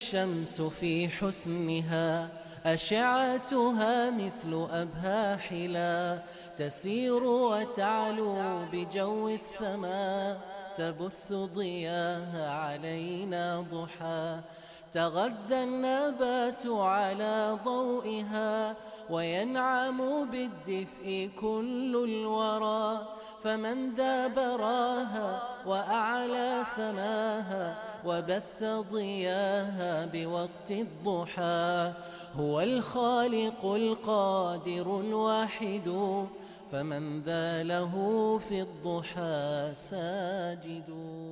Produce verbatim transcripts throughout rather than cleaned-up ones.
الشمس في حسنها، أشعتها مثل أبهى حلا، تسير وتعلو بجو السماء، تبث ضياها علينا ضحى. تغذى النبات على ضوئها، وينعم بالدفء كل الورى. فمن ذا براها وأعلى سماها، وبث ضياها بوقت الضحى، هو الخالق القادر الواحد. فمن ذا له في الضحى ساجد.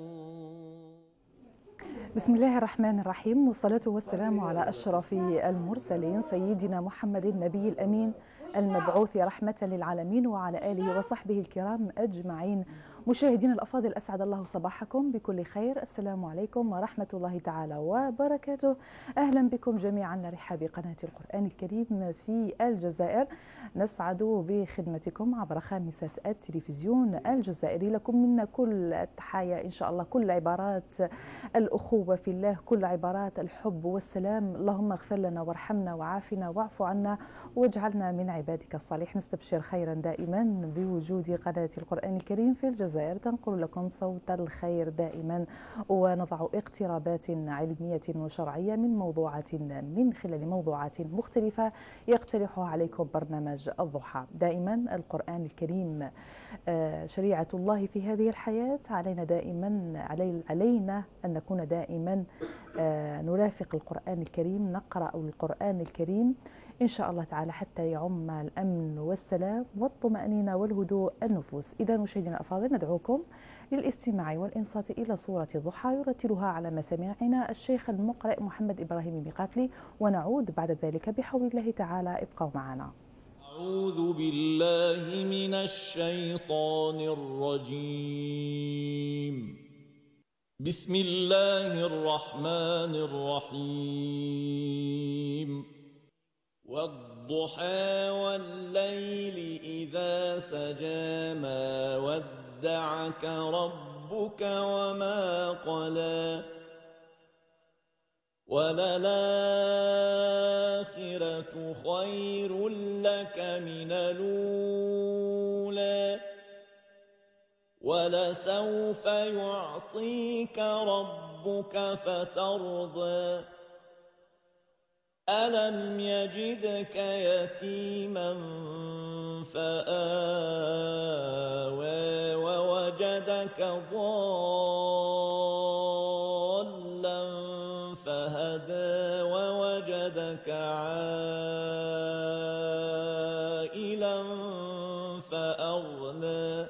بسم الله الرحمن الرحيم، والصلاة والسلام على أشرف المرسلين سيدنا محمد النبي الأمين المبعوث رحمة للعالمين، وعلى آله وصحبه الكرام أجمعين. مشاهدين الأفاضل، أسعد الله صباحكم بكل خير. السلام عليكم ورحمة الله تعالى وبركاته. أهلا بكم جميعا لرحاب قناة القرآن الكريم في الجزائر. نسعد بخدمتكم عبر خامسة التلفزيون الجزائري. لكم منا كل التحايا إن شاء الله، كل عبارات الأخوة في الله، كل عبارات الحب والسلام. اللهم اغفر لنا وارحمنا وعافنا واعف عنا واجعلنا من عبادك الصالحين. نستبشر خيرا دائما بوجود قناة القرآن الكريم في الجزائر، تنقل لكم صوت الخير دائما، ونضع اقترابات علمية وشرعية من موضوعات من خلال موضوعات مختلفة يقترحها عليكم برنامج الضحى. دائما القرآن الكريم شريعة الله في هذه الحياة. علينا دائما علينا أن نكون دائما نرافق القرآن الكريم، نقرأ القرآن الكريم إن شاء الله تعالى حتى يعم الأمن والسلام والطمأنينة والهدوء النفوس. إذا مشاهدينا الأفاضل، ندعوكم للاستماع والإنصات إلى سورة الضحى، يرتلها على مسامعنا الشيخ المقرئ محمد إبراهيم ميقاتلي، ونعود بعد ذلك بحول الله تعالى. ابقوا معنا. أعوذ بالله من الشيطان الرجيم. بسم الله الرحمن الرحيم. والضحى والليل إذا سجى، ما ودعك ربك وما قلى، وللآخرة خير لك من الأولى، ولسوف يعطيك ربك فترضى. ألم يجدك يتيما فآوى، ووجدك ضالا فهدى، ووجدك عائلا فأغنى.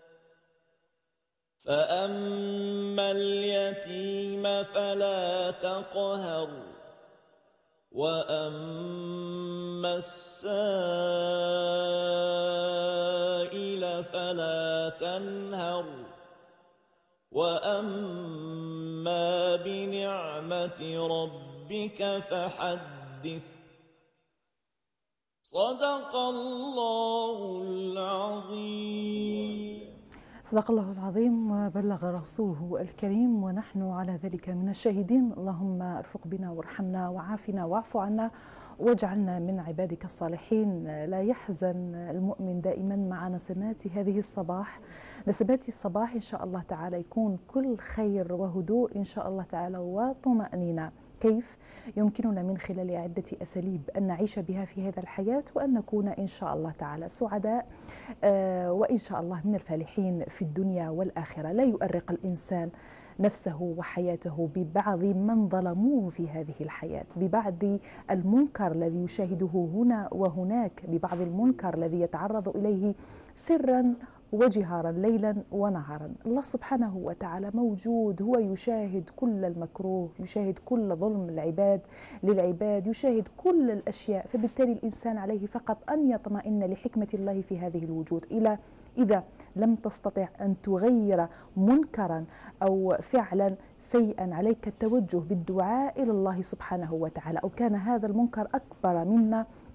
فأما اليتيم فلا تقهر، وأما السائل فلا تنهر، وأما بنعمة ربك فحدث. صدق الله العظيم. صدق الله العظيم وبلغ رسوله الكريم، ونحن على ذلك من الشاهدين. اللهم ارفق بنا وارحمنا وعافنا واعف عنا واجعلنا من عبادك الصالحين. لا يحزن المؤمن دائما مع نسمات هذه الصباح، نسمات الصباح إن شاء الله تعالى يكون كل خير وهدوء إن شاء الله تعالى وطمأنينة. كيف يمكننا من خلال عدة أساليب أن نعيش بها في هذا الحياة، وأن نكون إن شاء الله تعالى سعداء آه وإن شاء الله من الفالحين في الدنيا والآخرة. لا يؤرق الإنسان نفسه وحياته ببعض من ظلموه في هذه الحياة، ببعض المنكر الذي يشاهده هنا وهناك، ببعض المنكر الذي يتعرض إليه سرا وجهارا ليلا ونهارا. الله سبحانه وتعالى موجود، هو يشاهد كل المكروه، يشاهد كل ظلم العباد للعباد، يشاهد كل الأشياء. فبالتالي الإنسان عليه فقط أن يطمئن لحكمة الله في هذه الوجود. إلى إذا لم تستطع أن تغير منكرا أو فعلا سيئا، عليك التوجه بالدعاء إلى الله سبحانه وتعالى. أو كان هذا المنكر أكبر منا،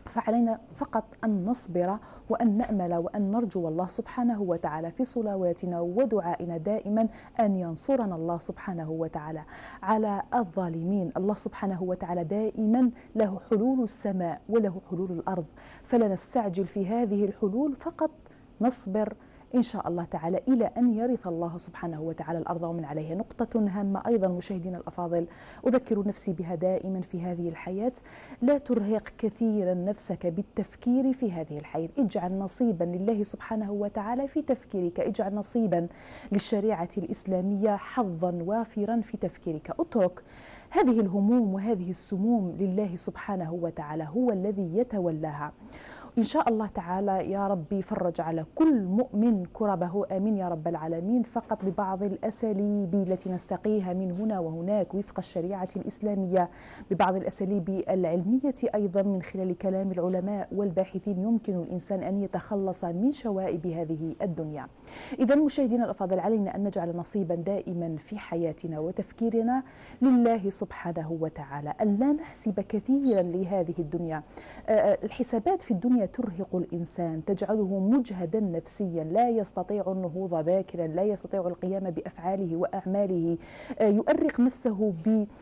فعلينا فقط أن نصبر وأن نأمل وأن نرجو الله سبحانه وتعالى في صلواتنا ودعائنا دائما أن ينصرنا الله سبحانه وتعالى على الظالمين. الله سبحانه وتعالى دائما له حلول السماء وله حلول الأرض، فلا نستعجل في هذه الحلول، فقط نصبر إن شاء الله تعالى إلى أن يرث الله سبحانه وتعالى الأرض ومن عليها. نقطة هامة أيضا مشاهدينا الأفاضل أذكر نفسي بها دائما في هذه الحياة: لا ترهق كثيرا نفسك بالتفكير في هذه الحياة، اجعل نصيبا لله سبحانه وتعالى في تفكيرك، اجعل نصيبا للشريعة الإسلامية حظا وافرا في تفكيرك. اترك هذه الهموم وهذه السموم لله سبحانه وتعالى، هو الذي يتولاها. إن شاء الله تعالى يا ربي فرج على كل مؤمن كربه، آمين يا رب العالمين. فقط ببعض الأساليب التي نستقيها من هنا وهناك وفق الشريعة الإسلامية، ببعض الأساليب العلمية أيضا من خلال كلام العلماء والباحثين، يمكن الإنسان أن يتخلص من شوائب هذه الدنيا. إذا مشاهدينا الأفاضل، علينا أن نجعل نصيبا دائما في حياتنا وتفكيرنا لله سبحانه وتعالى، أن لا نحسب كثيرا لهذه الدنيا. الحسابات في الدنيا ترهق الإنسان، تجعله مجهدا نفسيا، لا يستطيع النهوض باكرا، لا يستطيع القيام بأفعاله وأعماله، يؤرق نفسه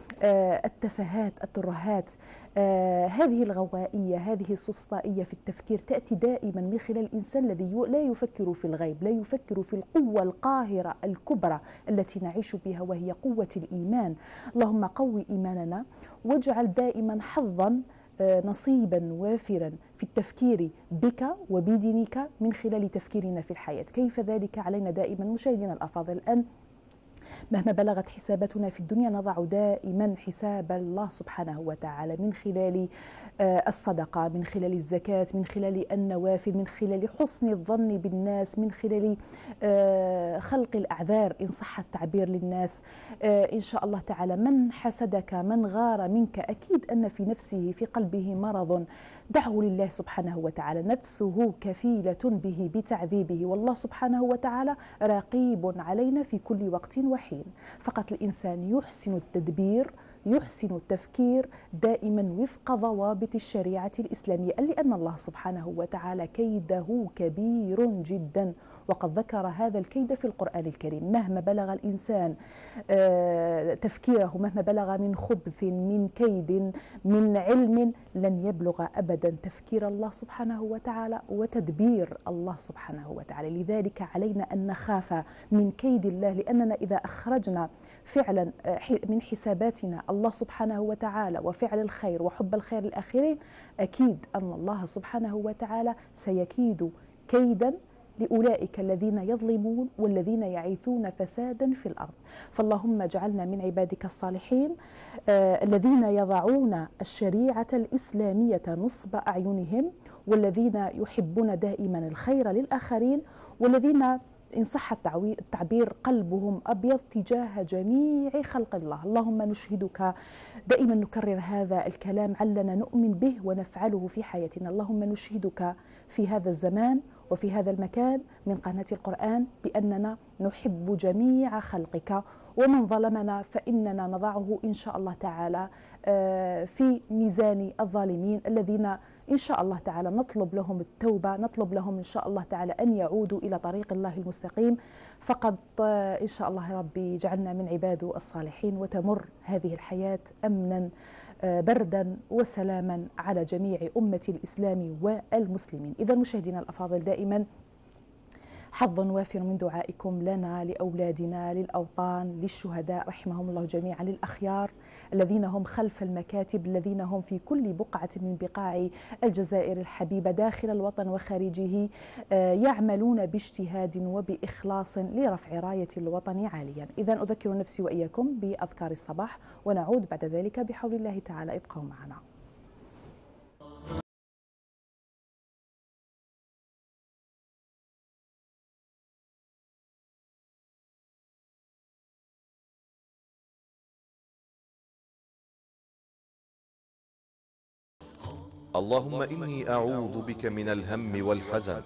بالتفاهات الترهات. هذه الغوائية، هذه السفسطائية في التفكير تأتي دائما من خلال الإنسان الذي لا يفكر في الغيب، لا يفكر في القوة القاهرة الكبرى التي نعيش بها، وهي قوة الإيمان. اللهم قوي إيماننا واجعل دائما حظا نصيبا وافرا في التفكير بك وبدينك من خلال تفكيرنا في الحياة. كيف ذلك؟ علينا دائما مشاهدينا الأفاضل أن مهما بلغت حساباتنا في الدنيا نضع دائما حساب الله سبحانه وتعالى من خلال الصدقة، من خلال الزكاة، من خلال النوافل، من خلال حسن الظن بالناس، من خلال خلق الأعذار إن صح التعبير للناس. إن شاء الله تعالى من حسدك، من غار منك، أكيد أن في نفسه في قلبه مرض، دعه لله سبحانه وتعالى، نفسه كفيلة به بتعذيبه، والله سبحانه وتعالى رقيب علينا في كل وقت وحين. فقط الإنسان يحسن التدبير، يحسن التفكير دائما وفق ضوابط الشريعة الإسلامية، لأن الله سبحانه وتعالى كيده كبير جدا، وقد ذكر هذا الكيد في القرآن الكريم. مهما بلغ الإنسان تفكيره، مهما بلغ من خبث، من كيد، من علم، لن يبلغ أبدا تفكير الله سبحانه وتعالى وتدبير الله سبحانه وتعالى. لذلك علينا أن نخاف من كيد الله، لأننا إذا أخرجنا فعلا من حساباتنا الله سبحانه وتعالى وفعل الخير وحب الخير للآخرين، أكيد أن الله سبحانه وتعالى سيكيد كيدا لأولئك الذين يظلمون والذين يعيثون فسادا في الأرض. فاللهم اجعلنا من عبادك الصالحين آه الذين يضعون الشريعة الإسلامية نصب أعينهم، والذين يحبون دائما الخير للآخرين، والذين إن صح التعبير قلبهم أبيض تجاه جميع خلق الله. اللهم نشهدك، دائما نكرر هذا الكلام علنا نؤمن به ونفعله في حياتنا. اللهم نشهدك في هذا الزمان وفي هذا المكان من قناة القرآن بأننا نحب جميع خلقك، ومن ظلمنا فإننا نضعه إن شاء الله تعالى في ميزان الظالمين الذين إن شاء الله تعالى نطلب لهم التوبة، نطلب لهم إن شاء الله تعالى أن يعودوا إلى طريق الله المستقيم. فقد إن شاء الله يا ربي جعلنا من عباده الصالحين، وتمر هذه الحياة أمنا بردا وسلاما على جميع أمة الإسلام والمسلمين. إذا مشاهدينا الأفاضل، دائما حظ وافر من دعائكم لنا، لأولادنا، للأوطان، للشهداء رحمهم الله جميعا، للأخيار الذين هم خلف المكاتب، الذين هم في كل بقعة من بقاع الجزائر الحبيبة داخل الوطن وخارجه، يعملون باجتهاد وبإخلاص لرفع راية الوطن عاليا. إذا أذكر نفسي وإياكم بأذكار الصباح، ونعود بعد ذلك بحول الله تعالى. ابقوا معنا. اللهم إني أعوذ بك من الهم والحزن،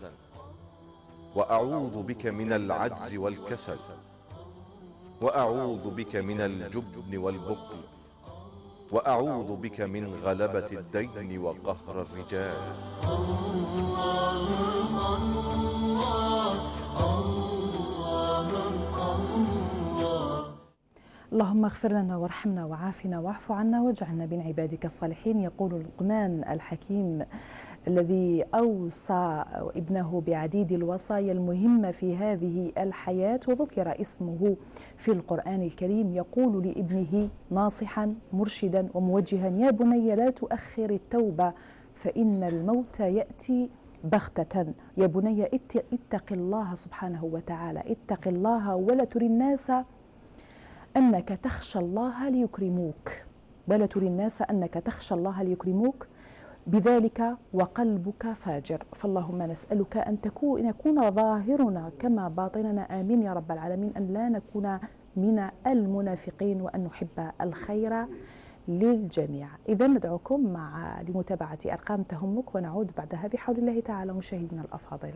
وأعوذ بك من العجز والكسل، وأعوذ بك من الجبن والبخل، وأعوذ بك من غلبة الدين وقهر الرجال. اللهم اغفر لنا وارحمنا وعافنا واعف عنا واجعلنا من عبادك الصالحين. يقول لقمان الحكيم الذي أوصى ابنه بعديد الوصايا المهمة في هذه الحياة وذكر اسمه في القرآن الكريم، يقول لابنه ناصحا مرشدا وموجها: يا بني لا تؤخر التوبة فإن الموت يأتي بغتة. يا بني اتق الله سبحانه وتعالى، اتق الله ولا تري الناس أنك تخشى الله ليكرموك، ولا تري الناس أنك تخشى الله ليكرموك بذلك وقلبك فاجر. فاللهم نسألك أن تكون يكون ظاهرنا كما باطننا، آمين يا رب العالمين، أن لا نكون من المنافقين وأن نحب الخير للجميع. إذا ندعوكم مع لمتابعة أرقام تهمك ونعود بعدها بحول الله تعالى. مشاهدينا الأفاضل،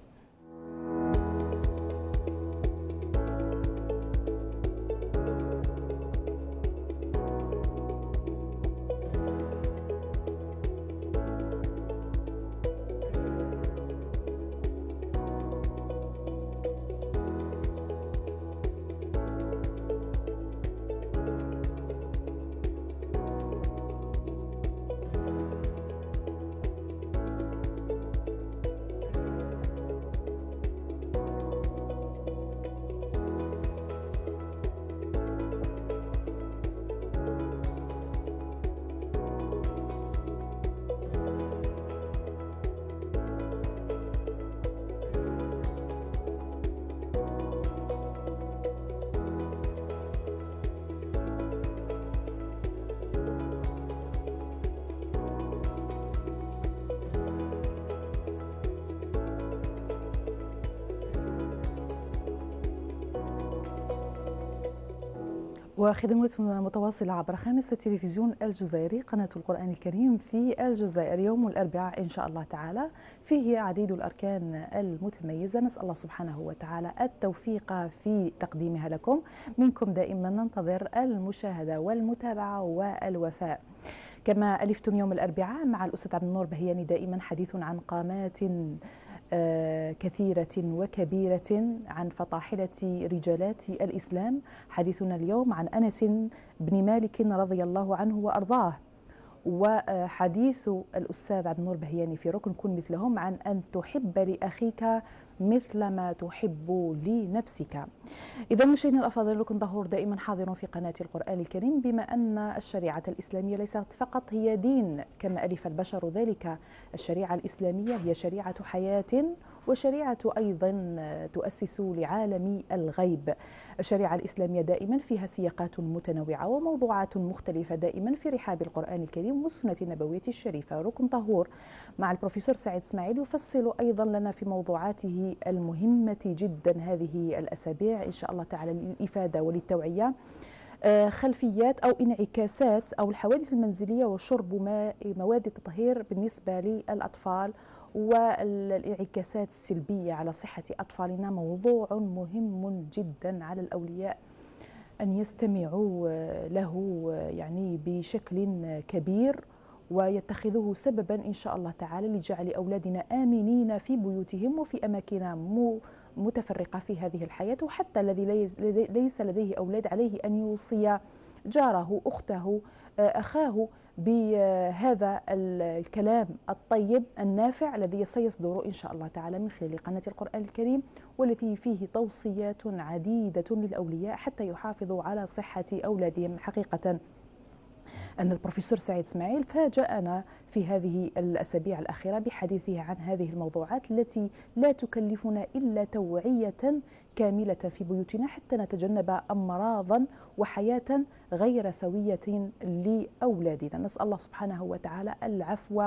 وخدمة متواصلة عبر خامسة تلفزيون الجزائري قناة القرآن الكريم في الجزائر يوم الأربعاء إن شاء الله تعالى، فيه عديد الأركان المتميزة. نسأل الله سبحانه وتعالى التوفيق في تقديمها لكم. منكم دائما ننتظر المشاهدة والمتابعة والوفاء. كما ألفتم يوم الأربعاء مع الأستاذ عبد النور بهياني دائما حديث عن قامات كثيرة وكبيرة، عن فطاحلة رجالات الإسلام. حديثنا اليوم عن أنس بن مالك رضي الله عنه وأرضاه، وحديث الأستاذ عبد النور بهياني في ركن كن مثلهم عن أن تحب لأخيك مثل ما تحب لنفسك. إذا مشاهدينا الأفاضل، ركن ظهور دائما حاضر في قناة القرآن الكريم، بما أن الشريعة الإسلامية ليست فقط هي دين كما ألف البشر ذلك. الشريعة الإسلامية هي شريعة حياة، وشريعة أيضا تؤسس لعالم الغيب. الشريعة الإسلامية دائما فيها سياقات متنوعة وموضوعات مختلفة دائما في رحاب القرآن الكريم والسنة النبوية الشريفة. ركن طهور مع البروفيسور سعيد إسماعيل يفصل أيضا لنا في موضوعاته المهمة جدا هذه الأسابيع إن شاء الله تعالى للإفادة وللتوعية خلفيات أو انعكاسات أو الحوادث المنزلية وشرب ماء مواد التطهير بالنسبة للأطفال والانعكاسات السلبية على صحة أطفالنا. موضوع مهم جدا على الأولياء أن يستمعوا له يعني بشكل كبير ويتخذوه سببا إن شاء الله تعالى لجعل أولادنا آمنين في بيوتهم وفي أماكن متفرقة في هذه الحياة. وحتى الذي ليس لديه أولاد عليه أن يوصي جاره، أخته، أخاه بهذا الكلام الطيب النافع الذي سيصدر إن شاء الله تعالى من خلال قناة القرآن الكريم، والذي فيه توصيات عديدة للأولياء حتى يحافظوا على صحة أولادهم. حقيقة أن البروفيسور سعيد إسماعيل فاجأنا في هذه الأسابيع الأخيرة بحديثه عن هذه الموضوعات التي لا تكلفنا إلا توعية كاملة في بيوتنا حتى نتجنب أمراضا وحياة غير سوية لأولادنا. نسأل الله سبحانه وتعالى العفو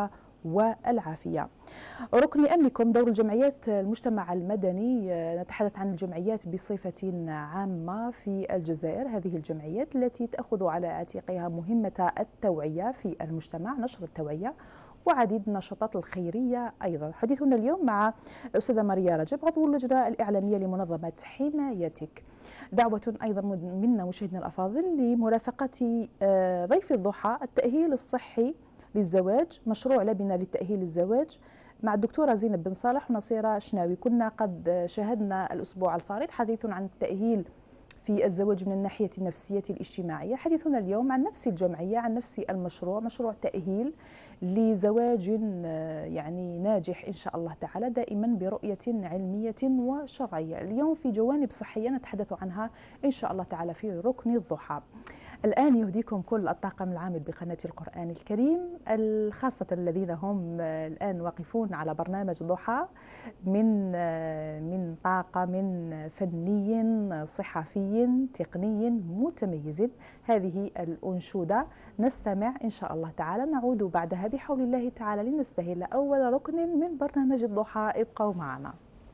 والعافية. ركن أمنكم دور الجمعيات المجتمع المدني. نتحدث عن الجمعيات بصفة عامة في الجزائر، هذه الجمعيات التي تأخذ على عاتقها مهمة التوعية في المجتمع، نشر التوعية وعديد النشاطات الخيرية أيضا. حديثنا اليوم مع الأستاذة ماريا رجب، عضو اللجنة الإعلامية لمنظمة حمايتك. دعوة أيضا منا مشاهدينا الأفاضل لمرافقة ضيف الضحى التأهيل الصحي للزواج، مشروع لبنة للتأهيل للزواج مع الدكتورة زينب بن صالح ونصيرة شناوي. كنا قد شاهدنا الأسبوع الفارط حديث عن التأهيل في الزواج من الناحية النفسية الاجتماعية. حديثنا اليوم عن نفس الجمعية، عن نفس المشروع، مشروع تأهيل لزواج يعني ناجح إن شاء الله تعالى، دائما برؤية علمية وشرعية. اليوم في جوانب صحية نتحدث عنها إن شاء الله تعالى في ركن الضحى. الآن يهديكم كل الطاقم العامل بقناة القرآن الكريم، الخاصة الذين هم الآن واقفون على برنامج ضحى، من من طاقم فني صحفي تقني متميز. هذه الأنشودة نستمع إن شاء الله تعالى، نعود بعدها بحول الله تعالى لنستهل أول ركن من برنامج الضحى. ابقوا معنا.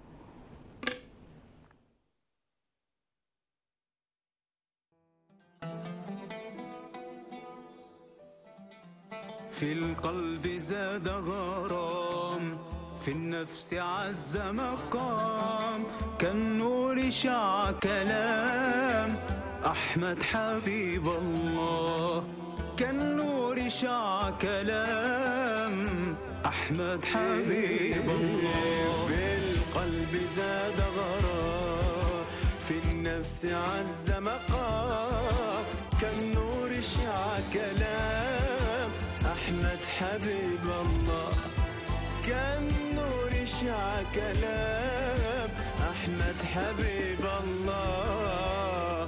في القلب زاد غرام، في النفس عز مقام، كالنور شع كلام أحمد حبيب الله، كالنور شع كلام أحمد حبيب الله. في القلب زاد غرام، في النفس عز مقام، كالنور شع كلام أحمد حبيب الله، كالنور شع كلام أحمد حبيب الله.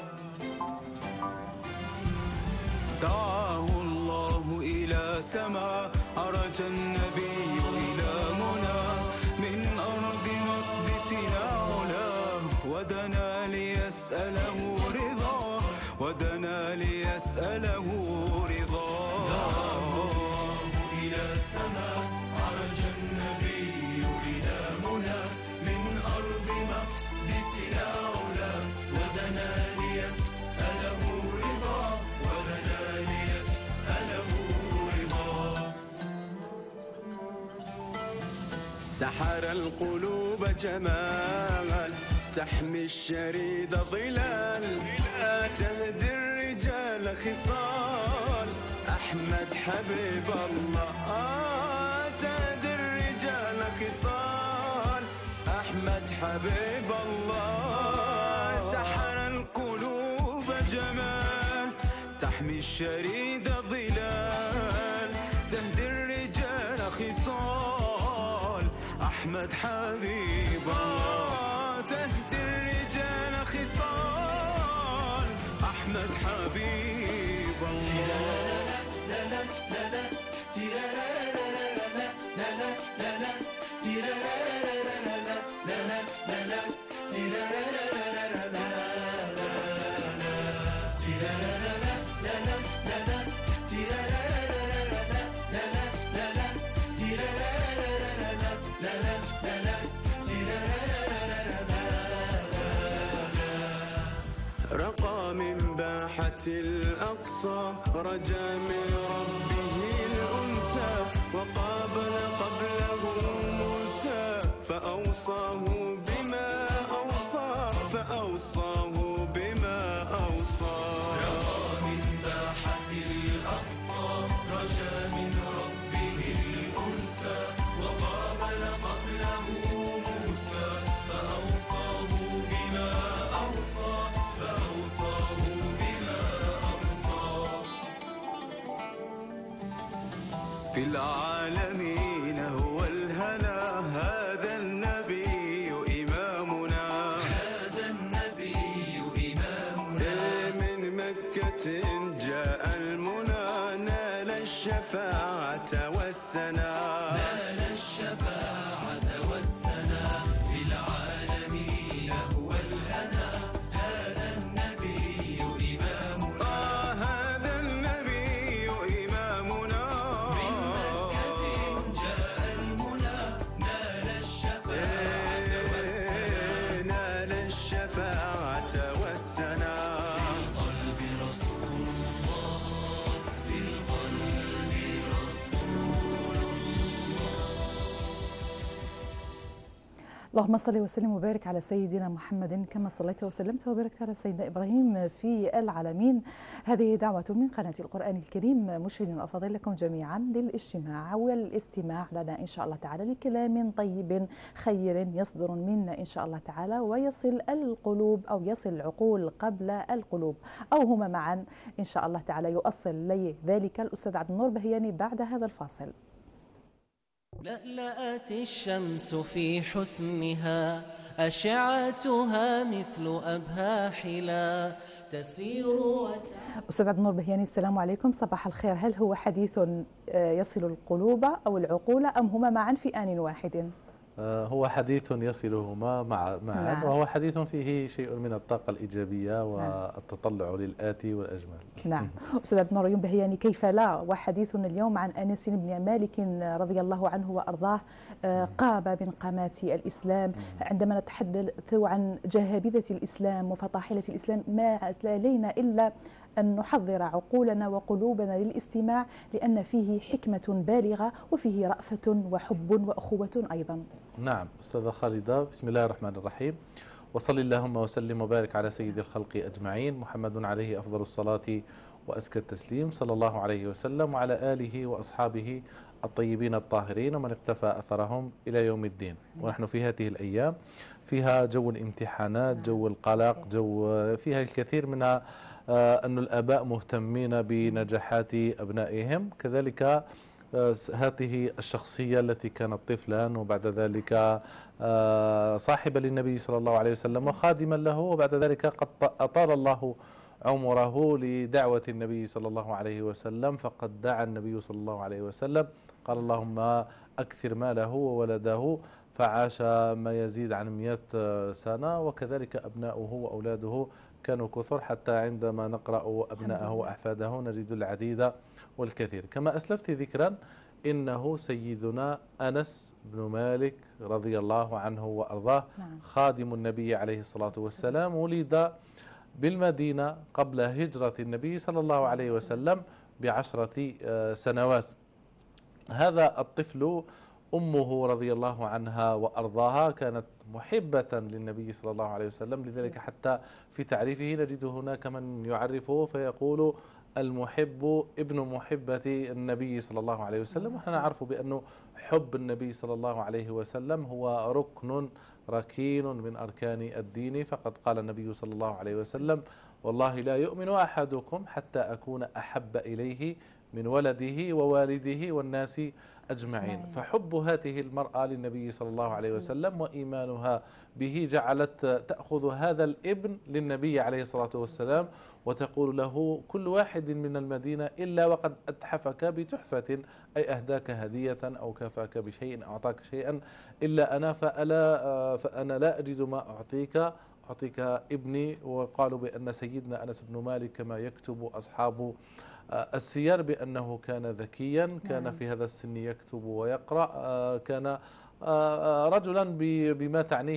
دعاه الله إلى سما، عرج النبي إلى منى، من أرض مقدسنا علاه، ودنا ليسأله رضاه، ودنا ليسأله رضاه. دعاه إلى السماء، عرج النبي إلى منى، من أرض مقدسنا علاه، ودنا ليسأله رضاه، ودنا ليسأله رضاه. سحر القلوب جمال، تحمي الشريد ظلال، تهدي الرجال خصال أحمد حبيب الله، تهدي الرجال خصال أحمد حبيب الله. سحر القلوب جمال، تحمي الشريد ظلال، تهدي الرجال خصال أحمد حبيب الله، تهدي الرجال خصال أحمد حبيب الله. رقى من باحة الأقصى، رجا من ربه الأنسى، وقابل قبله موسى، فأوصاه بما أوصى، فأوصاه بما أوصى. رقى من باحة الأقصى، رجا من ربه الأنسى، وقابل قبله موسى، فأوصاه بما أوصى، فأوصاه بما أوصى. في العالمين هو الهنا، هذا النبي إمامنا، هذا النبي إمامنا. من مكة جاء المنى، نال الشفاعة والسنا، نال الشفاعة والسنا. في العالمين هو الهنا، هذا النبي إمامنا، آه هذا النبي إمامنا. من مكة اللهم صل وسلم وبارك على سيدنا محمد كما صليت وسلمت وباركت على سيدنا إبراهيم في العالمين. هذه دعوة من قناة القرآن الكريم. مشاهدينا الأفاضل لكم جميعا للاجتماع والاستماع لنا إن شاء الله تعالى لكلام طيب خير يصدر منا إن شاء الله تعالى ويصل القلوب أو يصل العقول قبل القلوب، أو هما معا إن شاء الله تعالى. يؤصل لي ذلك الأستاذ عبد النور بهياني بعد هذا الفاصل. لألأت الشمس في حسنها أشعتها مثل أبهى حلا تسير وتعالى. أستاذ عبد النور بهياني السلام عليكم، صباح الخير. هل هو حديث يصل القلوب أو العقول أم هما معا في آن واحد؟ هو حديث يصلهما مع معا نعم. وهو حديث فيه شيء من الطاقة الإيجابية والتطلع للآتي والأجمل. نعم. أستاذ عبد النور بهياني كيف لا، وحديثنا اليوم عن أنس بن مالك رضي الله عنه وأرضاه، قامة من قامات الإسلام. عندما نتحدث عن جهابذة الإسلام وفطاحلة الإسلام ما علينا إلا أن نحضر عقولنا وقلوبنا للاستماع، لأن فيه حكمة بالغة وفيه رأفة وحب وأخوة أيضا. نعم أستاذة خالدة، بسم الله الرحمن الرحيم، وصل اللهم وسلم وبارك على سيد الخلق أجمعين، محمد عليه أفضل الصلاة وأزكى التسليم، صلى الله عليه وسلم، وعلى آله وأصحابه الطيبين الطاهرين ومن اقتفى أثرهم إلى يوم الدين. ونحن في هذه الأيام فيها جو الامتحانات، جو القلق، جو فيها الكثير من أن الآباء مهتمين بنجاحات أبنائهم، كذلك هذه الشخصية التي كانت طفلا وبعد ذلك صاحبا للنبي صلى الله عليه وسلم وخادما له، وبعد ذلك قد أطال الله عمره لدعوة النبي صلى الله عليه وسلم، فقد دعا النبي صلى الله عليه وسلم قال اللهم أكثر ماله وولده، فعاش ما يزيد عن مئة سنة، وكذلك أبناؤه وأولاده كانوا كثر، حتى عندما نقرأ أبناءه وأحفاده نجد العديد والكثير. كما أسلفت ذكرا إنه سيدنا أنس بن مالك رضي الله عنه وأرضاه خادم النبي عليه الصلاة والسلام، ولد بالمدينة قبل هجرة النبي صلى الله عليه وسلم بعشرة سنوات. هذا الطفل أمه رضي الله عنها وأرضاها كانت محبة للنبي صلى الله عليه وسلم، لذلك حتى في تعريفه نجد هناك من يعرفه فيقول المحب ابن محبة النبي صلى الله عليه وسلم. ونحن نعرف بأنه حب النبي صلى الله عليه وسلم هو ركن ركين من أركان الدين، فقد قال النبي صلى الله عليه وسلم والله لا يؤمن أحدكم حتى أكون أحب إليه من ولده ووالده والناس أجمعين. فحب هذه المرأة للنبي صلى الله عليه وسلم وإيمانها به جعلت تأخذ هذا الابن للنبي عليه الصلاة والسلام وتقول له كل واحد من المدينة إلا وقد أتحفك بتحفة، أي أهداك هدية أو كافاك بشيء أعطاك شيئا، إلا أنا فألا فأنا لا أجد ما أعطيك أعطيك ابني. وقالوا بأن سيدنا أنس بن مالك كما يكتب أصحاب السير بأنه كان ذكيا، كان في هذا السن يكتب ويقرأ، كان رجلا بما تعنيه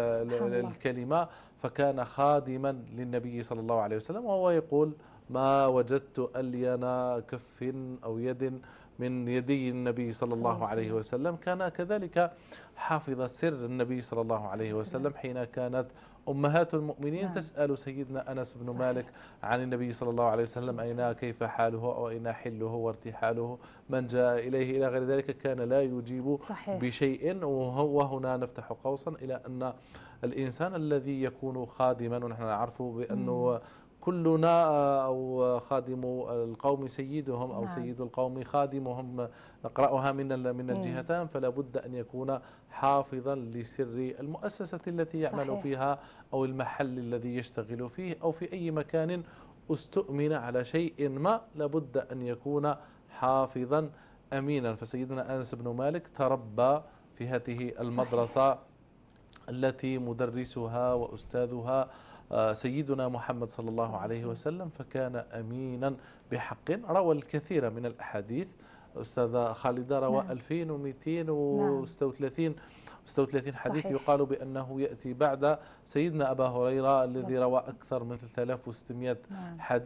الكلمة، فكان خادما للنبي صلى الله عليه وسلم. وهو يقول ما وجدت ألين كف أو يد من يدي النبي صلى الله عليه وسلم. كان كذلك حافظ سر النبي صلى الله عليه وسلم حين كانت أمهات المؤمنين نعم. تسأل سيدنا أنس بن صحيح. مالك عن النبي صلى الله عليه وسلم أين كيف حاله أو أين حله وارتحاله، من جاء إليه إلى غير ذلك، كان لا يجيب صحيح. بشيء. وهنا نفتح قوسا إلى أن الإنسان الذي يكون خادما، ونحن نعرف بأنه مم. كلنا أو خادم القوم سيدهم أو نعم. سيد القوم خادمهم، نقرأها من من الجهتين، فلا بد أن يكون حافظا لسر المؤسسة التي يعمل صحيح. فيها أو المحل الذي يشتغل فيه أو في أي مكان استؤمن على شيء ما، لابد أن يكون حافظا أمينا. فسيدنا أنس بن مالك تربى في هذه المدرسة صحيح. التي مدرسها وأستاذها سيدنا محمد صلى الله عليه وسلم، فكان أمينا بحق. روى الكثير من الأحاديث أستاذة خالدة، روى نعم. ألفين ومئتين وستة وثلاثين حديث صحيح. يقال بأنه يأتي بعد سيدنا أبا هريرة الذي روى أكثر من ثلاثة آلاف وستمئة نعم. حديث.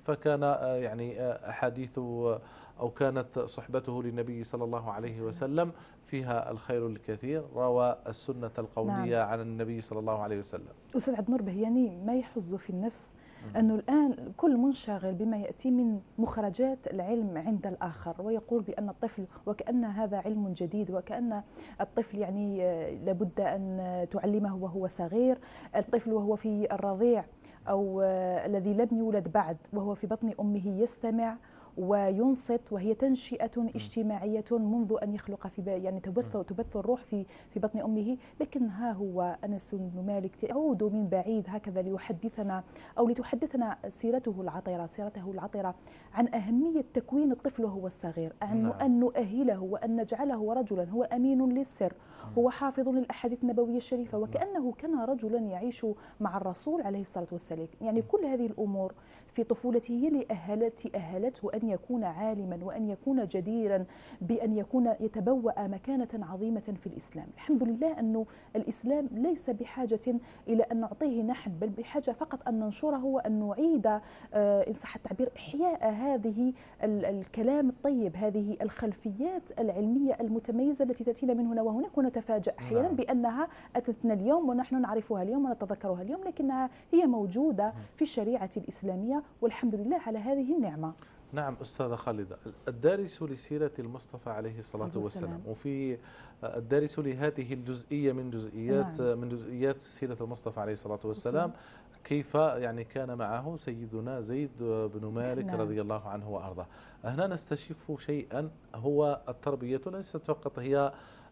فكان يعني أحاديث أو كانت صحبته للنبي صلى الله عليه وسلم فيها الخير الكثير. روى السنة القولية نعم. عن النبي صلى الله عليه وسلم. أستاذ عبد النور بهياني، ما يحز في النفس أنه الآن كل منشغل بما يأتي من مخرجات العلم عند الآخر، ويقول بأن الطفل وكأن هذا علم جديد، وكأن الطفل يعني لابد أن تعلمه وهو صغير، الطفل وهو في الرضيع أو الذي لم يولد بعد وهو في بطن أمه يستمع وينصت، وهي تنشئة اجتماعية منذ أن يخلق في يعني تبث تبث الروح في في بطن أمه. لكن ها هو أنس بن مالك يعود من بعيد هكذا ليحدثنا أو لتحدثنا سيرته العطرة سيرته العطرة عن أهمية تكوين الطفل وهو الصغير، عن أن نؤهله وأن نجعله رجلا هو أمين للسر، هو حافظ للأحاديث النبوية الشريفة، وكأنه كان رجلا يعيش مع الرسول عليه الصلاة والسلام. يعني كل هذه الأمور في طفولته هي اللي أهلت أهلته أن يكون عالما وأن يكون جديرا بأن يكون يتبوأ مكانة عظيمة في الإسلام. الحمد لله أنه الإسلام ليس بحاجة إلى أن نعطيه نحن، بل بحاجة فقط أن ننشره وأن نعيد إن صح التعبير إحياء هذه الكلام الطيب، هذه الخلفيات العلمية المتميزة التي تأتينا من هنا وهناك، ونتفاجأ أحيانا بأنها أتتنا اليوم ونحن نعرفها اليوم ونتذكرها اليوم، لكنها هي موجودة في الشريعة الإسلامية والحمد لله على هذه النعمة. نعم أستاذة خالدة، الدارس لسيرة المصطفى عليه الصلاة والسلام، وفي الدارس لهذه الجزئية من جزئيات نعم. من جزئيات سيرة المصطفى عليه الصلاة والسلام، كيف يعني كان معه سيدنا زيد بن مالك نعم. رضي الله عنه وأرضاه. هنا نستشف شيئا، هو التربية ليست فقط هي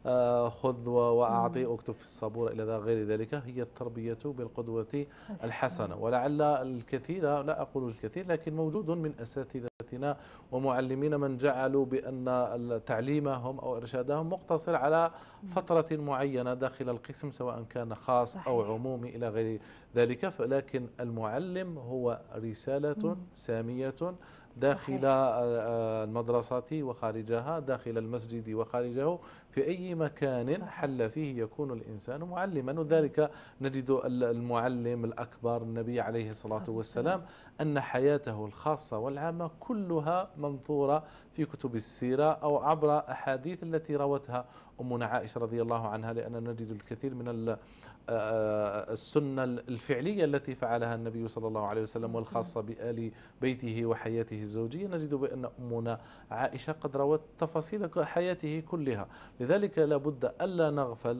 خذ وأعطي أكتب في السبورة إلى غير ذلك، هي التربية بالقدوة الحسنة. ولعل الكثير، لا أقول الكثير، لكن موجود من أساتذتنا ومعلمين من جعلوا بأن تعليمهم أو إرشادهم مقتصر على فترة معينة داخل القسم، سواء كان خاص صحيح. أو عمومي إلى غير ذلك. لكن المعلم هو رسالة سامية داخل صحيح. المدرسة وخارجها، داخل المسجد وخارجه، في أي مكان صحيح. حل فيه يكون الإنسان معلما. وذلك نجد المعلم الأكبر النبي عليه الصلاة والسلام أن حياته الخاصة والعامة كلها منثورة في كتب السيرة أو عبر أحاديث التي روتها أمنا عائشة رضي الله عنها، لأن نجد الكثير من السنة الفعلية التي فعلها النبي صلى الله عليه وسلم والخاصة بآل بيته وحياته الزوجية، نجد بأن أمنا عائشة قد روت تفاصيل حياته كلها. لذلك لا بد ألا نغفل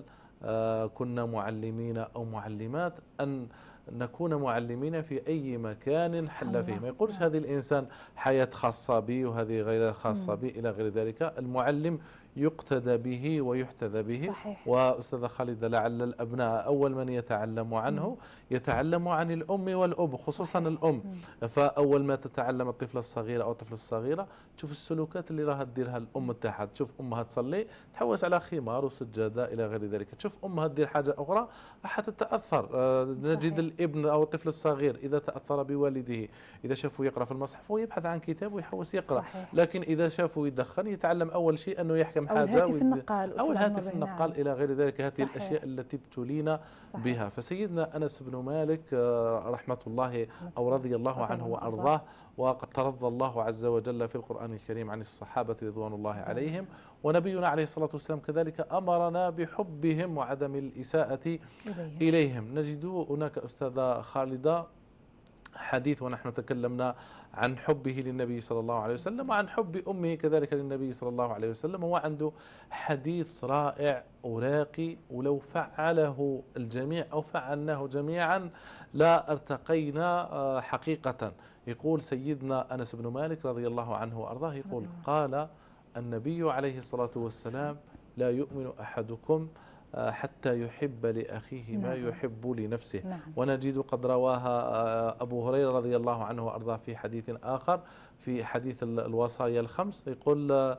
كنا معلمين أو معلمات أن نكون معلمين في أي مكان حل فيه. ما يقولش هذه الإنسان حياة خاصة بي وهذه غير خاصة بي إلى غير ذلك. المعلم يقتدى به ويحتذى به صحيح. وأستاذ خالد، لعل الأبناء أول من يتعلم عنه يتعلم عن الأم والأب، خصوصا صحيح. الأم. فأول ما تتعلم الطفل الصغير أو الطفل الصغيرة تشوف السلوكات اللي راها تديرها الأم تاعها، تشوف أمها تصلي تحوس على خمار وسجادة إلى غير ذلك، تشوف أمها تدير حاجة أخرى راح تتأثر. نجد الابن أو الطفل الصغير إذا تأثر بوالده، إذا شافه يقرأ في المصحف هو يبحث عن كتاب ويحوس يقرأ صحيح. لكن إذا شافه يدخن يتعلم أول شيء أنه يحكم أو الهاتف النقال أو الهاتف النقال إلى غير ذلك. هذه صحيح. الأشياء التي ابتلينا بها. فسيدنا أنس بن مالك رحمة الله أو رضي الله عنه وأرضاه، وقد ترضى الله عز وجل في القرآن الكريم عن الصحابة رضوان الله عليهم، ونبينا عليه الصلاة والسلام كذلك أمرنا بحبهم وعدم الإساءة إليهم, إليهم. نجد هناك أستاذة خالدة حديث، ونحن تكلمنا عن حبه للنبي صلى الله عليه وسلم وعن حب أمه كذلك للنبي صلى الله عليه وسلم. هو عنده حديث رائع وراقي، ولو فعله الجميع أو فعلناه جميعا لا ارتقينا حقيقة. يقول سيدنا أنس بن مالك رضي الله عنه وأرضاه، يقول قال النبي عليه الصلاة والسلام لا يؤمن أحدكم حتى يحب لأخيه ما يحب لنفسه. نعم. ونجد قد رواها أبو هريرة رضي الله عنه وأرضاه في حديث آخر، في حديث الوصايا الخمس، يقول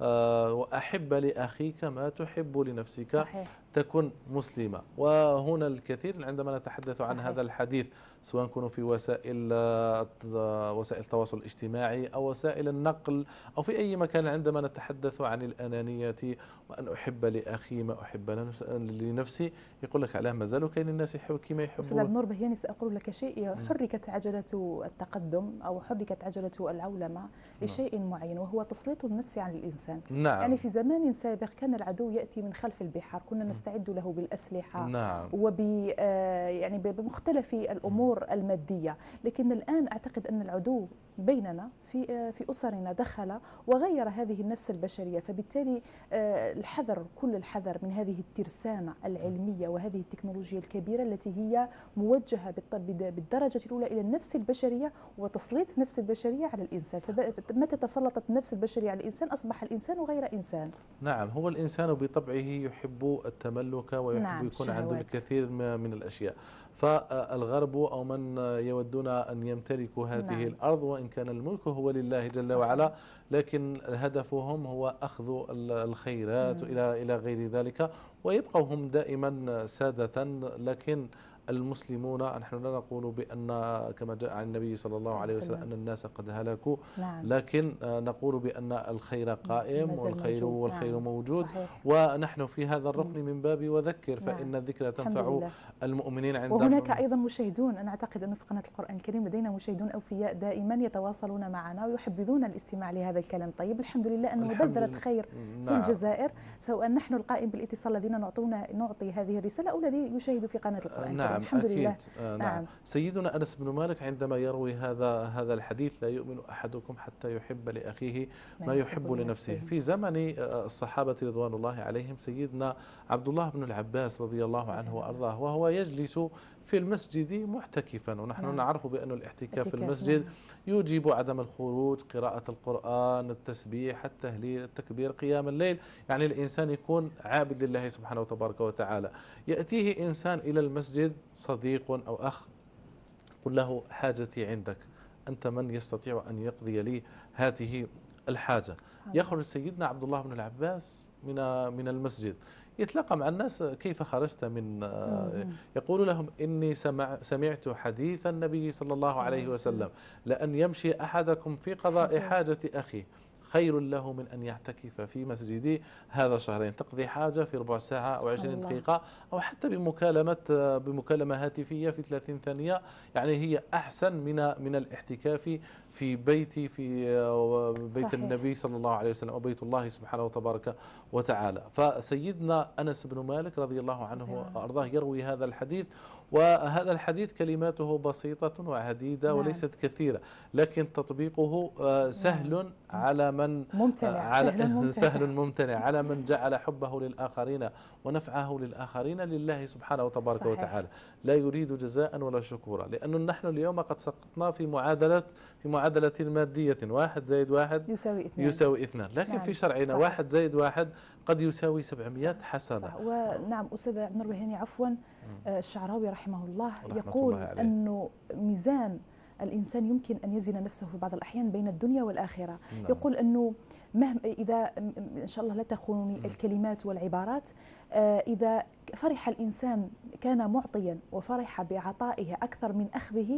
وأحب لأخيك ما تحب لنفسك صحيح. تكن مسلمة. وهنا الكثير عندما نتحدث صحيح. عن هذا الحديث سواء كانوا في وسائل وسائل التواصل الاجتماعي أو وسائل النقل أو في أي مكان، عندما نتحدث عن الأنانية وأن أحب لأخي ما أحب لنفسي، يقول لك علاه مازالوا كاين الناس يحب كما يحبون. أستاذ عبد النور بهياني، سأقول لك شيء. حركت عجلة التقدم أو حركت عجلة العولمة لشيء معين، وهو تسليط النفس عن الإنسان. نعم. يعني في زمان سابق كان العدو يأتي من خلف البحار، كنا نستعد له بالأسلحة. نعم. وب يعني بمختلف الأمور المادية، لكن الآن أعتقد أن العدو بيننا في في أسرنا دخل وغير هذه النفس البشرية، فبالتالي الحذر، كل الحذر من هذه الترسانة العلمية وهذه التكنولوجيا الكبيرة التي هي موجهة بالدرجة الأولى إلى النفس البشرية وتسليط النفس البشرية على الإنسان. فمتى تسلطت النفس البشرية على الإنسان أصبح الإنسان غير إنسان. نعم، هو الإنسان بطبعه يحب التملك ويحب نعم، يكون عنده الشهوات. الكثير من الأشياء. فالغرب أو من يودون أن يمتلكوا هذه نعم. الأرض، وإن كان الملك هو لله جل صحيح. وعلا، لكن هدفهم هو أخذ الخيرات إلى إلى غير ذلك، ويبقوا هم دائما سادة. لكن المسلمون نحن لا نقول بأن كما جاء عن النبي صلى الله عليه وسلم أن الناس قد هلكوا. نعم. لكن نقول بأن الخير قائم والخير موجود. والخير نعم. موجود. صحيح. ونحن في هذا الركن من باب وذكر، نعم. فإن الذكر الحمد تنفع لله. المؤمنين عند وهناك أيضا مشاهدون، أنا أعتقد أنه في قناة القرآن الكريم لدينا مشاهدون أوفياء دائما يتواصلون معنا ويحبذون الاستماع لهذا الكلام. طيب الحمد لله أنه بذرة خير في نعم. الجزائر، سواء نحن القائم بالاتصال الذين نعطونا نعطي هذه الرسالة أو الذي يشاهد في قناة القرآن نعم. الكريم. الحمد أكيد. لله. نعم. نعم. سيدنا أنس بن مالك عندما يروي هذا هذا الحديث: لا يؤمن أحدكم حتى يحب لأخيه ما يحب لنفسه. في زمن الصحابة رضوان الله عليهم سيدنا عبد الله بن العباس رضي الله عنه وأرضاه، وهو يجلس في المسجد محتكفا، ونحن نعم. نعرف بأن الاحتكاف في اعتكاف، المسجد نعم. يوجب عدم الخروج، قراءة القرآن، التسبيح، التهليل، التكبير، قيام الليل، يعني الإنسان يكون عابد لله سبحانه وتبارك وتعالى. يأتيه إنسان إلى المسجد، صديق أو أخ، قل له: حاجتي عندك، أنت من يستطيع أن يقضي لي هذه الحاجة؟ يخرج سيدنا عبد الله بن العباس من من المسجد، يتلاقى مع الناس: كيف خرجت من؟ يقول لهم: إني سمع سمعت حديث النبي صلى الله عليه وسلم: لأن يمشي أحدكم في قضاء حاجة أخيه خير له من أن يعتكف في مسجدي هذا شهرين. تقضي حاجة في ربع ساعة أو عشرين دقيقة أو حتى بمكالمة بمكالمة هاتفية في ثلاثين ثانية، يعني هي أحسن من من الاحتكاف في بيتي في بيت صحيح. النبي صلى الله عليه وسلم وبيت الله سبحانه وتبارك وتعالى. فسيدنا أنس بن مالك رضي الله عنه وأرضاه يروي هذا الحديث، وهذا الحديث كلماته بسيطة وعديدة نعم. وليست كثيرة، لكن تطبيقه سهل نعم. على من ممتنع على سهل ممتنع. سهل ممتنع على من جعل حبه للآخرين ونفعه للآخرين لله سبحانه وتبارك صحيح. وتعالى، لا يريد جزاء ولا شكورا. لأنه نحن اليوم قد سقطنا في معادلة في معادلة مادية: واحد زائد واحد يساوي اثنان, يساوي اثنان. لكن نعم. في شرعنا صحيح. واحد زائد واحد قد يساوي سبعمائة حسنة. صح. ونعم أستاذ عبد النور بهياني، عفوا، الشعراوي رحمه الله يقول الله أنه ميزان الإنسان يمكن أن يزن نفسه في بعض الأحيان بين الدنيا والآخرة. نعم. يقول أنه مهما إذا إن شاء الله لا تخونني الكلمات والعبارات، إذا فرح الإنسان كان معطيا وفرح بعطائه أكثر من أخذه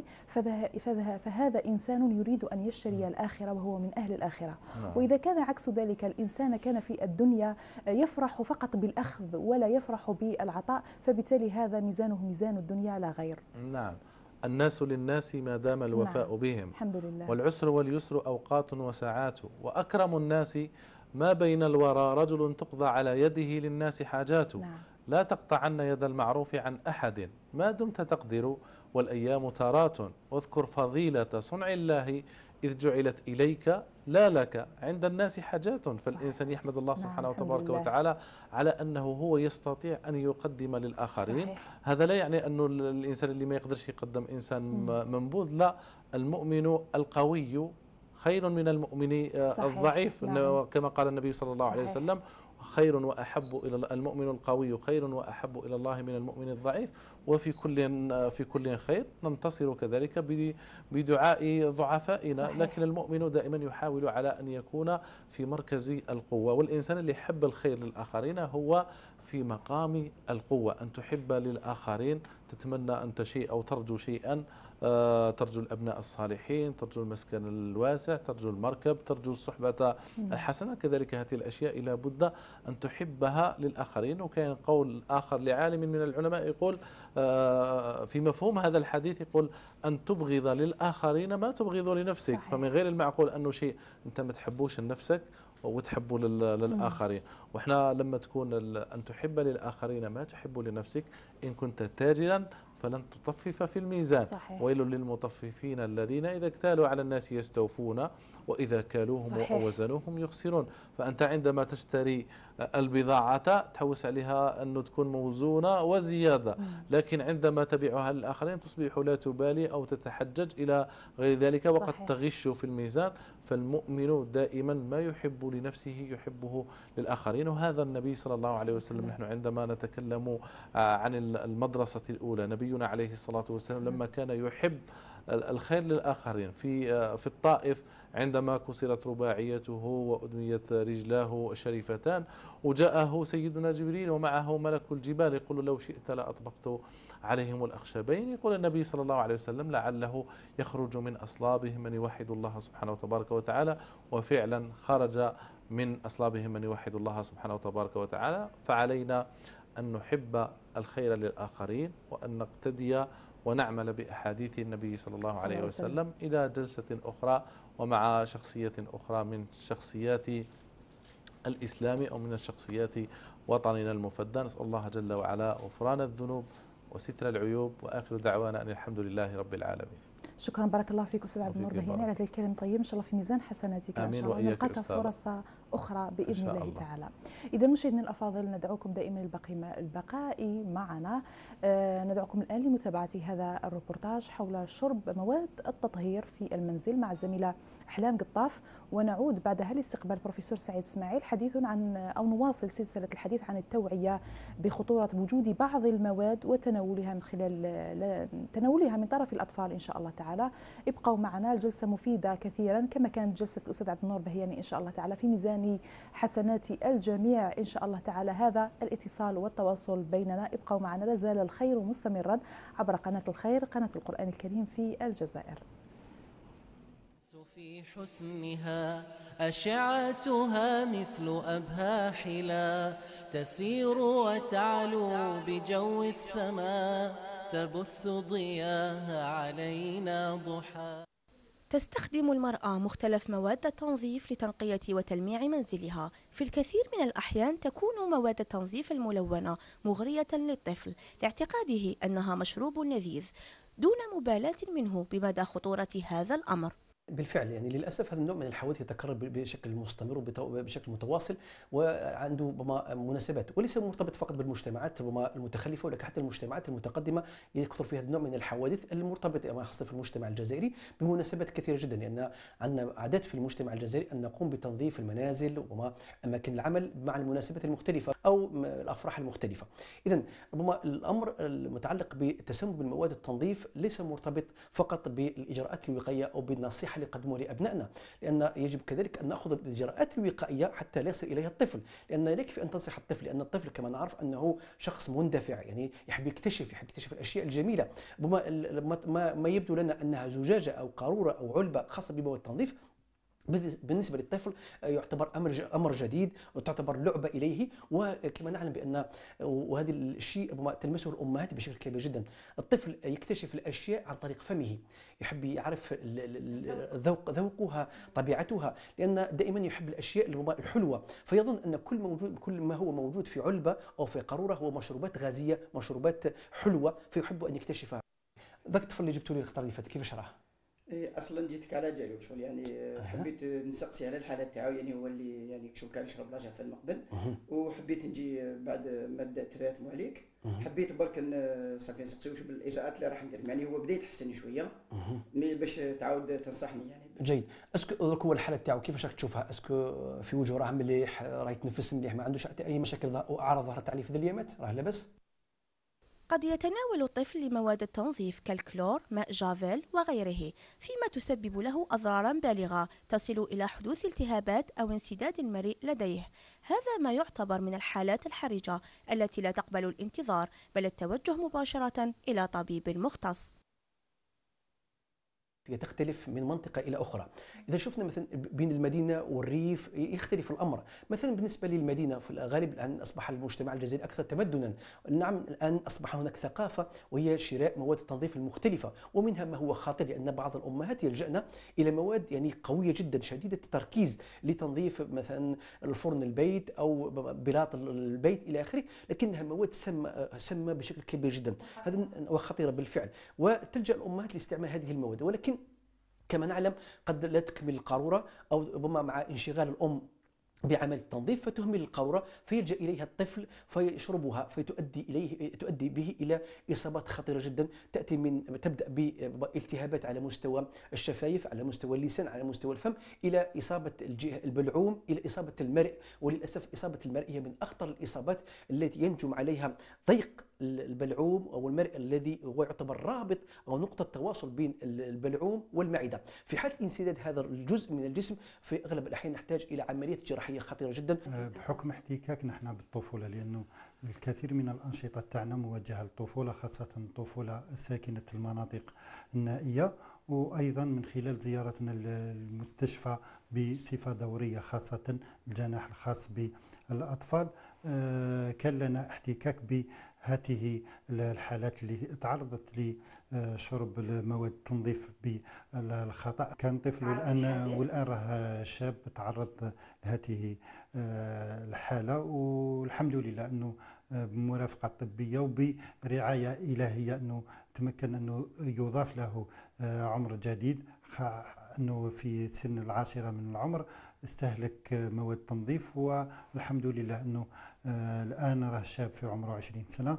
فهذا إنسان يريد أن يشتري الآخرة وهو من أهل الآخرة. نعم. وإذا كان عكس ذلك، الإنسان كان في الدنيا يفرح فقط بالأخذ ولا يفرح بالعطاء، فبالتالي هذا ميزانه ميزان الدنيا لا غير. نعم. الناس للناس ما دام الوفاء نعم. بهم، الحمد لله. والعسر واليسر أوقات وساعات، وأكرم الناس ما بين الورى رجل تقضى على يده للناس حاجات. نعم. لا تقطعن يد المعروف عن أحد ما دمت تقدر، والأيام تارات، واذكر فضيلة صنع الله إذ جعلت إليك لا لك. عند الناس حاجات، فالإنسان يحمد الله سبحانه نعم. وتبارك وتعالى على أنه هو يستطيع أن يقدم للآخرين. صحيح. هذا لا يعني أنه الإنسان اللي ما يقدرش يقدم إنسان م. منبوذ، لا، المؤمن القوي خير من المؤمن صحيح. الضعيف. نعم. كما قال النبي صلى الله صحيح. عليه وسلم: خير وأحب إلى المؤمن القوي خير وأحب إلى الله من المؤمن الضعيف، وفي كل في كل خير. ننتصر كذلك بدعاء ضعفائنا. صحيح. لكن المؤمن دائما يحاول على أن يكون في مركز القوة، والإنسان اللي يحب الخير للآخرين هو في مقام القوة، أن تحب للآخرين، تتمنى أن تشيء أو ترجو شيئا ترجو الأبناء الصالحين، ترجو المسكن الواسع، ترجو المركب، ترجو الصحبة الحسنة. كذلك هذه الأشياء لا بد أن تحبها للآخرين. وكان قول آخر لعالم من العلماء يقول في مفهوم هذا الحديث، يقول أن تبغض للآخرين ما تبغض لنفسك. صحيح. فمن غير المعقول أنه شيء أنت ما تحبوش لنفسك وتحبوا للآخرين. وإحنا لما تكون أن تحب للآخرين ما تحب لنفسك، إن كنت تاجرا فلن تطفف في الميزان. صحيح. ويل للمطففين الذين إذا اكتالوا على الناس يستوفون وإذا كالوهم صحيح. ووزنوهم يخسرون. فأنت عندما تشتري البضاعة تحوس عليها أنه تكون موزونة وزيادة، لكن عندما تبيعها للآخرين تصبح لا تبالي أو تتحجج إلى غير ذلك، وقد صحيح. تغش في الميزان. فالمؤمن دائما ما يحب لنفسه يحبه للآخرين. وهذا النبي صلى الله عليه وسلم، نحن عندما نتكلم عن المدرسة الأولى، نبينا عليه الصلاة والسلام لما كان يحب الخير للآخرين في في الطائف، عندما كسرت رباعيته وأدميت رجلاه الشريفتان، وجاءه سيدنا جبريل ومعه ملك الجبال يقول لو شئت لأطبقت عليهم الأخشبين. يقول النبي صلى الله عليه وسلم لعله يخرج من أصلابهم من يوحد الله سبحانه وتبارك وتعالى. وفعلا خرج من أصلابهم من يوحد الله سبحانه وتبارك وتعالى. فعلينا أن نحب الخير للآخرين وأن نقتدي ونعمل بأحاديث النبي صلى الله عليه وسلم إلى جلسة أخرى ومع شخصية أخرى من شخصيات الإسلام أو من الشخصيات وطننا المفدى. نسأل الله جل وعلا غفران الذنوب وستر العيوب، وآخر دعوانا أن الحمد لله رب العالمين. شكرا، بارك الله فيك أستاذ عبد النور بهياني على هذا الكلام الطيب. إن شاء الله في ميزان حسناتك إن شاء الله، نلقاك فرص أخرى بإذن الله, الله تعالى. إذا مشاهدينا الأفاضل، ندعوكم دائما البقاء معنا. آه ندعوكم الآن لمتابعة هذا الروبورتاج حول شرب مواد التطهير في المنزل مع الزميلة أحلام قطاف، ونعود بعدها لاستقبال بروفيسور سعيد إسماعيل حديث عن أو نواصل سلسلة الحديث عن التوعية بخطورة وجود بعض المواد وتناولها من خلال تناولها من طرف الأطفال إن شاء الله تعالى. ابقوا معنا، الجلسة مفيدة كثيرا كما كانت جلسة الأستاذ عبد النور بهياني إن شاء الله تعالى، في ميزان حسنات الجميع إن شاء الله تعالى. هذا الاتصال والتواصل بيننا. ابقوا معنا، لا زال الخير مستمرا عبر قناة الخير، قناة القرآن الكريم في الجزائر. في حسنها أشعتها مثل أبهى حلا، تسير وتعلو بجو السماء، تبث ضياها علينا ضحى. تستخدم المرأة مختلف مواد التنظيف لتنقية وتلميع منزلها. في الكثير من الأحيان تكون مواد التنظيف الملونة مغرية للطفل لاعتقاده أنها مشروب لذيذ دون مبالاة منه بمدى خطورة هذا الأمر. بالفعل يعني للاسف هذا النوع من الحوادث يتكرر بشكل مستمر وبشكل متواصل، وعنده ربما مناسبات، وليس مرتبط فقط بالمجتمعات ربما المتخلفه، ولكن حتى المجتمعات المتقدمه يكثر فيها هذا النوع من الحوادث المرتبطه خاصه في المجتمع الجزائري بمناسبات كثيره جدا، لان عندنا عادات في المجتمع الجزائري ان نقوم بتنظيف المنازل واماكن العمل مع المناسبات المختلفه او الافراح المختلفه. اذا ربما الامر المتعلق بالتسمم بالمواد التنظيف ليس مرتبط فقط بالاجراءات الوقائيه او بالنصيحه اللي يقدموها لابنائنا، لان يجب كذلك ان ناخذ الاجراءات الوقائيه حتى لا يصل اليها الطفل، لان لا يكفي ان تنصح الطفل، لان الطفل كما نعرف انه شخص مندفع، يعني يحب يكتشف يحب يكتشف الاشياء الجميله. ما ما يبدو لنا انها زجاجه او قاروره او علبه خاصه بمواد التنظيف بالنسبه للطفل يعتبر امر امر جديد وتعتبر لعبه اليه، وكما نعلم بان وهذا الشيء تلمسه الامهات بشكل كبير جدا. الطفل يكتشف الاشياء عن طريق فمه، يحب يعرف ذوق ذوقها طبيعتها، لان دائما يحب الاشياء الحلوه، فيظن ان كل موجود كل ما هو موجود في علبه او في قاروره هو مشروبات غازيه، مشروبات حلوه، فيحب ان يكتشفها. ذاك الطفل اللي جبتوا لي الخطره اللي فاتت كيفاش راه؟ اصلا جيتك على جالي شغل يعني حبيت نسقسي على الحاله تاعو، يعني هو اللي يعني شغل كان يشرب لاجا في المقبل، وحبيت نجي بعد ما بدات تراتمو عليك، حبيت برك صافي نسقسي وش بالاجراءات اللي راح ندير، يعني هو بدا يتحسن شويه مي باش تعاود تنصحني يعني. جيد. اسكو درك هو الحاله تاعو كيفاش راك تشوفها؟ اسكو في وجهه راه مليح، راه يتنفس مليح، ما عندوش اي مشاكل اعراض ظهرت عليه في ذا اليامات، راه لاباس؟ قد يتناول الطفل لمواد التنظيف كالكلور، ماء جافيل وغيره، فيما تسبب له أضرارا بالغة تصل إلى حدوث التهابات أو انسداد المريء لديه. هذا ما يعتبر من الحالات الحرجة التي لا تقبل الانتظار، بل التوجه مباشرة إلى طبيب مختص. هي تختلف من منطقة إلى أخرى. إذا شفنا مثلا بين المدينة والريف يختلف الأمر. مثلا بالنسبة للمدينة في الغالب الآن أصبح المجتمع الجزائري أكثر تمدنا. نعم الآن أصبح هناك ثقافة وهي شراء مواد التنظيف المختلفة، ومنها ما هو خاطئ لأن بعض الأمهات يلجأن إلى مواد يعني قوية جدا شديدة التركيز لتنظيف مثلا الفرن البيت أو بلاط البيت إلى آخره، لكنها مواد سامة سامة بشكل كبير جدا، هذا وخطيرة بالفعل، وتلجأ الأمهات لاستعمال هذه المواد. ولكن كما نعلم قد لا تكمل القارورة أو ربما مع انشغال الأم بعمل التنظيف فتهمل القارورة فيلجأ إليها الطفل فيشربها فتؤدي إليه تؤدي به إلى إصابات خطيرة جدا تأتي من تبدأ بالتهابات على مستوى الشفايف، على مستوى اللسان، على مستوى الفم، إلى إصابة البلعوم، إلى إصابة المرء. وللأسف إصابة المرء هي من أخطر الإصابات التي ينجم عليها ضيق البلعوم أو المرء الذي هو يعتبر رابط أو نقطة تواصل بين البلعوم والمعدة. في حال انسداد هذا الجزء من الجسم في أغلب الأحيان نحتاج إلى عملية جراحية خطيرة جدا. بحكم احتكاك نحن بالطفولة، لأنه الكثير من الأنشطة تاعنا موجهة للطفولة، خاصة الطفولة ساكنة المناطق النائية، وأيضا من خلال زيارتنا للمستشفى بصفة دورية خاصة الجناح الخاص بالأطفال كان لنا احتكاك بهذه الحالات اللي تعرضت لشرب مواد التنظيف بالخطأ. كان طفل والآن والآن راه شاب تعرض لهذه الحالة، والحمد لله أنه بمرافقة طبية وبرعاية إلهية أنه تمكن أنه يضاف له عمر جديد، أنه في سن العاشرة من العمر استهلك مواد تنظيف، والحمد لله أنه الآن راه شاب في عمره عشرين سنة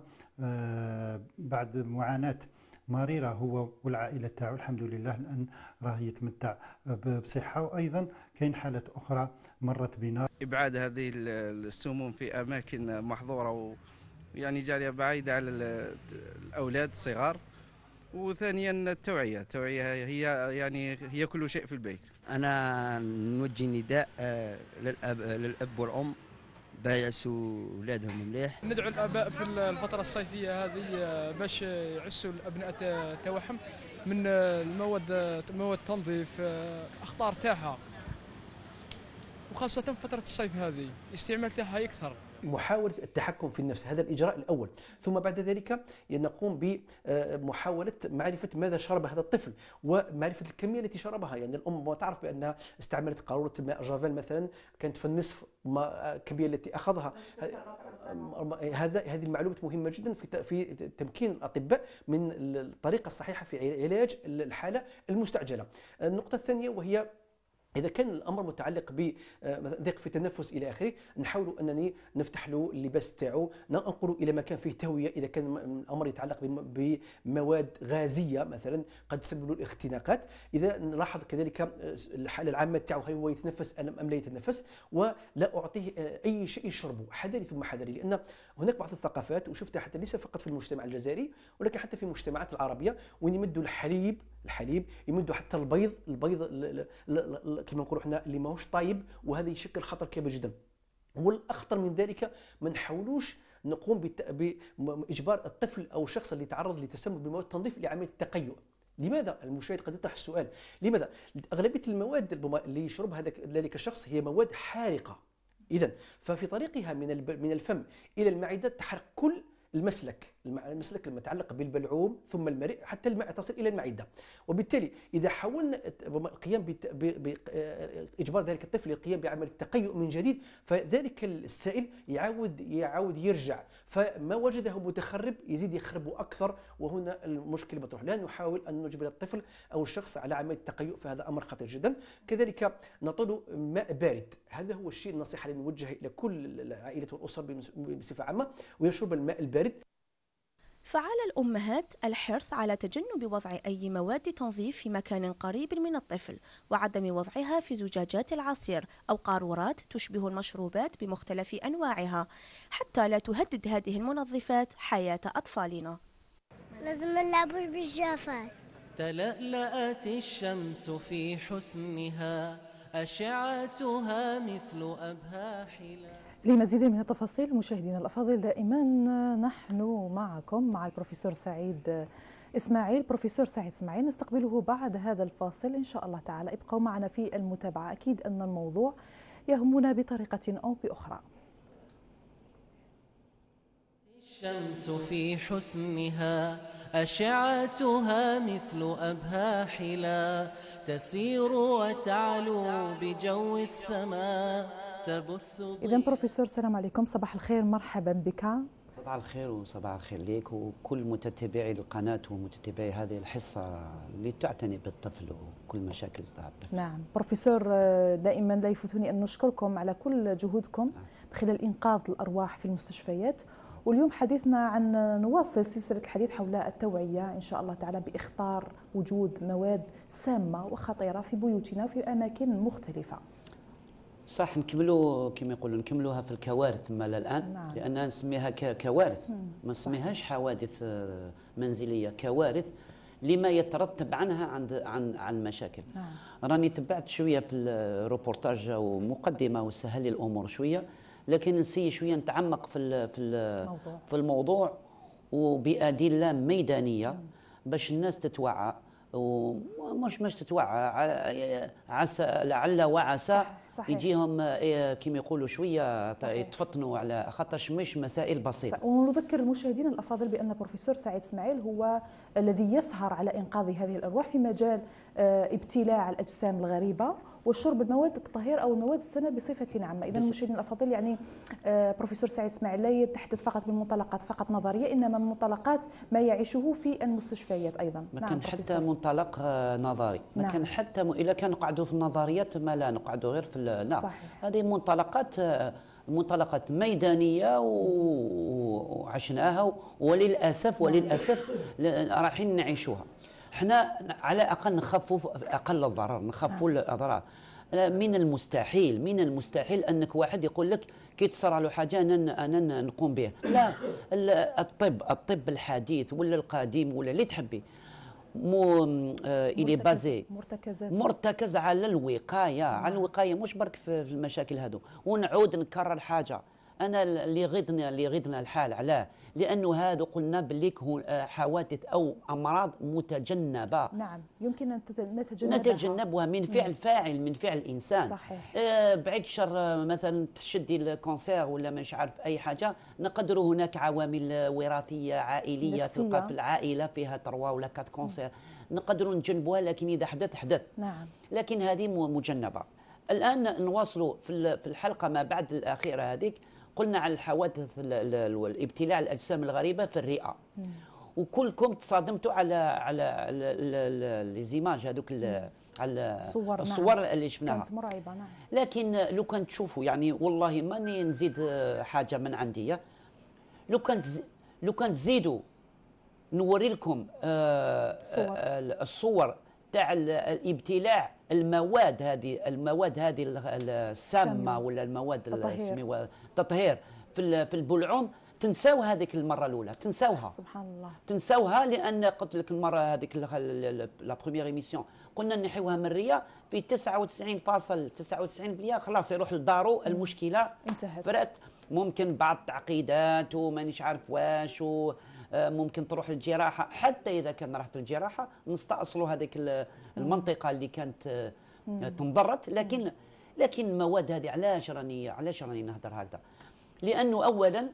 بعد معاناة مريرة هو والعائلة تاعو. الحمد لله الآن راه يتمتع بصحة. وأيضا كاين حالات أخرى مرت بنا. إبعاد هذه السموم في أماكن محظورة ويعني جالية بعيدة على الأولاد الصغار. وثانيا التوعية، التوعية هي يعني هي كل شيء في البيت. أنا نوجه نداء للأب للأب والأم بايعسوا أولادهم مليح. ندعو الآباء في الفترة الصيفية هذه باش يعسوا الأبناء تاعهم من المواد مواد التنظيف أخطار تاعها، وخاصة فترة الصيف هذه الاستعمال تاعها يكثر. محاولة التحكم في النفس هذا الإجراء الأول، ثم بعد ذلك نقوم بمحاولة معرفة ماذا شرب هذا الطفل ومعرفة الكمية التي شربها. يعني الأم تعرف بأنها استعملت قارورة ماء جافيل مثلا كانت في النصف ما الكمية التي أخذها. هذا هذه المعلومات مهمة جدا في في تمكين الأطباء من الطريقة الصحيحة في علاج الحالة المستعجلة. النقطة الثانية وهي إذا كان الأمر متعلق بضيق في التنفس إلى آخره، نحاول أنني نفتح له اللباس تاعو، ننقله إلى مكان فيه تهوية. إذا كان الأمر يتعلق بمواد غازية مثلا قد تسبب له الاختناقات. إذا نلاحظ كذلك الحالة العامة تاعو هل هو يتنفس أم لا يتنفس، ولا أعطيه أي شيء يشربه، حذري ثم حذري. لأن هناك بعض الثقافات وشفتها حتى ليس فقط في المجتمع الجزائري ولكن حتى في المجتمعات العربية، وين يمدوا الحليب الحليب يمدوا حتى البيض البيض كما نقولوا احنا اللي ماهوش طايب، وهذا يشكل خطر كبير جدا. والاخطر من ذلك ما نحاولوش نقوم باجبار الطفل او الشخص اللي تعرض لتسمم بمواد التنظيف لعمليه التقيؤ. لماذا؟ المشاهد قد يطرح السؤال، لماذا؟ اغلبيه المواد اللي يشربها ذلك الشخص هي مواد حارقه. اذا ففي طريقها من من الفم الى المعده تحرق كل المسلك المسلك المتعلق بالبلعوم ثم المريء حتى الماء تصل الى المعده. وبالتالي اذا حاولنا القيام باجبار ذلك الطفل للقيام بعمل التقيؤ من جديد، فذلك السائل يعاود يعاود يرجع، فما وجده متخرب يزيد يخربه اكثر، وهنا المشكله مطروح. لا نحاول ان نجبر الطفل او الشخص على عمل التقيؤ، فهذا امر خطير جدا. كذلك نعطيه ماء بارد، هذا هو الشيء النصيحه اللي نوجهها الى كل العائلات والاسر بصفه عامه، ويشرب الماء البارد. فعلى الأمهات الحرص على تجنب وضع أي مواد تنظيف في مكان قريب من الطفل، وعدم وضعها في زجاجات العصير أو قارورات تشبه المشروبات بمختلف أنواعها، حتى لا تهدد هذه المنظفات حياة أطفالنا. لازم نلعبوا بالجافات. تلألأت الشمس في حسنها، أشعتها مثل أبهى حلا. لمزيد من التفاصيل مشاهدينا الأفاضل دائما نحن معكم مع البروفيسور سعيد إسماعيل، بروفيسور سعيد إسماعيل، نستقبله بعد هذا الفاصل إن شاء الله تعالى. ابقوا معنا في المتابعة، أكيد أن الموضوع يهمنا بطريقة أو بأخرى. الشمس في حسنها أشعتها مثل أبهى حلا تسير وتعلو بجو السماء تبث. إذا بروفيسور السلام عليكم، صباح الخير، مرحبا بك. صباح الخير وصباح الخير ليك وكل متتبعي القناة ومتتبعي هذه الحصة اللي تعتني بالطفل وكل مشاكل الطفل. نعم بروفيسور، دائما لا يفوتني أن نشكركم على كل جهودكم خلال إنقاذ الأرواح في المستشفيات. واليوم حديثنا عن نواصل سلسلة الحديث حول التوعية إن شاء الله تعالى بإخطار وجود مواد سامة وخطيرة في بيوتنا وفي أماكن مختلفة. صح، نكملوا كما يقولوا نكملوها في الكوارث مالا الآن. نعم. لأننا نسميها كوارث، ما نسميهاش حوادث منزلية، كوارث لما يترتب عنها عند عن عن المشاكل. نعم. راني تبعت شوية في الروبورتاج ومقدمة وسهل لي الأمور شوية، لكن نسي شويه نتعمق في في الموضوع. في الموضوع وبأدلة ميدانيه باش الناس تتوعى، ومش مش تتوعى، عسى لعل وعسى يجيهم كما يقولوا شويه يتفطنوا على خاطرش مش مسائل بسيطه. ونذكر المشاهدين الافاضل بان بروفيسور سعيد اسماعيل هو الذي يسهر على انقاذ هذه الارواح في مجال ابتلاع الاجسام الغريبه وشرب المواد الطاهره او المواد السامه بصفه عامه. اذا المشاهدين الافاضل يعني بروفيسور سعيد اسماعيل لا يتحدث فقط بمنطلقات فقط نظريه، انما من منطلقات ما يعيشه في المستشفيات ايضا. ما كان حتى منطلق نظري، ما نعم. كان حتى م... اذا كان نقعدوا في النظريات ما لا نقعدوا غير في ال... نعم. صحيح. هذه منطلقات منطلقات ميدانيه وعشناها وللاسف وللاسف رايحين نعيشوها. احنا على الاقل نخفف اقل الضرر، نخففوا الاضرار. من المستحيل من المستحيل انك واحد يقول لك كي تصرى له حاجه انا انا نقوم به. لا، الطب الطب الحديث ولا القديم ولا اللي تحبي مو الي بازي مرتكزات مرتكز على الوقايه، على الوقايه مش برك في المشاكل هذو. ونعود نكرر حاجه، انا اللي غيظنا اللي غيظنا الحال علاه، لانه هذا قلنا باللي حوادث او امراض متجنبه. نعم، يمكن ان نتجنبها نتجنبها من فعل فاعل من فعل الانسان. صحيح. آه بعيد الشر مثلا تشدي الكونسير ولا مش عارف اي حاجه، نقدر هناك عوامل وراثيه عائليه نفسية. تلقى في العائله فيها تروا ولا كات كونسير، نقدروا نجنبوها، لكن اذا حدث حدث. نعم. لكن هذه مجنبه. الان نواصلوا في الحلقه ما بعد الاخيره هذيك، قلنا على الحوادث الابتلاع الاجسام الغريبه في الرئه. مم. وكلكم تصادمتوا على على لي زيماج هذوك على الصور, الصور نعم. اللي شفناها كانت مرعبه. نعم. لكن لو كان تشوفوا يعني والله ماني نزيد حاجه من عندي، لو كان لو كان تزيدوا نوري لكم آه الصور تاع الابتلاع المواد هذه المواد هذه السامه ولا المواد التطهير في في البلعوم، تنساو هذيك المره الاولى، تنساوها سبحان الله، تنساوها. لان قلت لك المره هذيك لا بروميير ايميسيون قلنا نحيوها من الريا في تسعة وتسعين فاصلة تسعة وتسعين بالمئة خلاص يروح لدارو، المشكله انتهت. فرات ممكن بعض التعقيدات ومانيش عارف واش و ممكن تروح للجراحه، حتى اذا كان راحت الجراحه نستأصلوا هذيك المنطقه اللي كانت تنضرت. لكن لكن المواد هذه علاش راني علاش راني نهضر هكذا؟ لانه اولا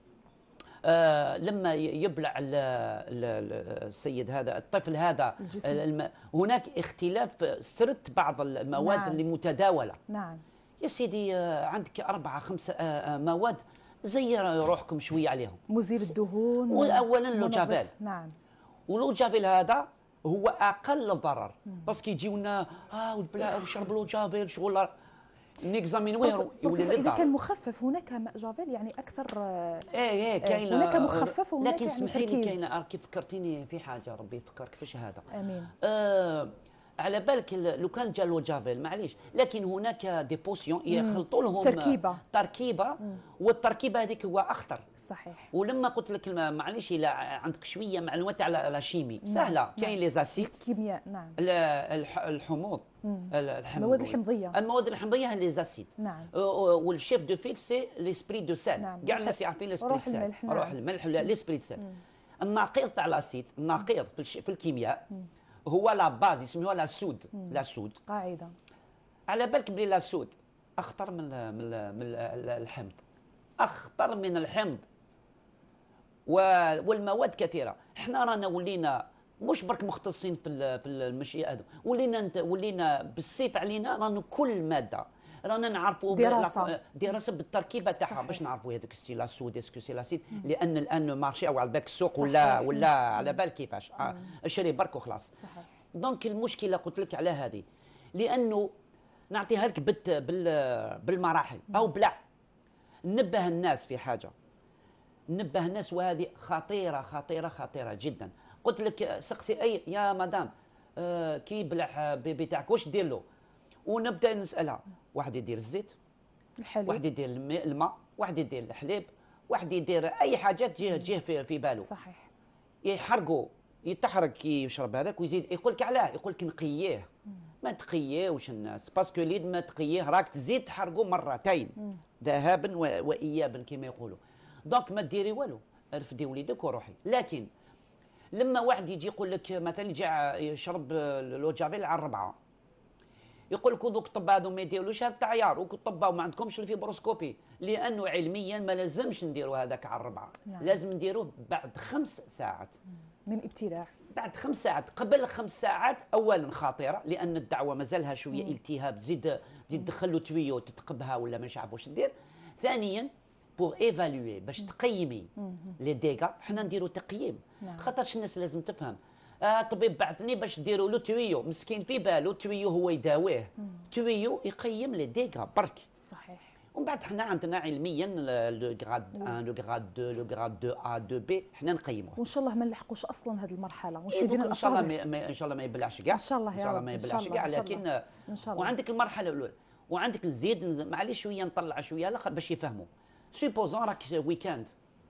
آه لما يبلع ال ال السيد هذا الطفل هذا الم... هناك اختلاف سرت بعض المواد. نعم. اللي متداوله. نعم يا سيدي، آه عندك أربعة خمسة آه مواد، زي روحكم شويه عليهم. مزيل الدهون واولا لوجافيل. نعم. ولوجافيل هذا هو اقل ضرر، باسكو يجيونا اه والبلا وشرب لوجافيل شغل نيكزامينوه. اذا كان مخفف هناك جافيل يعني اكثر. ايه ايه كاين هناك مخفف وهناك لكن اسمحي يعني لي كاين كيف فكرتيني في حاجه، ربي يفكرك كيفاش هذا. امين. آه على بالك لو كان جا لوجافيل معليش، لكن هناك دي بوسيون يخلطوا لهم تركيبه تركيبه مم. والتركيبه هذيك هو اخطر. صحيح. ولما قلت لك معليش الا عندك شويه معلومات على الشيمي سهله. نعم. كاين لي زاسيد الكيمياء. نعم. الحموض، المواد الحمضيه المواد الحمضيه هي لي زاسيد. نعم. والشيف دو فيل سي ليسبري دو سيل. نعم. كاع الناس يعرفين ليسبري دو سيل، روح الملح ولا ليسبري دو سيل. النقيض تاع لاسيد، النقيض في, الش... في الكيمياء هو لا باز يسميوها لا سود، لا سود قاعده. على بالك بلي لا سود اخطر من ال من, ال من ال الحمض، اخطر من الحمض والمواد كثيره. احنا رانا ولينا مش برك مختصين في في المشي هذا، ولينا انت ولينا بالسيف علينا رانا كل ماده رانا نعرفوا دراسه دراسه بالتركيبه تاعها باش نعرفوا هذاك سي لا سود اسكو سي لاسيد، لان الان مارشي او على بالك السوق ولا ولا على بالك كيفاش آه. اشري برك وخلاص. صحيح. دونك المشكله قلت لك على هذه، لانه نعطيها لك بالمراحل او بلا نبه الناس في حاجه، نبه الناس وهذه خطيره خطيره خطيره جدا. قلت لك سقسي اي يا مدام آه كي يبلع بيبي تاعك واش دير له، ونبدا نسالها، واحد يدير الزيت، الحليب، واحد يدير الماء، واحد يدير الحليب، واحد يدير اي حاجه تجيه تجيه في, في باله. صحيح. يحرقوا يتحرق كي يشرب هذاك ويزيد يقول لك علاه، يقول لك نقييه. ما تقييوش الناس باسكو ليد ما تقييه راك تزيد تحرقوا مرتين ذهابا وايابا كما يقولوا. دونك ما ديري والو، رفدي وليدك وروحي. لكن لما واحد يجي يقول لك مثلا يجي يشرب لوجافيل على الربعه، يقول لك ذوك الطباء هذو ما يديرولوش هذا التعيار، وك الطباء وما عندكمش الفيبروسكوبي، لانه علميا ما لازمش نديروا هذاك على الربعه. نعم. لازم نديروه بعد خمس ساعات من ابتلاع. بعد خمس ساعات. قبل خمس ساعات اولا خطيره، لان الدعوه مازالها شويه التهاب، تزيد تزيد تدخل له تويو تتقبها ولا ما نعرف واش دير. ثانيا بور ايفالوي باش تقيمي لي ديغا، حنا نديروا تقييم. نعم. خاطرش الناس لازم تفهم، آه طبيب بعثني باش ديروا له تويو، مسكين في بالو تويو هو يداويه، تويو يقيم لي ديغا برك. صحيح. ومن بعد حنا عندنا علميا لو غراد واحد لو غراد اثنين لو غراد اثنين ا اثنين بي حنا نقيموه. وان شاء الله ما نلحقوش اصلا هذه المرحله، مشاهدينا ان شاء الله ما ان شاء الله ما يبلعش كاع، ان شاء الله ان شاء الله ما يبلعش كاع. لكن ان شاء الله. وعندك المرحله الاولى وعندك نزيد معليش شويه نطلع شويه لا باش يفهموا. سوبوزون راك ويكاند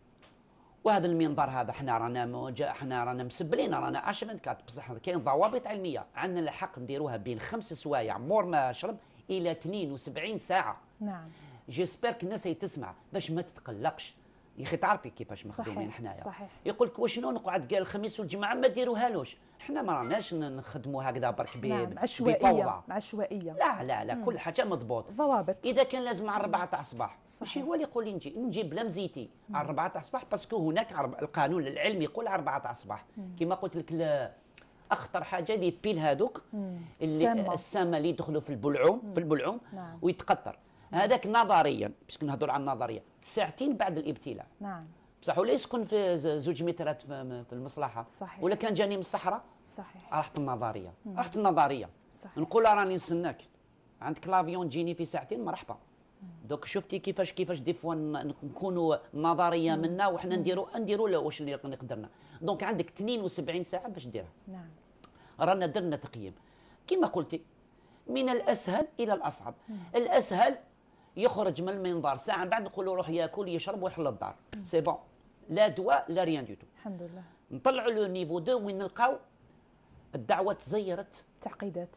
وهذا المنظر هذا حنا رانا حنا رانا مسبلين، رانا عشرة أربعة بصح كاين ضوابط علميه، عندنا الحق نديروها بين خمس سوايع مور ما شرب الى اثنين وسبعين ساعه. نعم. جيسبر الناس هي تسمع باش ما تتقلقش يا اخي، تعرفي كيفاش مخدومين حنايا. صحيح. يقول لك وشنو نقعد كاع الخميس والجمعه ما ديروهالوش، حنا ما راناش نخدموا هكذا برك ب نعم. عشوائيه عشوائيه. لا لا لا مم. كل حاجه مضبوط، ضوابط. اذا كان لازم على أربعة تاع الصباح ماشي هو اللي يقول لي نجي نجيب لا مزيتي على أربعة تاع الصباح، باسكو هناك القانون العلمي يقول على أربعة تاع الصباح. كما قلت لك اخطر حاجه لي بيل هذوك اللي السامه اللي يدخلوا في البلعوم في البلعوم نعم. ويتقطر هذاك نظريا باش نهضر على النظريه ساعتين بعد الابتلاع. نعم. بصح ولا يسكن في زوج مترات في المصلحه. صحيح. ولا كان جاني من الصحراء. صحيح. رحت النظريه مم. رحت النظريه. صحيح. نقول راني نستناك عندك لافيون تجيني في ساعتين مرحبا. دوك شفتي كيفاش كيفاش دي فوا نكونوا نظريه منا وحنا نديروا نديروا واش اللي قدرنا. دونك عندك اثنين وسبعين ساعه باش ديرها. نعم. رانا درنا تقييم كما قلتي من الاسهل الى الاصعب. مم. الاسهل يخرج من المنظار ساعه بعد نقولوا روح ياكل يشرب ويحل الدار سي بون، لا دواء لا ريان دو تو. الحمد لله. نطلعوا لو نيفو اثنين وين نلقاو الدعوه تزيرت تعقيدات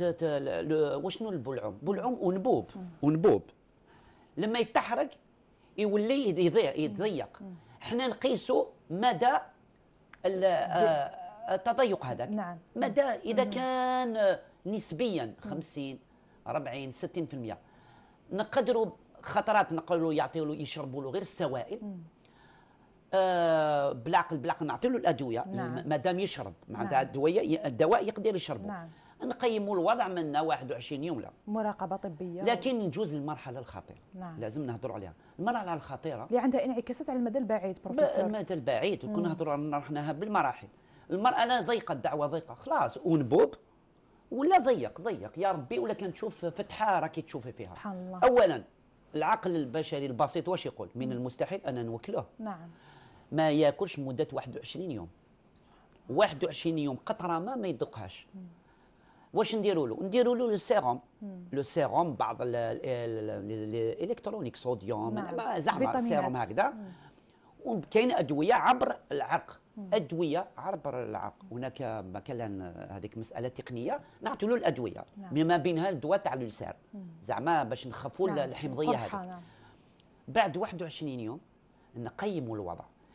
وشنو البلعوم بلعوم ونبوب مم. ونبوب لما يتحرق يولي يتضيق. حنا نقيسوا مدى التضيق هذاك. نعم. مدى اذا مم. كان نسبيا خمسين أربعين ستين بالمئة نقدروا خطرات نقولوا يعطيوا له يشربوا له غير السوائل. آه بالعقل بالعقل نعطي له الادويه. نعم. ما دام يشرب معناتها نعم. الدويه الدواء يقدر يشربه. نعم. نقيموا الوضع منا واحد وعشرين يوم لا مراقبه طبيه. لكن نجوز المرحله الخطيره. نعم. لازم نهضروا عليها. المرحله الخطيره اللي عندها انعكاسات على المدى البعيد بروفيسور. المدى البعيد وكنا نهضروا رحناها بالمراحل. المرأة ضيقه الدعوه ضيقه خلاص ونبوب ولا ضيق ضيق يا ربي، ولا كان تشوف فتحه راكي تشوفي فيها. سبحان الله. اولا العقل البشري البسيط واش يقول؟ من المستحيل ان نوكله. نعم. ما ياكلش مده واحد وعشرين يوم. واحد وعشرين يوم قطره ما ما يدقهاش. واش نديروا له؟ نديروا له السيروم. لو سيروم بعض الالكترونيك صوديوم. نعم. زعما السيروم هكذا. وكاين ادويه عبر العرق. مم. ادويه عبر العرق. هناك مثلا هذيك مساله تقنيه نعطوا له الادويه. نعم. بما بينها الدواء تاع الالسار زعما باش نخفوا. نعم. الحمضيه هذه. نعم. بعد واحد وعشرين يوم نقيموا الوضع.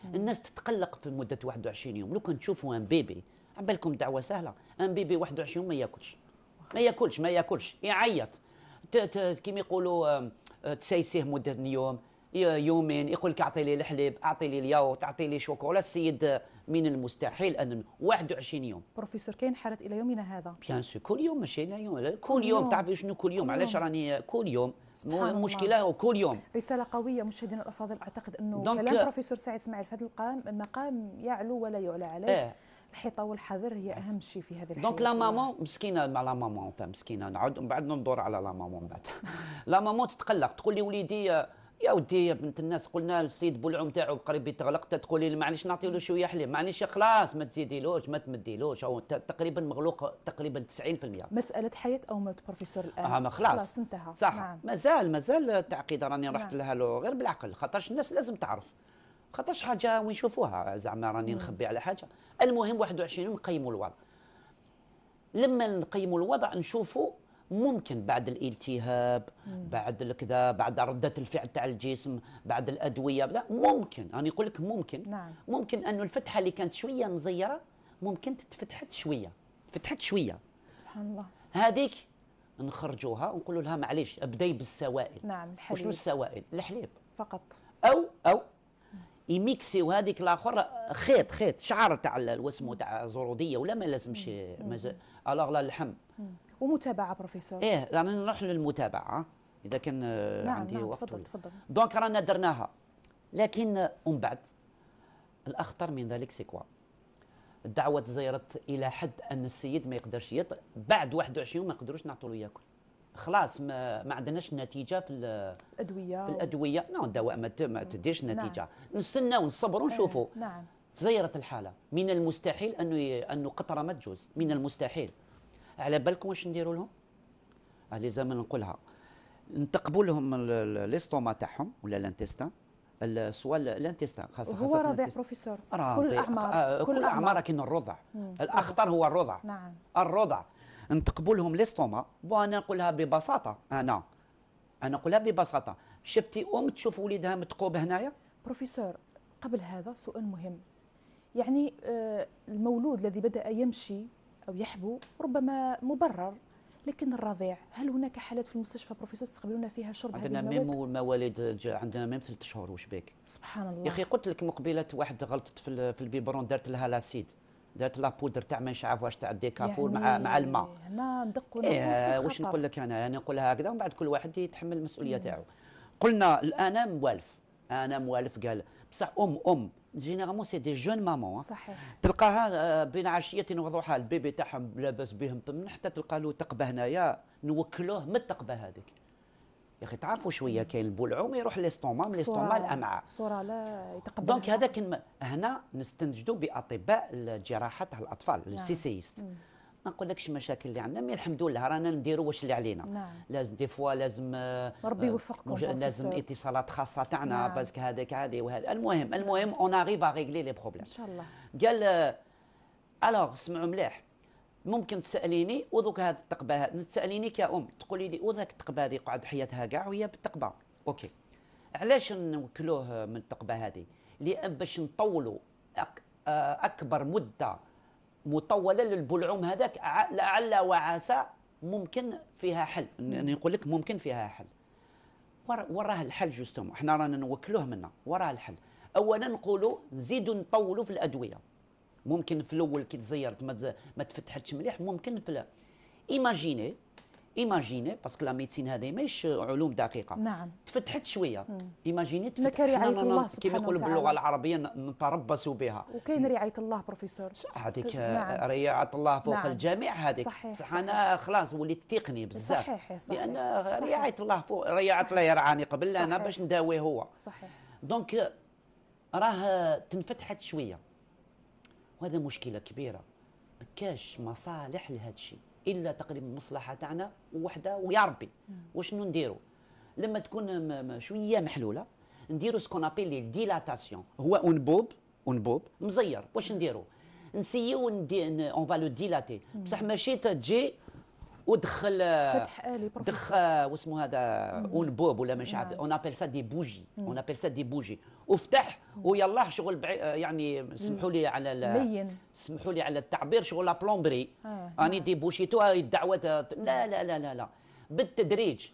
الناس تتقلق في مده واحد وعشرين يوم. لو كان تشوفوا ان بيبي، عبالكم دعوه سهله، ان بيبي واحد وعشرين يوم ما ياكلش ما ياكلش ما ياكلش يعيط، كيما يقولوا تسيسيه مده يوم يومين، يقول لك اعطي لي الحليب، اعطي لي الياوت، اعطي لي شوكولا. السيد من المستحيل ان واحد وعشرين يوم. بروفيسور كاين حالات الى يومنا هذا؟ بيان سو كل يوم، ماشي الى يوم، كل يوم. تعرفي شنو كل يوم؟ علاش راني كل يوم المشكله هو كل يوم. رساله قويه مشاهدينا الافاضل. اعتقد انه كلام بروفيسور سعيد اسماعيل في هذا المقام المقام يعلو ولا يعلى عليه. آه. الحيطه والحذر هي اهم شيء في هذه الحياه. دونك لا مامون مسكينه، مع لا مامون فهم مسكينه، نعاود من بعد ندور على لا مامون بعد. لا مامون تتقلق، تقول لي وليدي يا ودي يا بنت الناس، قلنا للسيد بولعوم تاعو قريب يتغلق، تقولي لي معليش نعطي له شويه حليب، معليش خلاص ما تزيديلوش ما تمديلوش، هو تقريبا مغلوق تقريبا تسعين بالمئة. مساله حياه او موت بروفيسور الان. اه خلاص خلاص انتهى. صح. نعم. مازال مازال تعقيد راني رحت نعم. لها له غير بالعقل، خاطرش الناس لازم تعرف، خاطرش حاجه وين يشوفوها زعما راني نخبي على حاجه. المهم واحد وعشرين يوم نقيموا الوضع. لما نقيموا الوضع نشوفوا ممكن بعد الالتهاب، مم. بعد الكذا، بعد ردة الفعل تاع الجسم، بعد الادويه، بدا ممكن انا نقول لك ممكن نعم. ممكن انه الفتحه اللي كانت شويه مزيره ممكن تتفتحت شويه، فتحت شويه. سبحان الله. هذيك نخرجوها ونقولوا لها معليش ابداي بالسوائل. نعم الحليب. وشنو السوائل؟ الحليب فقط. او او يميكسيو هذيك الاخر خيط خيط شعر تاع الوسمو تاع زروديه ولا ما لازمش مازال. الوغ لا اللحم. ومتابعه بروفيسور. ايه راني نروح للمتابعه اذا كان نعم عندي نعم وقت. تفضل تفضل. دونك رانا درناها، لكن ومن بعد الاخطر من ذلك سي كوا؟ الدعوه تزيرت الى حد ان السيد ما يقدرش يط... بعد واحد وعشرين يوم ما نقدروش نعطوا له ياكل. خلاص ما, ما عندناش نتيجه في الادويه في الادويه. نو الدواء ما, ما تديش نتيجه. نعم. نستناو ونصبروا ونشوفوا. آه. نعم. تزيرت الحاله، من المستحيل انه ي... انه قطره ما تجوز، من المستحيل. على بالكم واش نديروا لهم؟ اللي زعما نقولها نتقبوا لهم ليستوما تاعهم ولا الانتستان، سواء الانتستان خاصه هو رضيع بروفيسور كل الاعمار. آه كل الاعمار لكن الرضع الاخطر هو الرضع. نعم. الرضع نتقبوا لهم ليستوما. وانا نقولها ببساطه، انا انا نقولها ببساطه، شفتي ام تشوف وليدها متقوب هنايا؟ بروفيسور قبل هذا سؤال مهم، يعني آه المولود الذي بدأ يمشي أو يحبو ربما مبرر، لكن الرضيع هل هناك حالات في المستشفى بروفيسور تستقبلون فيها شرب هذه المواد؟ عندنا ميم المواليد عندنا ميم ثلاث شهور. واش بك؟ سبحان الله يا اخي قلت لك مقبله واحد غلطت في في البيبرون، دارت لها لاسيد، دارت لا بودر تاع ما نعرف واش تاع الديكافور يعني مع مع الماء. هنا ندقوا إيه واش نقول لك انا يعني نقولها هكذا ومن بعد كل واحد يتحمل المسؤوليه تاعو. قلنا الان موالف، انا موالف قال بصح ام ام جينيرالمون سي دي جون مامون صحيح. تلقاها بين عشيه وضحى البيبي تاعهم لاباس بهم من حتى تلقى له تقبه هنايا نوكلوه من التقبه هذيك. يا اخي تعرفوا شويه كاين البلعوم يروح ليستوما، من ليستوما الامعاء صوره لا يتقبل. دونك هذاك هنا نستنجدوا باطباء الجراحه تاع الاطفال السيسيست. ما نقولكش المشاكل اللي عندنا، مي الحمد لله رانا نديروا واش اللي علينا. نعم. لازم دي فوا لازم ربي يوفقكم لازم اتصالات خاصه تاعنا. نعم. باسكو هذاك هذه وهذا المهم المهم اون اريف ا ريغلي لي بروبليم ان شاء الله. قال الوغ اسمعوا مليح، ممكن تساليني وذوك هذه التقبه تساليني كأم تقولي لي وذاك التقبه هذه قعد حياتها كاع وهي بالتقبه. اوكي علاش نوكلوه من التقبه هذه؟ لان باش نطولوا أك اكبر مده مطوله للبلعوم هذاك لعل وعسى ممكن فيها حل. نقول لك ممكن فيها حل. وراه الحل جوستوم، احنا رانا نوكلوه منا وراه الحل. اولا نقولوا نزيدوا نطولوا في الادويه. ممكن في الاول كي تزيرت ما تفتحتش مليح، ممكن في ايماجيني ايماجيني باسكو لا ميديسين هذه ماهيش علوم دقيقه. نعم. تفتحت شويه. ايماجيني تفتح رعايه الله سبحانه كما يقولوا باللغه العربيه نتربص بها. وكاين رعايه الله بروفيسور. هذيك نعم. رعايه الله فوق نعم. الجميع هذيك. صحيح. صح انا خلاص وليت تقني بزاف. صحيح صحيح. لان رعايه الله فوق رعايه الله يرعاني قبل صحيح. انا باش نداويه هو. صحيح. دونك راه تنفتحت شويه، وهذا مشكله كبيره. ما كاش مصالح لهذا الشيء الا تقريبا المصلحه تاعنا وحده ويا ربي. وشنو نديروا؟ لما تكون شويه محلوله نديروا سكون ابيل لي ديلاتاسيون، هو انبوب انبوب مزير. واش نديروا؟ نسيو اون فا لو ديلاتي، بصح ماشي تجي ودخل فتح آلي بروفيسور. دخل واسمه هذا اونبوب ولا مش عارف، اون ابل سا دي بوجي، اون ابل سا دي بوجي، وفتح ويلا شغل بعي... يعني سمحوا لي على لين سمحوا لي على التعبير، شغل لا بلومبري آه. اني دي بوشيتو الدعوه. لا لا لا لا لا بالتدريج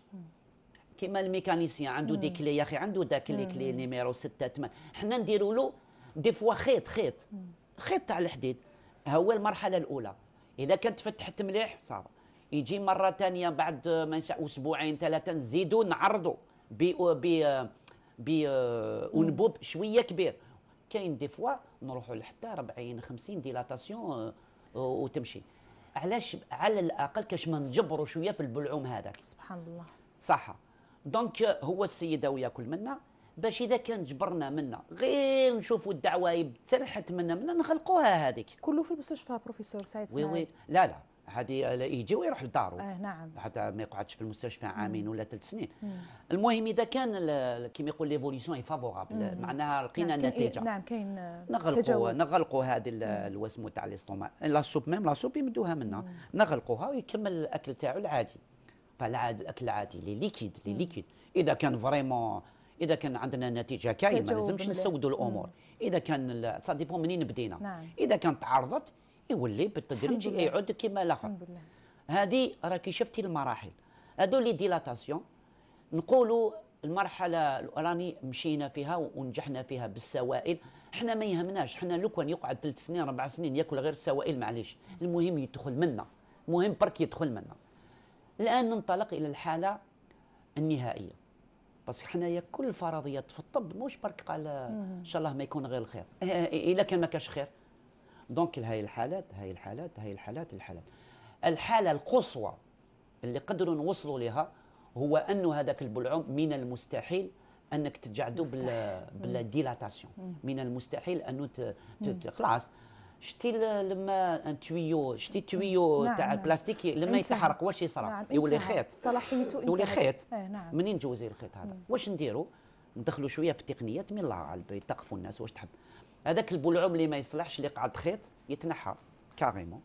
كيما الميكانيسيان عنده دي كلي يا اخي، عنده داك لي كلي نيميرو ستة ثمانية، حنا نديروا له دي فوا خيط خيط خيط تاع الحديد. هو المرحله الاولى اذا كانت فتحت مليح صافي، يجي مره ثانيه بعد ما اسبوعين ثلاثه نزيدوا نعرضوا ب ب ب انبوب شويه كبير. كاين دي فوا نروحوا لحتى أربعين خمسين ديلاتاسيون وتمشي. علاش؟ على الاقل كاش ما نجبروا شويه في البلعوم هذاك. سبحان الله صح. دونك هو السيده وياكل منا، باش اذا كان جبرنا منا غير نشوفوا الدعوه ترحت منا منا نخلقوها هذيك. كله في المستشفى بروفيسور سعيد وي سماعي؟ وي لا لا هذه يجي ويروح لدارو. اه نعم. حتى ما يقعدش في المستشفى عامين مم. ولا ثلاث سنين. مم. المهم اذا كان كيما يقول ليفوليسيون فافورابل، معناها لقينا نعم. نتيجه. نعم كاين نغلقوا نغلقوا هذه الوسمو تاع الاستوما، لا سوب ميم لا سوب يمدوها منا، نغلقوها ويكمل الاكل تاعو العادي. فالعاد الاكل العادي لي ليكيد لي ليكيد. اذا كان فريمون اذا كان عندنا نتيجه كاينه ما لازمش نسودوا الامور. اذا كان سا ديبون منين بدينا. نعم. اذا كانت تعرضت يولي بالتدريج يعود كما الاخر. هذه راكي شفتي المراحل هذو لي ديلاتاسيون. نقولوا المرحله الاولاني مشينا فيها ونجحنا فيها بالسوائل. احنا ما يهمناش، احنا لو كان يقعد ثلاث سنين اربع سنين ياكل غير السوائل معليش، المهم يدخل منا، المهم برك يدخل منا. الان ننطلق الى الحاله النهائيه، بس حنايا كل الفرضيات في الطب مش برك قال ان شاء الله ما يكون غير الخير، الا كان ما كاش خير. دونك هاي الحالات هاي الحالات هاي الحالات الحالات الحاله القصوى اللي قدروا نوصلوا لها هو انه هذاك البلعوم من المستحيل انك تجعدوا بال بالديلاتاسيون، من المستحيل انه خلاص. شتي لما تويو شتي تويو نعم تاع نعم. البلاستيك لما يتحرق واش يصرى؟ نعم. يولي خيط، صلاحيته يولي خيط. آه نعم. منين نجوزي الخيط هذا؟ مم. واش نديروا؟ ندخلوا شويه في التقنيات من الله غالب يتقفوا الناس واش تحب. هذاك البلعوم اللي ما يصلحش اللي قعد خيط يتنحى كاريمون.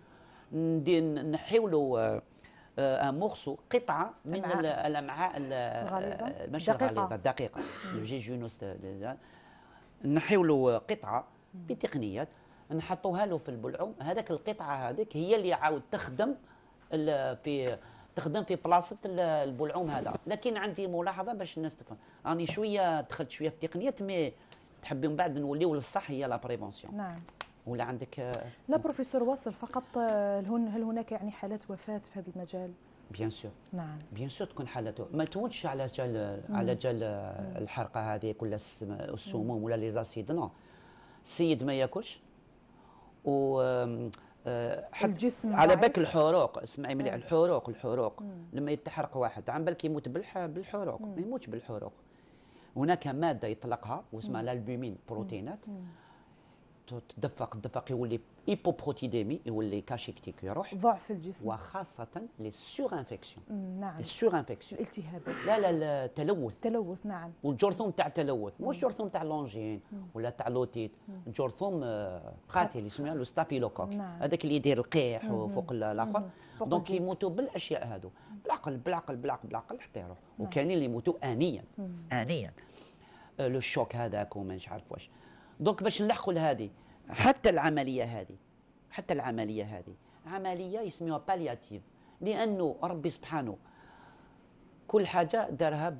نحيو له ان مورسو قطعه من الامعاء الغليظه ماشي الغليظه الدقيقه الجيجينوس. نحيو له قطعه بتقنيات نحطوها له في البلعوم. هذاك القطعه هذيك هي اللي عاود تخدم في تخدم في بلاصه البلعوم هذا. لكن عندي ملاحظه باش الناس تفهم، راني شويه دخلت شويه في تقنيات مي تحبي من بعد نوليو للصح هي لا بريفونسيون. نعم. ولا عندك لا بروفيسور واصل فقط، هل هناك يعني حالات وفاه في هذا المجال؟ بيان سور. نعم. بيان سور تكون حالات ما تموتش على جال على جال الحرقه هذه ولا السموم ولا لي زاسيد. نو السيد ما ياكلش و الجسم على بالك الحروق. اسمعي مليح، الحروق الحروق مم. لما يتحرق واحد عن بالك يموت بالحروق، ما يموتش بالحروق. هناك ماده يطلقها واسمها الالبومين بروتينات مم. تدفق الدفق يولي ايبوبروتيديمي، يولي كاشيكتيك يروح ضعف الجسم، وخاصه لي سور انفكسيون. نعم لي سور انفكسيون الالتهابات. لا لا التلوث التلوث نعم. والجرثوم تاع التلوث مش جرثوم تاع لونجين ولا تاع لوتيت، جرثوم قاتل يسموه له ستافيلوكوك. نعم. هذاك اللي يدير القيح وفوق الاخر. دونك يموتوا بالاشياء هذو بالعقل بالعقل بالعقل بالعقل حتى يروح. وكاينين اللي يموتوا انيا انيا لو الشوك هذاك وما مش عارف واش. دونك باش نلحقوا لهذه حتى العمليه هذه حتى العمليه هذه عمليه يسموها بالياتيف، لانه ربي سبحانه كل حاجه دارها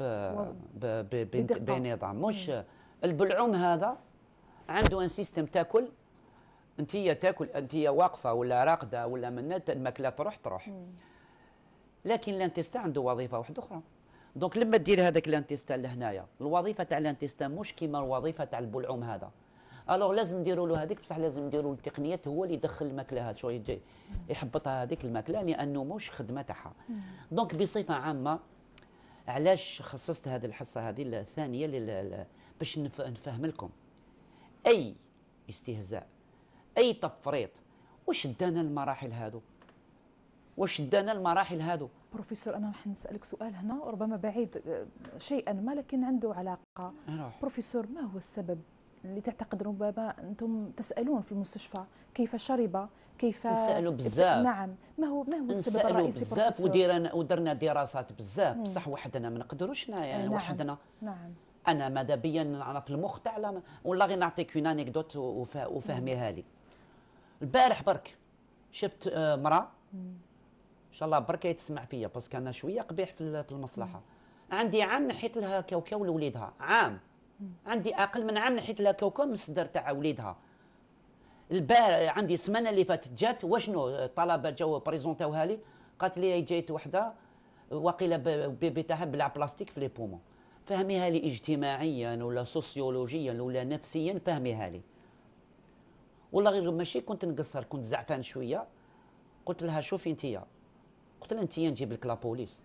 بنظام. مش البلعوم هذا عنده ان سيستم تاكل انت تاكل انت واقفه ولا راقده ولا من الماكله تروح تروح. لكن الانتستا عنده وظيفه واحده اخرى. دونك لما دير هذاك الانتستا لهنايا الوظيفه تاع الانتستا مش كيما الوظيفه تاع البلعوم هذا. الوغ لازم نديروا له هذيك، بصح لازم نديروا التقنيات هو اللي يدخل الماكله هذه شويه يجي يحبطها هذيك الماكله لانه مش خدمه تاعها. دونك بصفه عامه علاش خصصت هذه الحصه هذه الثانيه باش نفهم لكم اي استهزاء اي تفريط واش دانا المراحل هذو واش دانا المراحل هذو. بروفيسور انا راح نسالك سؤال هنا وربما بعيد شيئا ما لكن عنده علاقه. بروفيسور ما هو السبب اللي تعتقد ربما انتم تسالون في المستشفى كيف شرب كيف نسالوا بزاف. نعم، ما هو ما هو السبب نسالوا الرئيسي بزاف بروفيسور؟ وديرنا ودرنا دراسات بزاف، بصح وحدنا ما نقدروش يعني نعم. وحدنا. نعم. انا ماذا بيا نعرف المخ تاع والله غير نعطيك اون انيكدوت وفهميها لي. البارح برك شفت مراه ان شاء الله برك تسمع فيا باسكو انا شويه قبيح في المصلحه. عندي عام نحيت لها كاوكاو لوليدها، عام عندي اقل من عام نحيت لها كاوكاو من الصدر تاع وليدها. البارح عندي السمانه اللي فاتت جات وشنو الطلبه جاوا بريزونتاوها لي، قالت لي جايت وحده واقيله بيبي تاعها بلع بلاستيك في لي بومون. فهميها لي اجتماعيا ولا سوسيولوجيا ولا نفسيا، فهميها لي. والله غير ماشي كنت نقصر، كنت زعفان شويه. قلت لها شوفي انتيا، قلت لها انتيا نجيب لك لابوليس.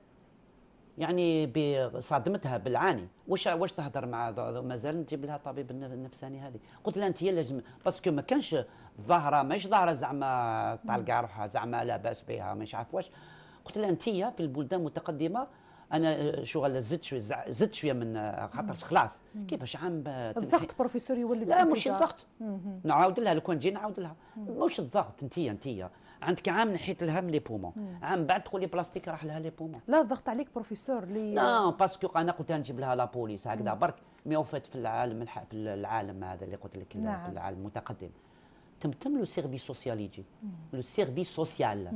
يعني صادمتها بالعاني، واش واش تهضر مع مازال نجيب لها طبيب النفساني هذه. قلت لها انتيا لازم باسكو ما كانش ظاهره، ماهيش ظاهره زعما طالقه روحها زعما لا باس بها مش عارف واش. قلت لها انتيا في البلدان المتقدمه، انا شغل زدت شويه زدت شويه من خاطر خلاص كيفاش عام الضغط بروفيسور يولد لا مش الضغط. نعاود لها لو كان نجي نعاود لها مش الضغط. انتيا انتيا عندك عام نحيت لها من لي بومون، عام بعد تقول لي بلاستيك راح لها لي بومون. لا الضغط عليك بروفيسور لي لا باسكو انا قلت لها نجيب لها لا بوليس هكذا برك. مي وفات في العالم في العالم هذا اللي قلت لك نعم. العالم المتقدم تمتم لو سيرفي سوسيال يجي لو سيرفي سوسيال.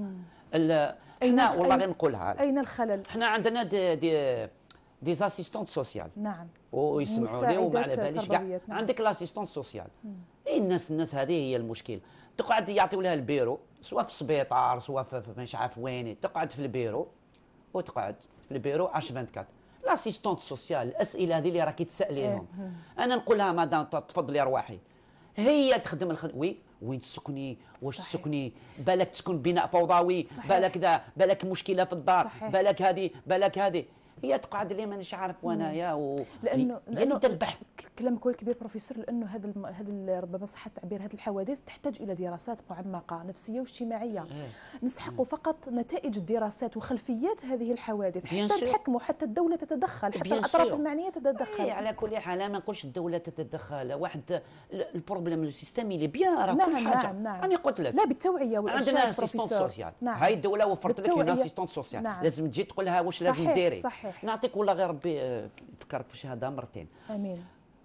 احنا والله غير نقولها، اين الخلل؟ احنا عندنا دي دي دي اسيستونت سوسيال. نعم. ويسمعوا لي وما على باليش كاع. نعم. عندك لاسيستونت سوسيال. الناس الناس هذه هي المشكل. تقعد يعطيو لها البيرو سواء في السبيطار سواء في مش عارف وين، تقعد في البيرو وتقعد في البيرو عشرة أربعة وعشرين. لاسيستونت سوسيال الاسئله هذه اللي راكي تساليهم انا نقول لها مدام تفضلي ارواحي، هي تخدم الخدمه. وي وين تسكني؟ واش تسكني؟ بالك تسكن بناء فوضوي، بالك ذا، بالك مشكله في الدار، بالك هذه، بالك هذه. هي تقعد لي مانيش عارف وانايا و... لانه لانه البحث كلامك هو الكبير بروفيسور، لانه هذا الم... هذا ربما صح التعبير، هذه الحوادث تحتاج الى دراسات معمقه نفسيه واجتماعيه. إيه. نسحق فقط نتائج الدراسات وخلفيات هذه الحوادث حتى تحكموا، حتى الدوله تتدخل، حتى الاطراف المعنيه تتدخل. إيه على كل حال ما نقولش الدوله تتدخل، واحد البروبليم السيستمي اللي بيان راه نعم كل حاجه. نعم نعم. انا قلت لك لا بالتوعيه والارشاد عندنا اسيستونت سوسيال. نعم. هاي الدوله وفرت لك اون اسيستونت سوسيال. نعم. لازم تجي تقول لها واش لازم ديري. صحيح. نعطيك والله غير ربي فكرك في الشهاده مرتين. امين.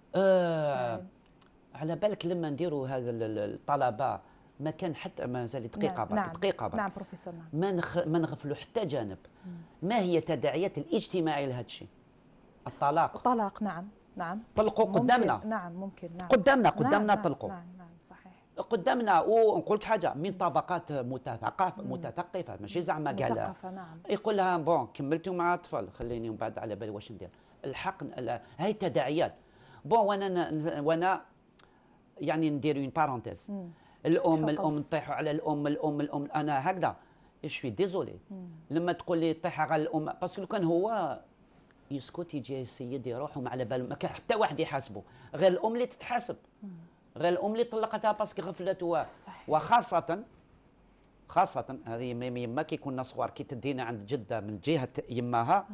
آه على بالك لما نديروا هذا الطلبه ما كان حتى ما زال دقيقه نعم. برك نعم. دقيقه برك. نعم بروفيسور. نعم. ما نخ... ما نغفلوا حتى جانب. مم. ما هي التداعيات الاجتماعيه لهذا الشيء؟ الطلاق. الطلاق نعم نعم. طلقوا قدامنا. نعم ممكن. نعم. قدامنا قدامنا نعم. طلقوا. نعم نعم صحيح. قدامنا. ونقول لك حاجه من طبقات متثقفه متثقفه ماشي زعما قال متثقفه. نعم. يقول لها بون كملتوا مع الطفل خليني من بعد على بالي واش ندير. الحق هاي التداعيات. بون وانا وانا يعني ندير اون بارونتيز. الام الام نطيحوا على الام الام الام انا هكذا شوي ديزولي لما تقول لي طيح على الام باسكو لو كان هو يسكت يجي السيد يروح وما على باله ما كان حتى واحد يحاسبه، غير الام اللي تتحاسب، غير الام اللي طلقتها باسكو غفلت. وخاصه خاصه هذه يما كي كنا صغار كي تدينا عند جده من جهه يماها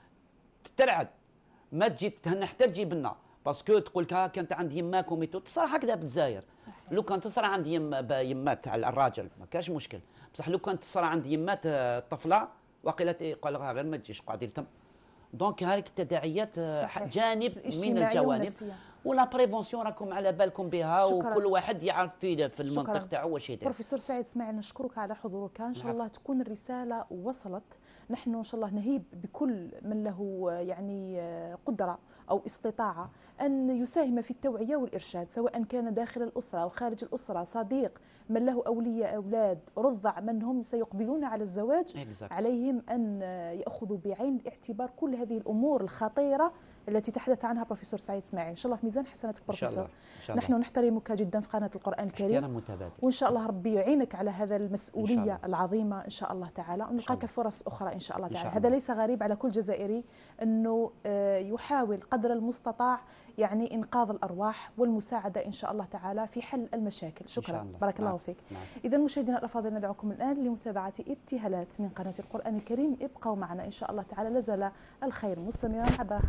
تترعد ما تجي تهنى حتى تجيب لنا باسكو تقول لك ها كانت عند يماكم تصرى هكذا بالجزائر. لو كان تصرى عند يم يمات تاع الراجل ما كاش مشكل، بصح لو كانت تصرى عند يمات الطفله وقيلت يقول لها غير ما تجيش قعدي لتم. دونك هذيك التداعيات جانب من الجوانب. ولا بريفونسيون راكم على بالكم بها وكل واحد يعرف في في المنطق تاعو واش يدير. بروفيسور سعيد اسماعيل نشكرك على حضورك، ان شاء الله تكون الرساله وصلت. نحن ان شاء الله نهيب بكل من له يعني قدره او استطاعه ان يساهم في التوعيه والارشاد، سواء كان داخل الاسره او خارج الاسره، صديق من له اولياء اولاد رضع من هم سيقبلون على الزواج. exactly. عليهم ان ياخذوا بعين الاعتبار كل هذه الامور الخطيره التي تحدث عنها بروفيسور سعيد اسماعيل. ان شاء الله في ميزان حسناتك بروفيسور. إن شاء الله. إن شاء الله. نحن نحترمك جدا في قناه القران الكريم، احترام متبادل، وان شاء الله ربي يعينك على هذا المسؤوليه العظيمه ان شاء الله تعالى، ونلقاك فرص اخرى ان شاء الله تعالى. هذا ليس غريب على كل جزائري انه يحاول قدر المستطاع يعني انقاذ الارواح والمساعده ان شاء الله تعالى في حل المشاكل. شكرا. الله. بارك الله فيك. اذا مشاهدينا الافاضل ندعوكم الان لمتابعه ابتهالات من قناه القران الكريم. ابقوا معنا ان شاء الله تعالى، لازال الخير مستمرا عبر خامسه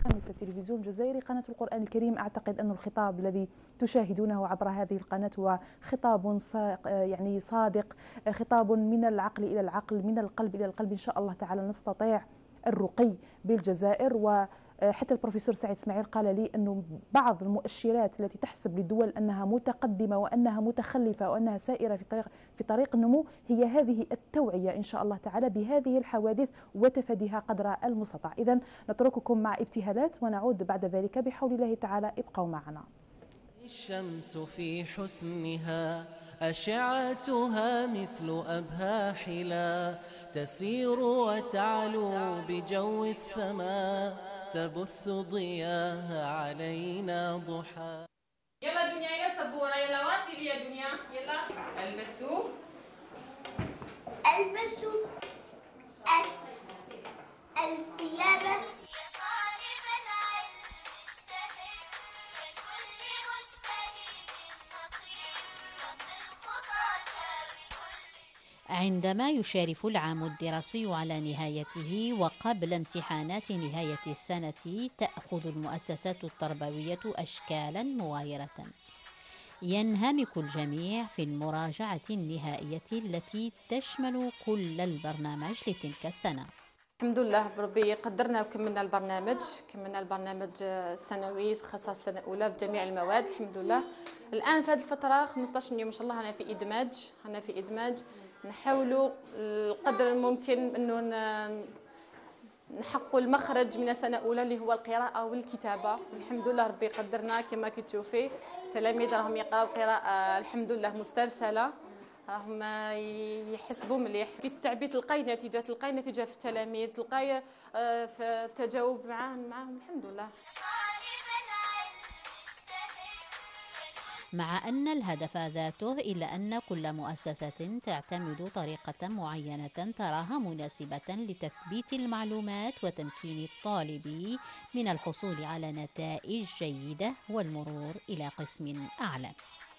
التلفزيون الجزائري قناة القرآن الكريم. أعتقد أن الخطاب الذي تشاهدونه عبر هذه القناة هو خطاب يعني صادق، خطاب من العقل إلى العقل، من القلب إلى القلب. إن شاء الله تعالى نستطيع الرقي بالجزائر. وحتى البروفيسور سعيد اسماعيل قال لي أنه بعض المؤشرات التي تحسب للدول أنها متقدمة وأنها متخلفة وأنها سائرة في طريق في طريق النمو هي هذه التوعية إن شاء الله تعالى بهذه الحوادث وتفاديها قدر المستطاع. إذن نترككم مع ابتهالات ونعود بعد ذلك بحول الله تعالى. ابقوا معنا. الشمس في حسنها أشعتها مثل أبهى حلا، تسير وتعلو بجو السماء، تبث ضياها علينا ضحى. يلا دنيا يا صبورة، يلا واصلي يا دنيا، يلا البسوا البسوا الثياب. عندما يشارف العام الدراسي على نهايته وقبل امتحانات نهاية السنة، تأخذ المؤسسات التربوية أشكالا مغايرة. ينهمك الجميع في المراجعة النهائية التي تشمل كل البرنامج لتلك السنة. الحمد لله بربي قدرنا وكملنا البرنامج، كملنا البرنامج السنوي خاصة في السنة الأولى في جميع المواد الحمد لله. الآن في هذه الفترة خمسطاش يوم إن شاء الله أنا في إدماج، أنا في إدماج نحاولوا القدر الممكن أنه نحققوا المخرج من السنة الأولى اللي هو القراءة والكتابة. الحمد لله ربي قدرنا كما كتشوفي التلاميذ راهم يقراوا قراءة الحمد لله مسترسلة، راهم يحسبوا مليح. كي تتعبي تلقاي نتيجة، تلقاي نتيجة في التلاميذ، تلقاي في التجاوب معاهم معاهم الحمد لله. مع أن الهدف ذاته، إلا أن كل مؤسسة تعتمد طريقة معينة تراها مناسبة لتثبيت المعلومات وتمكين الطالب من الحصول على نتائج جيدة والمرور إلى قسم أعلى.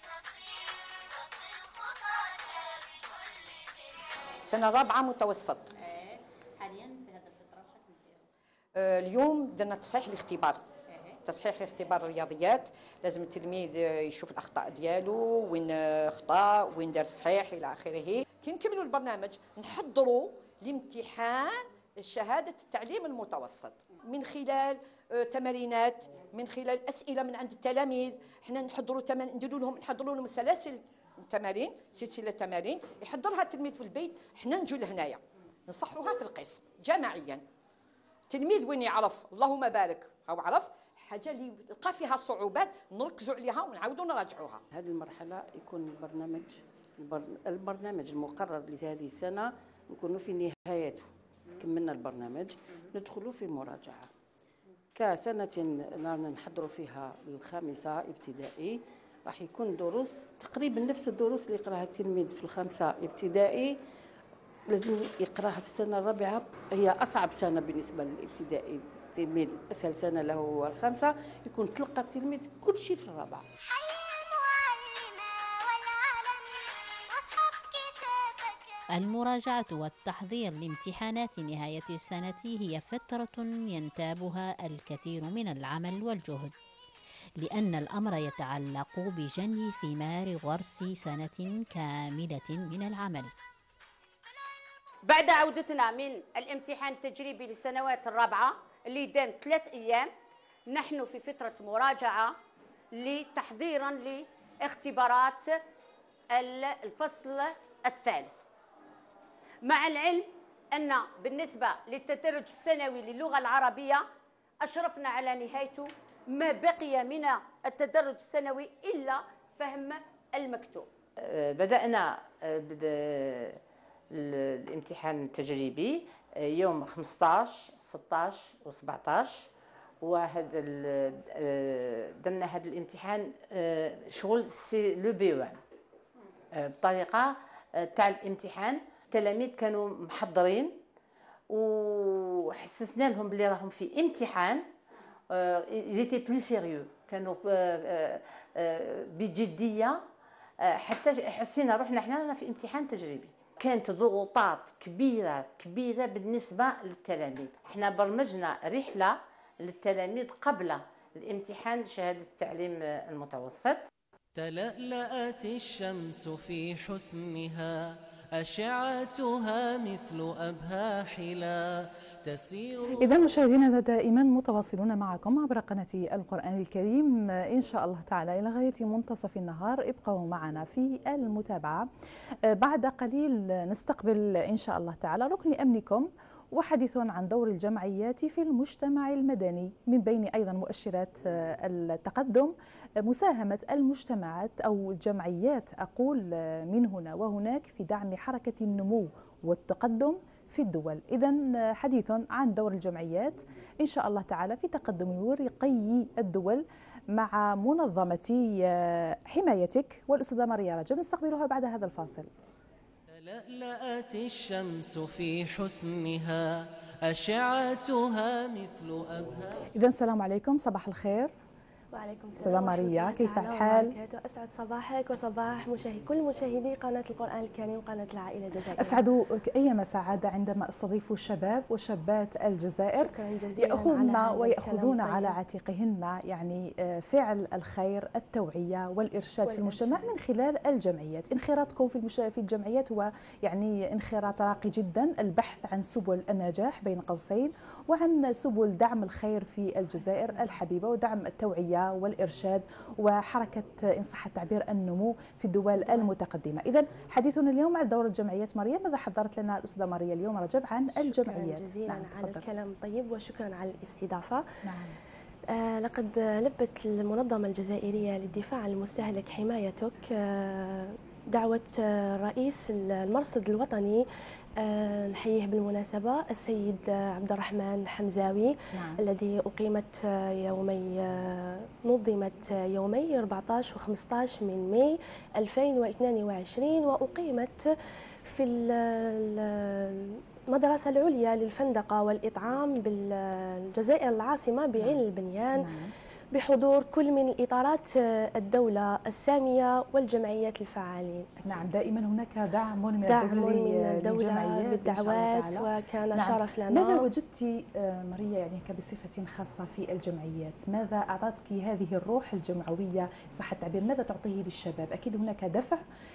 سنة رابعة متوسط. حاليا في هذا الفترة شكل اليوم درنا تصحيح الاختبار، تصحيح اختبار الرياضيات. لازم التلميذ يشوف الاخطاء ديالو، وين اخطا وين دار صحيح الى اخره. كي نكملوا البرنامج نحضروا لامتحان شهاده التعليم المتوسط من خلال تمارينات، من خلال اسئله من عند التلاميذ. احنا نحضروا تمن... نديروا لهم نحضروا لهم سلاسل تمارين، سلسله تمارين يحضرها التلميذ في البيت، احنا نجوا لهنايا نصحوها في القسم جماعيا. التلميذ وين يعرف اللهم بارك او عرف حاجه اللي لقى فيها صعوبات نركزوا عليها ونعاودوا نراجعوها. هذه المرحله يكون البرنامج البرنامج المقرر لهذه السنه نكونوا في نهايته، كملنا البرنامج ندخلوا في المراجعه. كسنه نحضروا فيها الخامسه ابتدائي، راح يكون دروس تقريبا نفس الدروس اللي يقراها التلميذ في الخامسه ابتدائي لازم يقراها في السنه الرابعه. هي اصعب سنه بالنسبه للابتدائي، التلميذ اسهل سنه له هو الخامسه، يكون تلقى التلميذ كل شيء في الرابعه. المراجعة والتحضير لامتحانات نهاية السنة هي فترة ينتابها الكثير من العمل والجهد، لأن الأمر يتعلق بجني ثمار غرس سنة كاملة من العمل. بعد عودتنا من الامتحان التجريبي للسنوات الرابعة اللي دام ثلاث أيام، نحن في فترة مراجعة لتحضيرا لاختبارات الفصل الثالث. مع العلم أن بالنسبة للتدرج السنوي للغة العربية أشرفنا على نهايته، ما بقي من التدرج السنوي إلا فهم المكتوب. بدأنا الامتحان التجريبي يوم خمسطاش ستطاش وسبعطاش، وهذا درنا هذا الامتحان شغل سي لو بي وان بطريقه تاع الامتحان. التلاميذ كانوا محضرين وحسسنا لهم بلي راهم في امتحان، زيتي بلو سيريو، كانوا بجديه حتى حسينا روحنا احنا في امتحان تجريبي. كانت ضغوطات كبيره كبيره بالنسبه للتلاميذ. احنا برمجنا رحله للتلاميذ قبل الامتحان شهادة التعليم المتوسط. تلألأت الشمس في حسنها أشعتها مثل أبهى حلا تسير. إذا مشاهدينا دائما متواصلون معكم عبر قناة القرآن الكريم إن شاء الله تعالى إلى غاية منتصف النهار. ابقوا معنا في المتابعة. بعد قليل نستقبل إن شاء الله تعالى ركن أمنكم وحديث عن دور الجمعيات في المجتمع المدني. من بين أيضا مؤشرات التقدم مساهمة المجتمعات أو الجمعيات أقول من هنا وهناك في دعم حركة النمو والتقدم في الدول. إذن حديث عن دور الجمعيات إن شاء الله تعالى في تقدم ورقي الدول مع منظمة حمايتك والأستاذة ماريا رجب. نستقبلها بعد هذا الفاصل. تلألأت الشمس في حسنها أشعتها مثل أبهى. إذن السلام عليكم، صباح الخير. وعليكم السلام. أستاذة ماريا كيف الحال؟ أسعد صباحك وصباح مشاهد كل مشاهدي قناة القرآن الكريم قناة العائلة الجزائرية. أسعد أيما سعادة عندما أستضيف شباب وشابات الجزائر يأخذن ويأخذون على عاتقهن يعني فعل الخير التوعية والإرشاد في المجتمع من خلال الجمعيات. انخراطكم في المش... في الجمعيات هو يعني انخراط راقي جدا، البحث عن سبل النجاح بين قوسين وعن سبل دعم الخير في الجزائر الحبيبة ودعم التوعية والإرشاد وحركة إن صح التعبير النمو في الدول المتقدمة. إذن حديثنا اليوم عن دور الجمعيات. مريم، ماذا حضرت لنا الأستاذة ماريا اليوم رجب عن الجمعيات؟ شكرا جزيلا نعم على الكلام الطيب وشكرا على الاستضافة. نعم. آه لقد لبت المنظمة الجزائرية للدفاع عن المستهلك حمايتك آه دعوة آه رئيس المرصد الوطني آه نحييه بالمناسبة السيد آه عبد الرحمن حمزاوي. نعم. الذي أقيمت آه يومي آه نظمت آه يومي أربعة عشر و خمسة عشر من ماي ألفين واثنين وعشرين وأقيمت في المدرسة العليا للفندقة والإطعام بالجزائر العاصمة بعين البنيان. نعم. بحضور كل من إطارات الدولة السامية والجمعيات الفعالين. نعم، دائما هناك دعم من دعم الدولة من الدولة بالدعوات وكان نعم. شرف لنا. ماذا وجدت ماريا يعني بصفة خاصة في الجمعيات؟ ماذا أعطتك هذه الروح الجمعوية صح التعبير؟ ماذا تعطيه للشباب؟ أكيد هناك دفع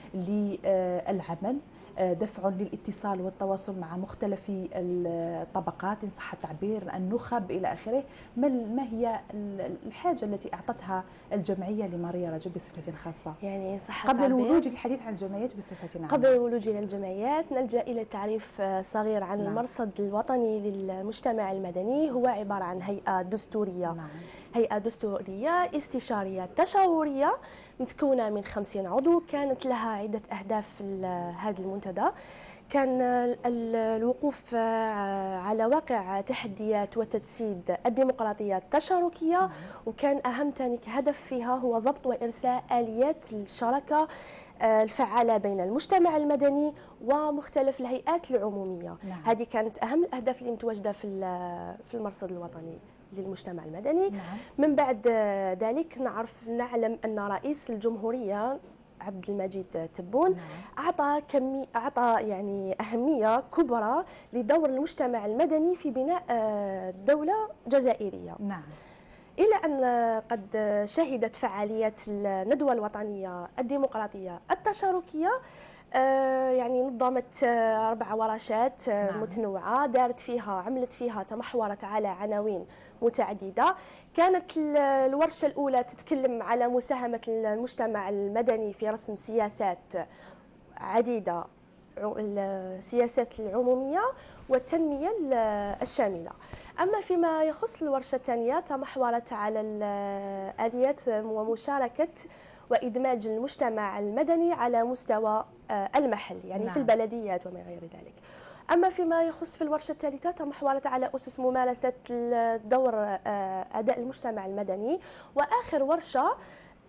للعمل، دفع للاتصال والتواصل مع مختلف الطبقات إن صح التعبير، النخب إلى آخره. ما هي الحاجة التي أعطتها الجمعية لماريا رجب بصفة خاصة؟ يعني صح قبل الولوج للحديث عن الجمعيات بصفة عامة. قبل الولوج إلى الجمعيات نلجأ إلى تعريف صغير عن نعم. المرصد الوطني للمجتمع المدني. هو عبارة عن هيئة دستورية. نعم. هيئة دستورية استشارية تشاورية متكونة من خمسين عضو. كانت لها عدة أهداف في هذا المنتدى. كان الوقوف على واقع تحديات وتجسيد الديمقراطية التشاركية. وكان أهم ثاني هدف فيها هو ضبط وإرساء آليات الشراكة الفعالة بين المجتمع المدني ومختلف الهيئات العمومية. نعم. هذه كانت أهم الأهداف اللي متواجدة في في المرصد الوطني للمجتمع المدني. نعم. من بعد ذلك نعرف نعلم أن رئيس الجمهورية عبد المجيد تبون نعم. أعطى كمي أعطى يعني أهمية كبرى لدور المجتمع المدني في بناء دولة جزائرية. نعم. إلى أن قد شهدت فعاليات الندوة الوطنية الديمقراطية التشاركية يعني نظمت أربع ورشات نعم. متنوعة دارت فيها عملت فيها تمحورت على عناوين متعددة. كانت الورشة الأولى تتكلم على مساهمة المجتمع المدني في رسم سياسات عديدة، السياسات العمومية والتنمية الشاملة. أما فيما يخص الورشة الثانية تمحورت على الآليات ومشاركة وإدماج المجتمع المدني على مستوى المحل يعني نعم. في البلديات وما غير ذلك. أما فيما يخص في الورشة الثالثة تمحورت على أسس ممارسة دور أداء المجتمع المدني. وآخر ورشة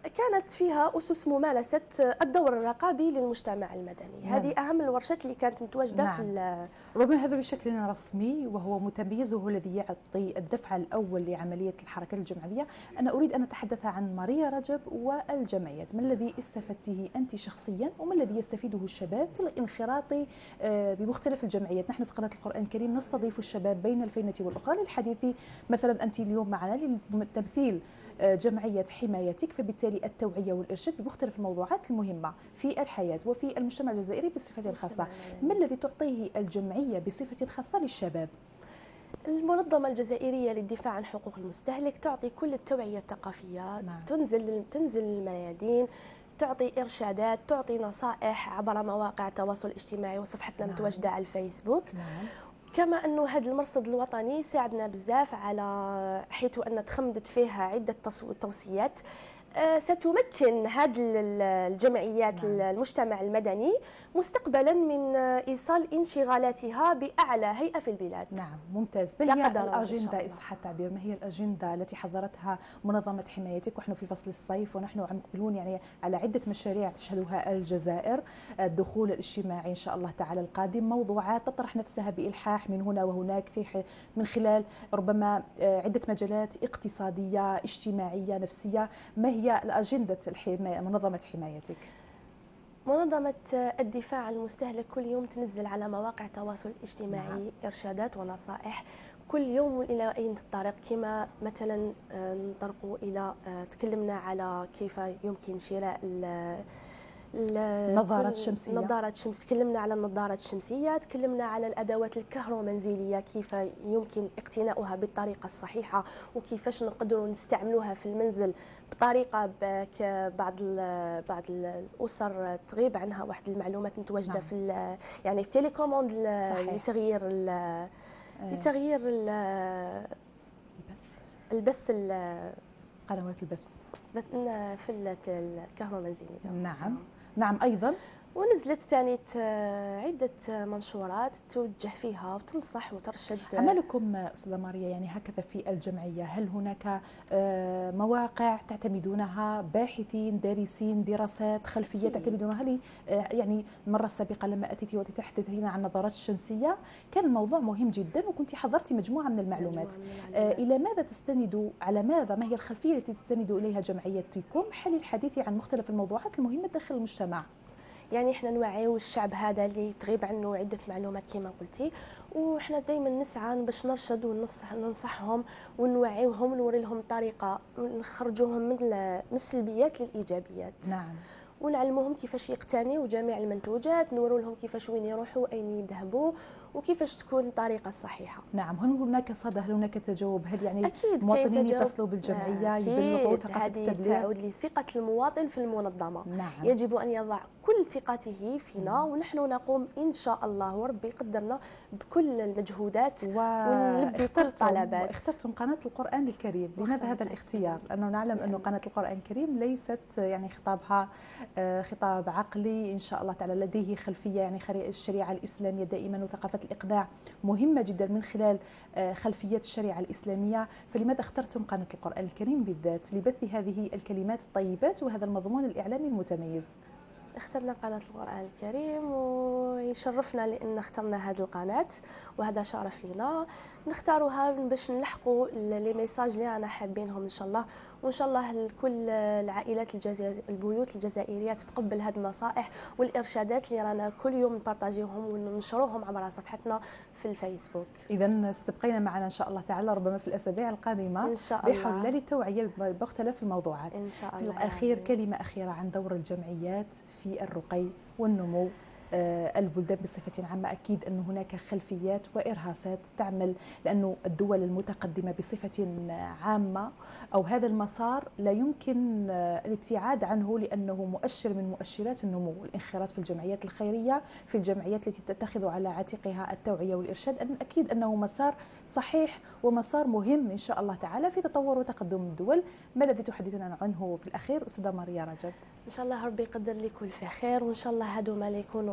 كانت فيها أسس ممارسة الدور الرقابي للمجتمع المدني. نعم. هذه أهم الورشات اللي كانت متواجدة نعم. في ربما هذا بشكل رسمي وهو متميز وهو الذي يعطي الدفع الأول لعملية الحركات الجمعوية. أنا أريد أن أتحدث عن ماريا رجب والجمعيات. ما الذي استفدته أنت شخصيا وما الذي يستفيده الشباب في الانخراط بمختلف الجمعيات؟ نحن في قناة القرآن الكريم نستضيف الشباب بين الفينة والأخرى للحديث. مثلا أنت اليوم معنا لتمثيل جمعية حمايتك، فبالتالي التوعية والإرشاد بمختلف الموضوعات المهمة في الحياة وفي المجتمع الجزائري بصفة خاصة. ما الذي تعطيه الجمعية بصفة خاصة للشباب؟ المنظمة الجزائرية للدفاع عن حقوق المستهلك تعطي كل التوعية الثقافية. نعم. تنزل تنزل الميادين، تعطي إرشادات، تعطي نصائح عبر مواقع التواصل الاجتماعي وصفحتنا نعم. متواجدة على الفيسبوك. نعم. كما أنه هذا المرصد الوطني ساعدنا بزاف على حيث أن تخمدت فيها عدة توصيات ستمكن هذه الجمعيات نعم. المجتمع المدني مستقبلا من إيصال انشغالاتها بأعلى هيئة في البلاد. نعم ممتاز. ما هي الأجندة إن صح التعبير؟ ما هي الأجندة التي حضرتها منظمة حمايتك ونحن في فصل الصيف ونحن عم نقبلون يعني على عدة مشاريع تشهدها الجزائر، الدخول الاجتماعي إن شاء الله تعالى القادم، موضوعات تطرح نفسها بإلحاح من هنا وهناك في من خلال ربما عدة مجالات اقتصادية اجتماعية نفسية. ما هي هي الأجندة الحماية منظمة حمايتك؟ منظمة الدفاع عن المستهلك كل يوم تنزل على مواقع التواصل الاجتماعي نعم. إرشادات ونصائح كل يوم إلى أين الطريق. كما مثلا نطرقوا إلى تكلمنا على كيف يمكن شراء النظارات الشمسية. النظارات الشمسية، تكلمنا على النظارات الشمسية، تكلمنا على الأدوات الكهرومنزلية كيف يمكن اقتناؤها بالطريقة الصحيحة وكيفاش نقدروا نستعملوها في المنزل بطريقة بعض بعض الأسر تغيب عنها واحد المعلومات متواجدة نعم. في يعني في تيليكوموند لتغيير لتغيير البث البث قنوات البث في الكهرومنزلية. نعم نعم أيضا. ونزلت ثاني عدة منشورات توجه فيها وتنصح وترشد. عملكم أستاذة ماريا يعني هكذا في الجمعية، هل هناك مواقع تعتمدونها، باحثين دارسين دراسات خلفية تعتمدونها؟ هل يعني المرة السابقة لما أتيتي وتتحدثين عن النظارات الشمسية كان الموضوع مهم جدا وكنت حضرتي مجموعة من المعلومات. إلى ماذا تستندوا، على ماذا، ما هي الخلفية التي تستندوا إليها جمعيتكم حل الحديث عن مختلف الموضوعات المهمة داخل المجتمع؟ يعني احنا نوعيو الشعب هذا اللي تغيب عنه عده معلومات كما قلتي، وحنا دائما نسعى باش نرشد وننصح ننصحهم ونوعيوهم ونوري لهم طريقه نخرجوهم من السلبيات للايجابيات. نعم. ونعلموهم كيفاش يقتنيوا جميع المنتوجات، نوروا لهم كيفاش وين يروحوا اين يذهبوا وكيفاش تكون الطريقه الصحيحه. نعم. هل هناك صدى، هل هناك تجاوب؟ هل يعني أكيد المواطنين يتصلوا بالجمعيه يبلغوا ثقافه التبليغ؟ تعود لثقه المواطن في المنظمه. نعم. يجب ان يضع كل ثقته فينا ونحن نقوم ان شاء الله وربي يقدرنا بكل المجهودات ونلبي كل الطلبات. اخترتم قناه القران الكريم، لماذا هذا الاختيار؟ لانه نعلم انه قناه القران الكريم ليست يعني خطابها خطاب عقلي ان شاء الله تعالى، لديه خلفيه يعني الشريعه الاسلاميه دائما وثقافه الإقناع مهمة جدا من خلال خلفيات الشريعة الإسلامية، فلماذا اخترتم قناة القرآن الكريم بالذات لبث هذه الكلمات الطيبات وهذا المضمون الإعلامي المتميز؟ اخترنا قناة القرآن الكريم ويشرفنا لأن اخترنا هذه القناة وهذا شرف لنا نختاروها باش نلحقوا لي ميساج اللي رانا حابينهم إن شاء الله، وإن شاء الله كل العائلات الجزائر البيوت الجزائرية تتقبل هذه النصائح والإرشادات اللي رانا كل يوم نبارطاجيوهم وننشروهم عبر صفحتنا في الفيسبوك. إذا ستبقين معنا إن شاء الله تعالى ربما في الأسابيع القادمة إن شاء الله بحول الله للتوعية بمختلف الموضوعات. إن شاء الله. في الأخير كلمة أخيرة عن دور الجمعيات في الرقي والنمو البلدان بصفة عامة. أكيد أن هناك خلفيات وإرهاصات تعمل، لأنه الدول المتقدمة بصفة عامة أو هذا المسار لا يمكن الابتعاد عنه لأنه مؤشر من مؤشرات النمو والانخراط في الجمعيات الخيرية، في الجمعيات التي تتخذ على عاتقها التوعية والإرشاد. أن أكيد أنه مسار صحيح ومسار مهم إن شاء الله تعالى في تطور وتقدم الدول. ما الذي تحدثنا عنه في الأخير أستاذة ماريا رجب؟ إن شاء الله ربي يقدر لي كل في خير، وإن شاء الله هذوما اللي يكونوا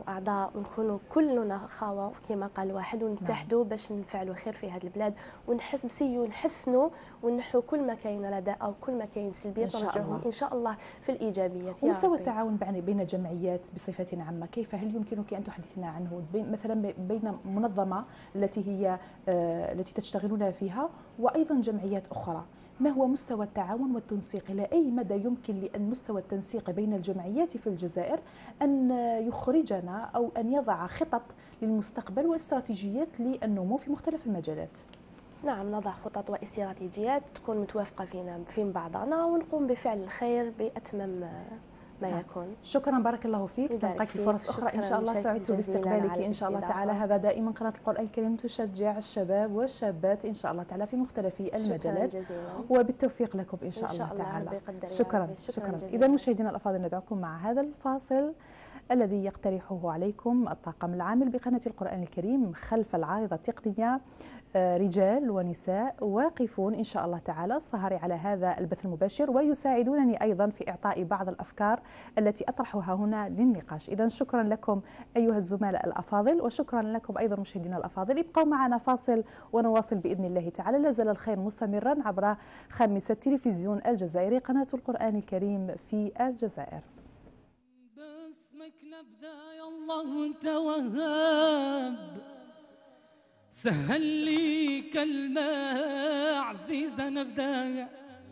نكونوا اعضاء ونكونوا كلنا خاوه كما قال واحد، ونتحدوا باش نفعلوا خير في هذه البلاد ونحسنوا ونحسنوا ونحوا كل ما كاين رداء او كل ما كاين سلبيه نرجعهم ان شاء الله في الايجابيات. ومستوى التعاون بين الجمعيات بصفه عامه كيف؟ هل يمكنك ان تحدثنا عنه مثلا بين منظمه التي هي آه التي تشتغلون فيها وايضا جمعيات اخرى؟ ما هو مستوى التعاون والتنسيق؟ إلى أي مدى يمكن لأن مستوى التنسيق بين الجمعيات في الجزائر أن يخرجنا أو أن يضع خطط للمستقبل واستراتيجيات للنمو في مختلف المجالات؟ نعم، نضع خطط واستراتيجيات تكون متوافقة فينا فين بعضنا ونقوم بفعل الخير بأتمم ما نعم. يكون. شكرا، بارك الله فيك، نلقاك في فرص اخرى ان شاء الله. سعدت باستقبالك ان شاء الله تعالى. هذا دائما قناه القران الكريم تشجع الشباب والشابات ان شاء الله تعالى في مختلف المجالات، وبالتوفيق لكم ان شاء, إن شاء الله, الله تعالى. شكرا شكرا, شكرا. اذا مشاهدينا الافاضل ندعوكم مع هذا الفاصل الذي يقترحه عليكم الطاقم العامل بقناه القران الكريم خلف العارضه التقنيه، رجال ونساء واقفون إن شاء الله تعالى السهر على هذا البث المباشر، ويساعدونني أيضا في إعطاء بعض الأفكار التي أطرحها هنا للنقاش. إذا شكرا لكم أيها الزملاء الأفاضل، وشكرا لكم أيضا مشاهدينا الأفاضل. ابقوا معنا فاصل ونواصل بإذن الله تعالى. لا زال الخير مستمرا عبر خامسة تلفزيون الجزائري قناة القرآن الكريم في الجزائر. باسمك نبدأ يا الله وانت وهاب، سهل لي كلمة عزيزة نبدأ،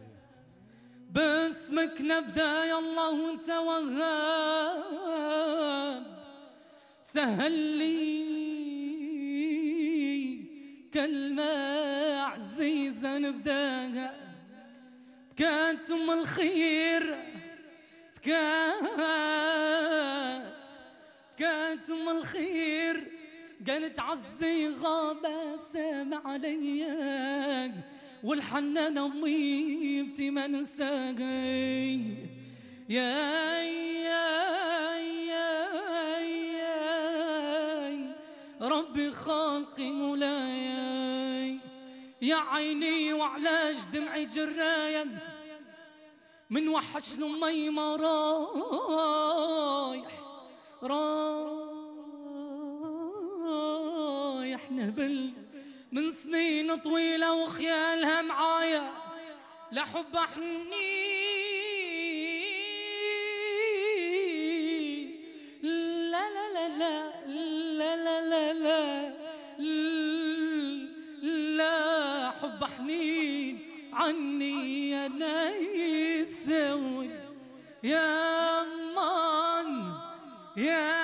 باسمك نبدأ يا الله وانت وهاب، سهل لي كلمة عزيزة نبدأ. بكات أم الخير بكات بكات أم الخير قالت عزي غابة سامع عليا، والحنان ضيبتي ما نساقي. يا يا يا يا ربي خالقي مولاي، يا عيني وعلاش دمعي جرايا، من وحشنا مي ما رايح رايح رايح نهبل من سنين طويلة وخيالها معايا، لحب حني لا لا لا لا لا لا لا لا حب حنين عني أنا يسوي. يا مان يا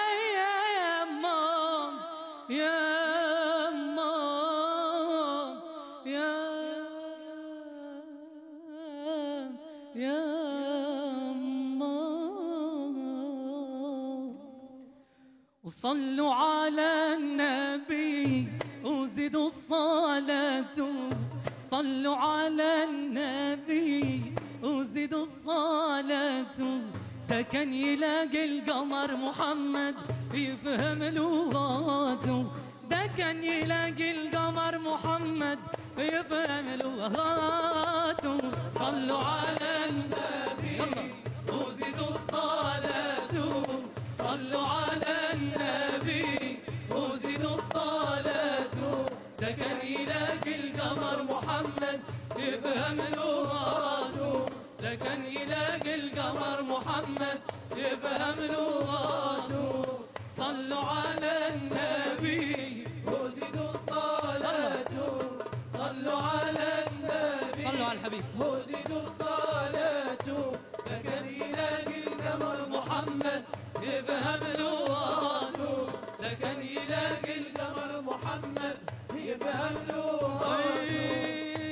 صلوا على النبي وزيدوا الصلاة، صلوا على النبي وزيدوا الصلاة. ده كان يلاقي القمر محمد يفهم لغاته، ده كان يلاقي القمر محمد يفهم لغاته. صلوا على النبي وزيدوا الصلاة، صلوا على النبي وزيدوا الصلاة. ده كان يلاقي القمر محمد يفهم لغاته، ده كان يلاقي القمر محمد يفهم لغاته. صلوا على النبي وزيدوا الصلاة، صلوا على النبي صلوا على الحبيب وزيدوا الصلاة. ده كان يلاقي القمر محمد يفهم لغاته، ده كان يلاقي القمر محمد يفهم لغاته.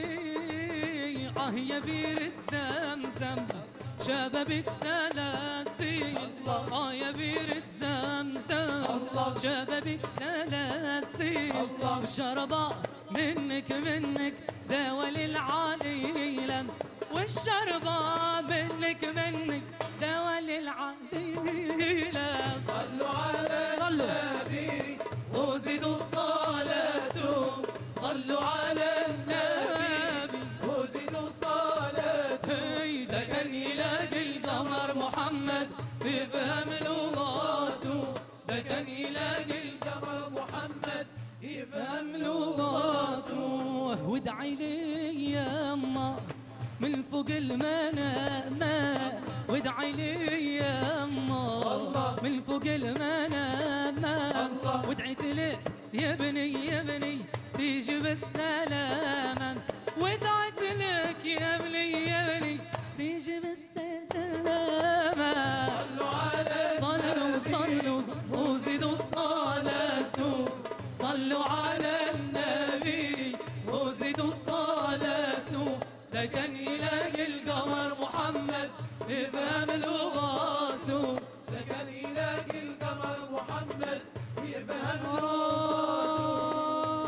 آه يا بيرة زمزم شبابك سلاسل، آه يا بيرة زمزم شبابك سلاسل، والشربة منك منك دوا للعليلة، والشربة منك منك دوا للعليلة. صلوا على النبي وزيدوا الصلاة، صلوا على النبي وزيدوا الصلاة. ده كان يلاقي القمر محمد يفهم لغاته، لكن يلاقي القمر محمد يفهم لغاته. وادعي لي يما من فوق المنامة، وادعي لي يما من فوق المنامة، وادعيت لك يا ابني يا ابني تيجي بالسلامة، وادعيت لك يا ابني يا ابني تيجي بالسلامة. صلوا على صلوا صلوا وزيدوا الصلاة، صلوا على النبي وزيدوا الصلاة. ده كان يلاقي القمر محمد يفهم لغاته، ده كان يلاقي القمر محمد يفهم لغاته.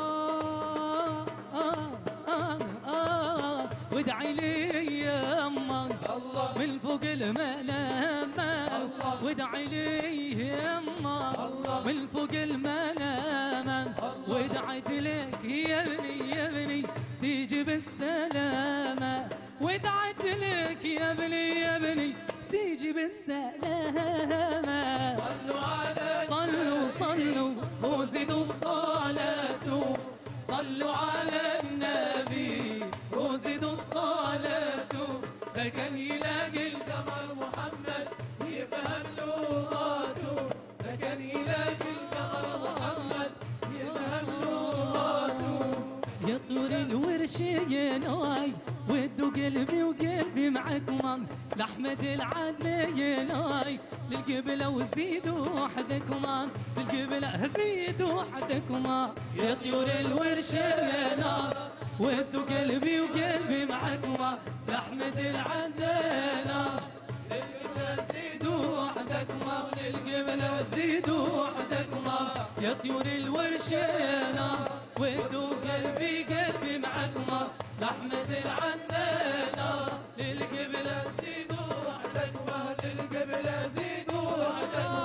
وادعي لي يما من فوق المنامة، وادعي لي يما من فوق المنامة، وادعيت لك يا ابني يا ابني تيجي بالسلامة، ودعيت لك يا ابني يا ابني تيجي بالسلامة. صلوا على صلوا صلوا وزيدوا الصلاة، صلوا على النبي وزيدوا الصلاة. ده كان يلاقي القمر محمد يفهم لغاته، ده كان يلاقي القمر محمد يفهم لغاته. يا طور الورش يا ناي ودوا قلبي وقلبي معكم لأحمد العدل يا ناي، للقبلة وزيدوا وحدكم للقبلة زيدوا وحدكم. يا طيور الورش يا ناي ودوا قلبي وقلبي معكم لأحمد العدل للقبلة زيدوا وحدكم للقبلة زيدوا وحدكم. يا طيور الورش يا ناي ودوا قلبي قلبي معكم لأحمد العنانة للقبلة زيدوا وحدكم للقبلة زيدوا وحدكم.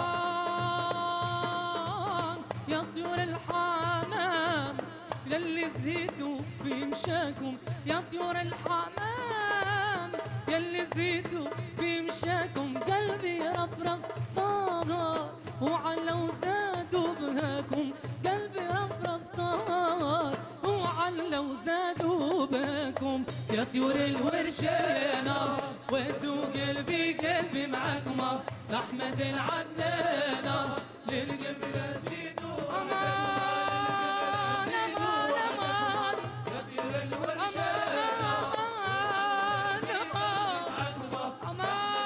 يا طيور الحمام يلي زيتوا في مشاكم، يا طيور الحمام يلي زيتوا في مشاكم، قلبي رفرف طاغى وعلوا زادوا بهاكم، قلبي رفرف طاغى وعلوا زادوا بهاكم. يا طيور الورشانة ودوا قلبي قلبي معكم لأحمد العدنان للقبلة زيدوا أمان أمان أمان. يا طيور الورشانة أمان أمان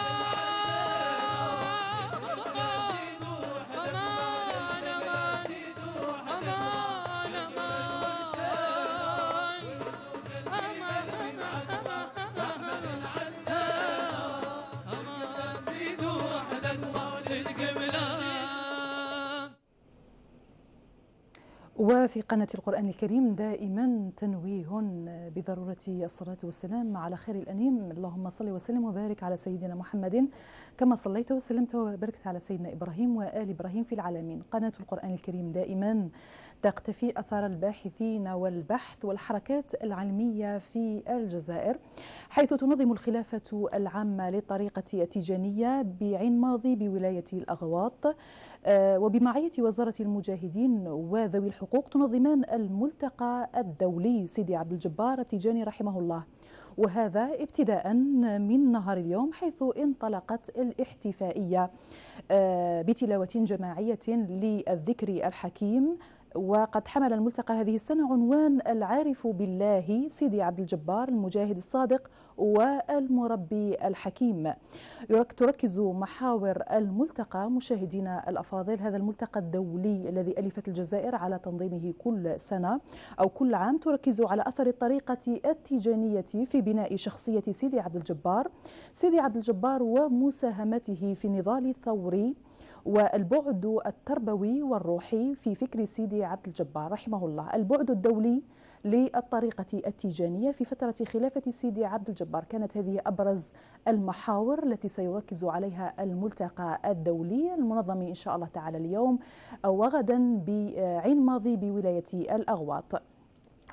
وفي قناة القرآن الكريم دائما تنويه بضرورة الصلاة والسلام على خير الأنيم. اللهم صل وسلم وبارك على سيدنا محمد كما صليت وسلمت وباركت على سيدنا إبراهيم وآل إبراهيم في العالمين. قناة القرآن الكريم دائما تقتفي أثار الباحثين والبحث والحركات العلمية في الجزائر، حيث تنظم الخلافة العامة للطريقة التيجانية بعين ماضي بولاية الأغواط وبمعية وزارة المجاهدين وذوي الحقوق تنظمان الملتقى الدولي سيدي عبد الجبار التيجاني رحمه الله، وهذا ابتداء من نهار اليوم، حيث انطلقت الاحتفائية بتلاوة جماعية للذكر الحكيم. وقد حمل الملتقى هذه السنة عنوان العارف بالله سيدي عبد الجبار المجاهد الصادق والمربي الحكيم. تركز محاور الملتقى مشاهدينا الأفاضل هذا الملتقى الدولي الذي ألفت الجزائر على تنظيمه كل سنة أو كل عام، تركز على أثر الطريقة التيجانية في بناء شخصية سيدي عبد الجبار سيدي عبد الجبار ومساهمته في النضال الثوري والبعد التربوي والروحي في فكر سيدي عبد الجبار رحمه الله. البعد الدولي للطريقة التيجانية في فترة خلافة سيدي عبد الجبار كانت هذه أبرز المحاور التي سيركز عليها الملتقى الدولي المنظم إن شاء الله تعالى اليوم وغدا بعين ماضي بولاية الأغواط.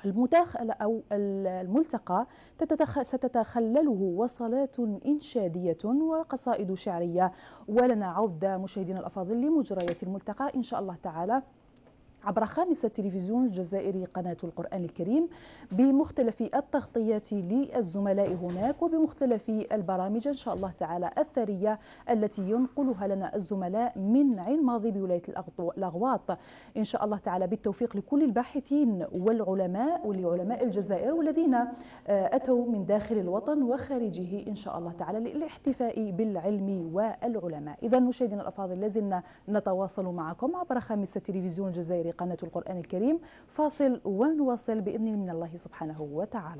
المداخلة أو الملتقى ستتخلله وصلات إنشادية وقصائد شعرية. ولنا عودة مشاهدينا الأفاضل لمجريات الملتقى إن شاء الله تعالى عبر خامسة تلفزيون الجزائري قناة القرآن الكريم بمختلف التغطيات للزملاء هناك وبمختلف البرامج إن شاء الله تعالى الثرية التي ينقلها لنا الزملاء من عين ماضي بولاية الأغواط إن شاء الله تعالى، بالتوفيق لكل الباحثين والعلماء ولعلماء الجزائر والذين أتوا من داخل الوطن وخارجه إن شاء الله تعالى للاحتفاء بالعلم والعلماء. إذا مشاهدينا الأفاضل لازلنا نتواصل معكم عبر خامسة تلفزيون الجزائري قناة القرآن الكريم. فاصل ونواصل بإذن من الله سبحانه وتعالى.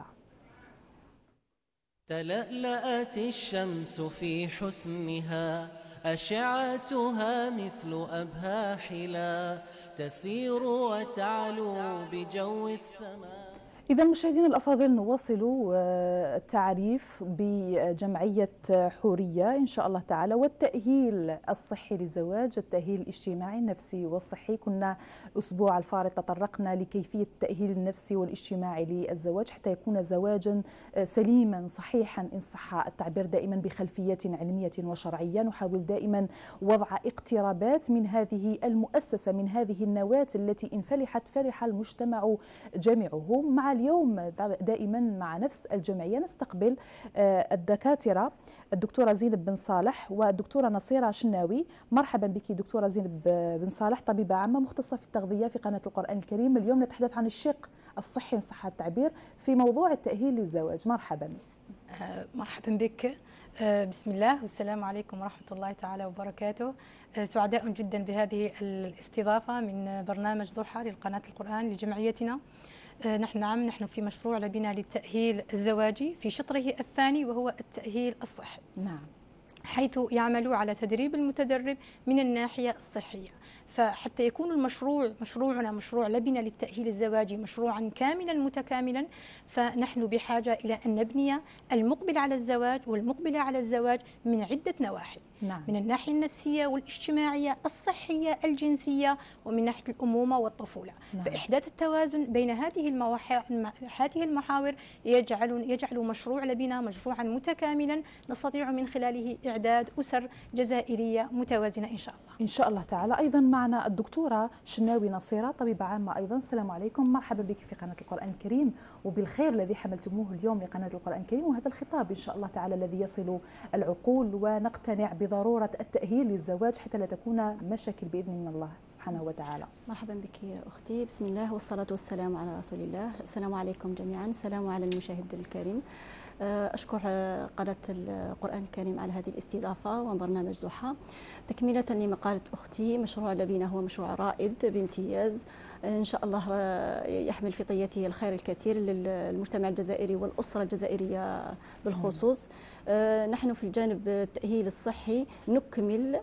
تلألأت الشمس في حسنها أشعتها مثل أبهى حلا تسير وتعلو بجو السماء. إذا مشاهدينا الأفاضل نواصل التعريف بجمعية حورية إن شاء الله تعالى والتأهيل الصحي للزواج، التأهيل الاجتماعي النفسي والصحي. كنا الأسبوع الفارط تطرقنا لكيفية التأهيل النفسي والاجتماعي للزواج حتى يكون زواجا سليما صحيحا إن صح التعبير، دائما بخلفية علمية وشرعية. نحاول دائما وضع اقترابات من هذه المؤسسة، من هذه النواة التي إن فلحت فرح المجتمع جميعه. مع اليوم دائما مع نفس الجمعية نستقبل الدكاترة الدكتورة زينب بن صالح والدكتورة نصيرة شناوي. مرحبا بك دكتورة زينب بن صالح، طبيبة عامة مختصة في التغذية في قناة القرآن الكريم. اليوم نتحدث عن الشق الصحي إن صح التعبير في موضوع التأهيل للزواج. مرحبا. مرحبا بك. بسم الله والسلام عليكم ورحمة الله تعالى وبركاته. سعداء جدا بهذه الاستضافة من برنامج ضحى للقناة القرآن لجمعيتنا. نحن نعم نحن في مشروع لبنى للتأهيل الزواجي في شطره الثاني وهو التأهيل الصحي. نعم. حيث يعمل على تدريب المتدرب من الناحية الصحية. فحتى يكون المشروع مشروعنا مشروع لبنى للتأهيل الزواجي مشروعا كاملا متكاملا، فنحن بحاجة إلى أن نبني المقبل على الزواج والمقبل على الزواج من عدة نواحي. نعم. من الناحية النفسية والاجتماعية الصحية الجنسية ومن ناحية الأمومة والطفولة. نعم. فإحداث التوازن بين هذه هذه المحاور يجعل يجعل مشروع لبنى مشروعا متكاملا نستطيع من خلاله إعداد أسر جزائرية متوازنة إن شاء الله. إن شاء الله تعالى. أيضا معنا الدكتورة شناوي نصيرة، طبيبة عامة أيضا. السلام عليكم، مرحبا بك في قناة القرآن الكريم وبالخير الذي حملتموه اليوم لقناة القرآن الكريم، وهذا الخطاب إن شاء الله تعالى الذي يصل العقول ونقتنع بضرورة التأهيل للزواج حتى لا تكون مشاكل بإذن من الله سبحانه وتعالى. مرحبا بك يا أختي. بسم الله والصلاة والسلام على رسول الله. السلام عليكم جميعا. السلام على المشاهد الكريم. أشكر قناة القرآن الكريم على هذه الاستضافة وبرنامج ضحى. تكملة لما قالت أختي، مشروع لبنى هو مشروع رائد بامتياز إن شاء الله يحمل في طياته الخير الكثير للمجتمع الجزائري والأسرة الجزائرية بالخصوص. نحن في الجانب التأهيل الصحي نكمل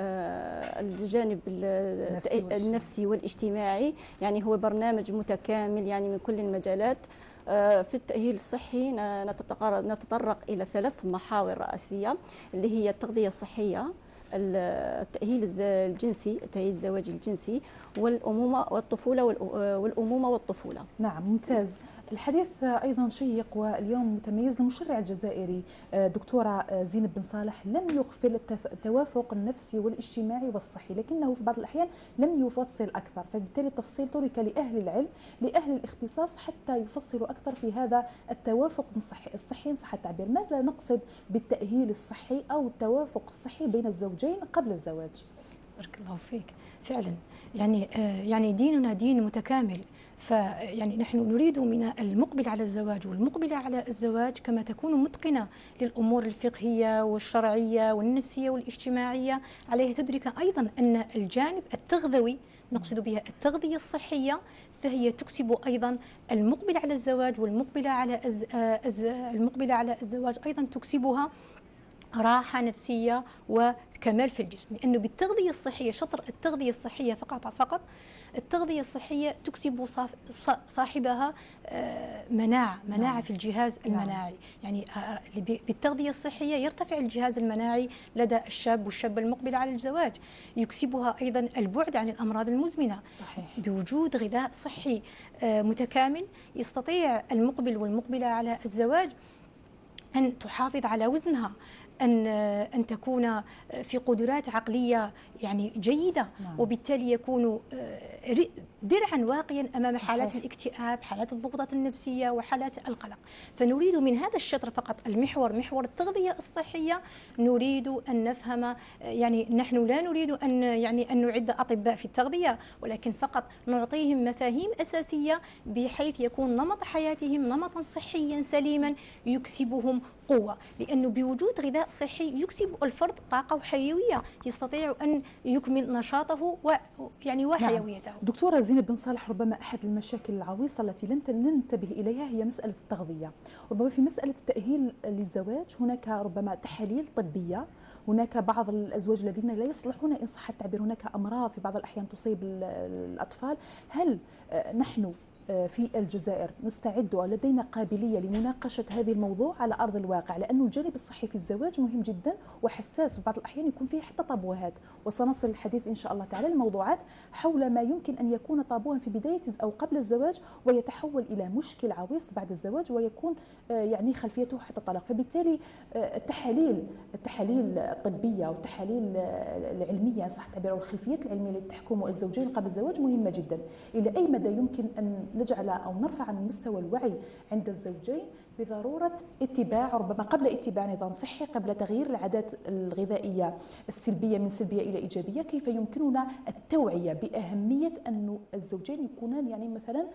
الجانب النفسي والاجتماعي، يعني هو برنامج متكامل يعني من كل المجالات. في التأهيل الصحي نتطرق إلى ثلاث محاور رئيسية اللي هي التغذية الصحية، التأهيل الجنسي، التأهيل الزواجي الجنسي، والأمومة والطفولة والأمومة والطفولة. نعم ممتاز. الحديث أيضا شيق واليوم متميز. المشرع الجزائري دكتورة زينب بن صالح لم يغفل التوافق النفسي والاجتماعي والصحي، لكنه في بعض الأحيان لم يفصل أكثر، فبالتالي التفصيل ترك لأهل العلم لأهل الاختصاص حتى يفصلوا أكثر في هذا التوافق الصحي الصحي إن صح التعبير. ماذا نقصد بالتأهيل الصحي أو التوافق الصحي بين الزوجين قبل الزواج؟ بارك الله فيك. فعلا يعني يعني ديننا دين متكامل، فيعني نحن نريد من المقبل على الزواج والمقبل على الزواج كما تكون متقنة للأمور الفقهية والشرعية والنفسية والاجتماعية، عليها تدرك أيضا أن الجانب التغذوي نقصد بها التغذية الصحية، فهي تكسب أيضا المقبل على الزواج والمقبل على المقبل على الزواج أيضا تكسبها راحة نفسية وكمال في الجسم، لأنه بالتغذية الصحية شطر التغذية الصحية فقط فقط التغذية الصحية تكسب صاحبها مناعة مناعة في الجهاز المناعي، يعني بالتغذية الصحية يرتفع الجهاز المناعي لدى الشاب والشابة المقبل على الزواج، يكسبها أيضا البعد عن الأمراض المزمنة. صحيح. بوجود غذاء صحي متكامل يستطيع المقبل والمقبلة على الزواج أن تحافظ على وزنها، أن أن تكون في قدرات عقلية يعني جيدة. نعم. وبالتالي يكون درعا واقيا أمام صحيح. حالات الاكتئاب، حالات الضغوطات النفسية وحالات القلق. فنريد من هذا الشطر فقط المحور محور التغذية الصحية، نريد أن نفهم، يعني نحن لا نريد أن يعني أن نعد أطباء في التغذية، ولكن فقط نعطيهم مفاهيم أساسية بحيث يكون نمط حياتهم نمطا صحيا سليما يكسبهم قوة، لأنه بوجود غذاء صحي يكسب الفرد طاقة وحيوية يستطيع أن يكمل نشاطه ويعني وحيويته. نعم. دكتورة زينب بن صالح، ربما أحد المشاكل العويصة التي لن ننتبه إليها هي مسألة التغذية. ربما في مسألة التأهيل للزواج هناك ربما تحاليل طبية، هناك بعض الأزواج الذين لا يصلحون إن صح التعبير، هناك أمراض في بعض الأحيان تصيب الأطفال. هل نحن في الجزائر نستعد ولدينا قابلية لمناقشة هذه الموضوع على أرض الواقع؟ لأن الجانب الصحي في الزواج مهم جدا وحساس، وبعض الأحيان يكون فيه حتى طابوهات، وسنصل الحديث إن شاء الله تعالى الموضوعات حول ما يمكن أن يكون طابوها في بداية أو قبل الزواج ويتحول إلى مشكل عويص بعد الزواج ويكون يعني خلفيته حتى الطلاق. فبالتالي التحاليل التحاليل الطبية والتحاليل العلمية صح التعبير أو الخلفيات العلمية التي تحكم الزوجين قبل الزواج مهمة جدا. إلى أي مدى يمكن أن نجعل أو نرفع من مستوى الوعي عند الزوجين بضرورة اتباع ربما قبل اتباع نظام صحي، قبل تغيير العادات الغذائية السلبية من سلبية إلى إيجابية؟ كيف يمكننا التوعية بأهمية أن الزوجين يكونان يعني مثلا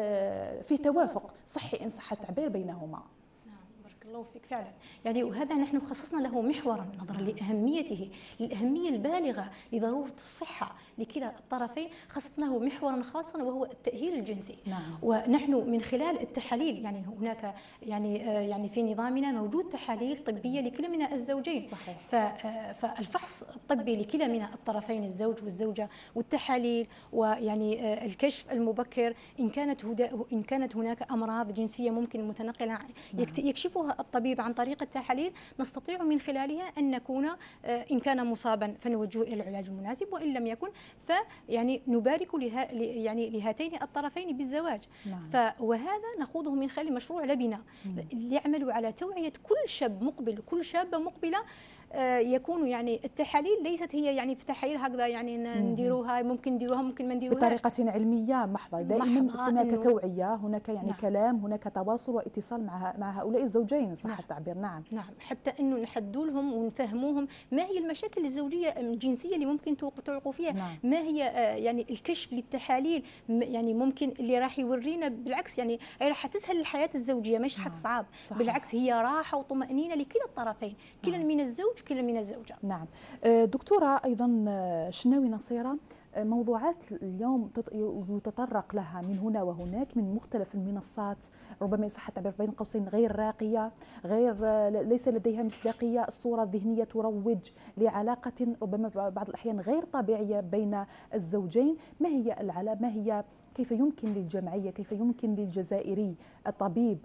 في توافق صحي إن صح التعبير بينهما؟ الله فيك فعلا، يعني وهذا نحن خصصنا له محورا نظرا لأهميته، للأهمية البالغة لضرورة الصحة لكلا الطرفين، خصصنا له محورا خاصا وهو التأهيل الجنسي. نعم. ونحن من خلال التحاليل، يعني هناك يعني يعني في نظامنا موجود تحاليل طبية لكلا من الزوجين. صحيح. فالفحص الطبي لكلا من الطرفين الزوج والزوجة والتحاليل ويعني الكشف المبكر إن كانت إن كانت هناك أمراض جنسية ممكن متنقلة. نعم. يكشفها الطبيب عن طريق التحاليل، نستطيع من خلالها أن نكون إن كان مصابا فنوجهه إلى العلاج المناسب، وإن لم يكن فيعني نبارك لها يعني لهاتين الطرفين بالزواج. نعم. وهذا نخوضه من خلال مشروع لبنة يعمل على توعية كل شاب مقبل كل شابة مقبلة، يكون يعني التحاليل ليست هي يعني في تحاليل هكذا يعني نديروها ممكن نديروها ممكن ما نديروهاش بطريقة علمية محضة. دائما هناك توعية، هناك يعني نعم. كلام، هناك تواصل واتصال مع مع هؤلاء الزوجين صح نعم. التعبير. نعم نعم حتى انه نحدوا لهم ونفهموهم ما هي المشاكل الزوجية الجنسية اللي ممكن توقعوا فيها. نعم. ما هي يعني الكشف للتحاليل يعني ممكن اللي راح يورينا بالعكس يعني راح تسهل الحياة الزوجية مش حتصعب. نعم. بالعكس هي راحة وطمأنينة لكلا الطرفين، كلا نعم. من الزوج كلا من الزوجة. نعم. دكتورة أيضا شناوي نصيرة، موضوعات اليوم يتطرق لها من هنا وهناك من مختلف المنصات، ربما يصح التعبير بين قوسين غير راقية، غير ليس لديها مصداقية، الصورة الذهنية تروج لعلاقة ربما بعض الأحيان غير طبيعية بين الزوجين. ما هي العلاقة؟ ما هي كيف يمكن للجمعية، كيف يمكن للجزائري الطبيب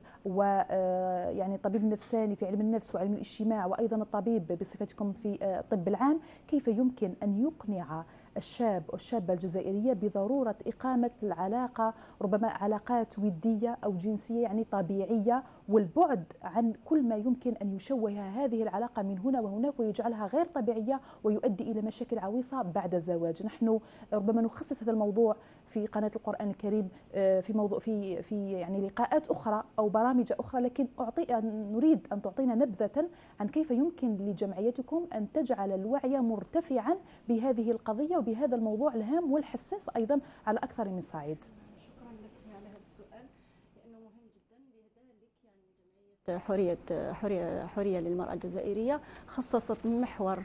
ويعني الطبيب النفساني في علم النفس وعلم الاجتماع وأيضا الطبيب بصفتكم في الطب العام، كيف يمكن أن يقنع الشاب والشابة الجزائرية بضرورة إقامة العلاقة ربما علاقات ودية أو جنسية يعني طبيعية، والبعد عن كل ما يمكن أن يشوه هذه العلاقة من هنا وهناك ويجعلها غير طبيعية ويؤدي إلى مشاكل عويصة بعد الزواج؟ نحن ربما نخصص هذا الموضوع في قناة القرآن الكريم في موضوع في في يعني لقاءات أخرى أو برامج أخرى، لكن أعطي نريد أن تعطينا نبذة عن كيف يمكن لجمعيتكم أن تجعل الوعي مرتفعا بهذه القضية وبهذا الموضوع الهام والحساس أيضا على أكثر من صعيد. شكرا لك على هذا السؤال لأنه مهم جدا. لذلك يعني جمعية حرية حرية حرية للمرأة الجزائرية خصصت محور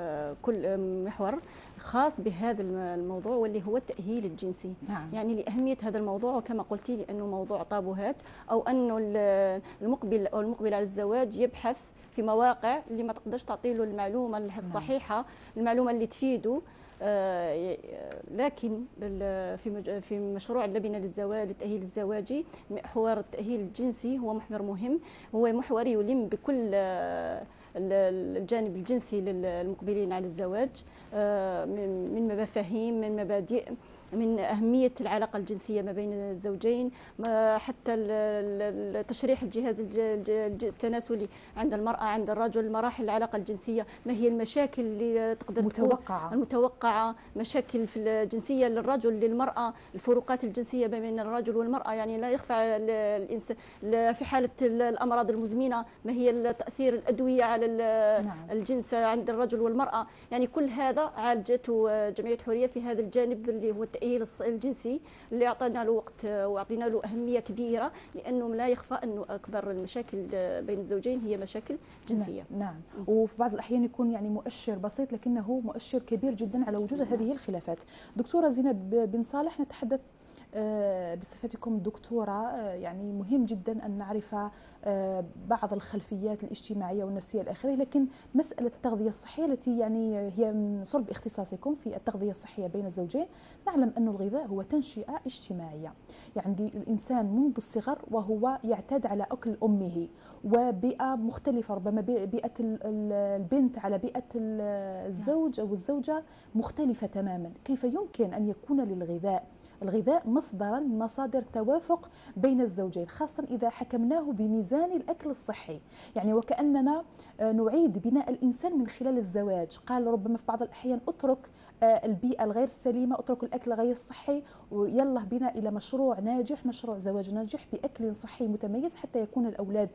كل محور خاص بهذا الموضوع واللي هو التأهيل الجنسي. نعم. يعني لأهمية هذا الموضوع وكما قلتي لأنه موضوع طابوهات أو أنه المقبل أو المقبل على الزواج يبحث في مواقع اللي ما تقدرش تعطي له المعلومه الصحيحه، المعلومه اللي تفيده. آه لكن في في مشروع اللبنه للزواج للتاهيل الزواجي، محور التاهيل الجنسي هو محور مهم، هو محور يلم بكل آه الجانب الجنسي للمقبلين على الزواج، من مفاهيم، من مبادئ، من أهمية العلاقة الجنسية ما بين الزوجين، حتى تشريح الجهاز التناسلي عند المرأة عند الرجل، مراحل العلاقة الجنسية، ما هي المشاكل اللي تقدر متوقعة المتوقعة، مشاكل في الجنسية للرجل للمرأة، الفروقات الجنسية ما بين الرجل والمرأة. يعني لا يخفى الإنسان في حالة الأمراض المزمنة ما هي تأثير الأدوية على الجنس عند الرجل والمرأة. يعني كل هذا عالجته جمعية حورية في هذا الجانب اللي هو التأهيل الجنسي، اللي أعطينا له وقت وأعطينا له أهمية كبيرة، لأنه لا يخفى أنه أكبر المشاكل بين الزوجين هي مشاكل جنسية. نعم, نعم. وفي بعض الأحيان يكون يعني مؤشر بسيط لكنه مؤشر كبير جدا على وجود هذه الخلافات. دكتورة زينب بن صالح، نتحدث بصفتكم دكتورة، يعني مهم جدا أن نعرف بعض الخلفيات الاجتماعية والنفسية الآخرة، لكن مسألة التغذية الصحية التي يعني هي من صلب اختصاصكم في التغذية الصحية بين الزوجين، نعلم أن الغذاء هو تنشئة اجتماعية. يعني الإنسان منذ الصغر وهو يعتاد على أكل أمه، وبيئة مختلفة، ربما بيئة البنت على بيئة الزوج أو الزوجة مختلفة تماما. كيف يمكن أن يكون للغذاء الغذاء مصدرا من مصادر توافق بين الزوجين، خاصة إذا حكمناه بميزان الأكل الصحي؟ يعني وكأننا نعيد بناء الإنسان من خلال الزواج. قال ربما في بعض الأحيان اترك البيئة الغير سليمة، اترك الأكل غير الصحي، ويلا بنا إلى مشروع ناجح، مشروع زواج ناجح بأكل صحي متميز، حتى يكون الأولاد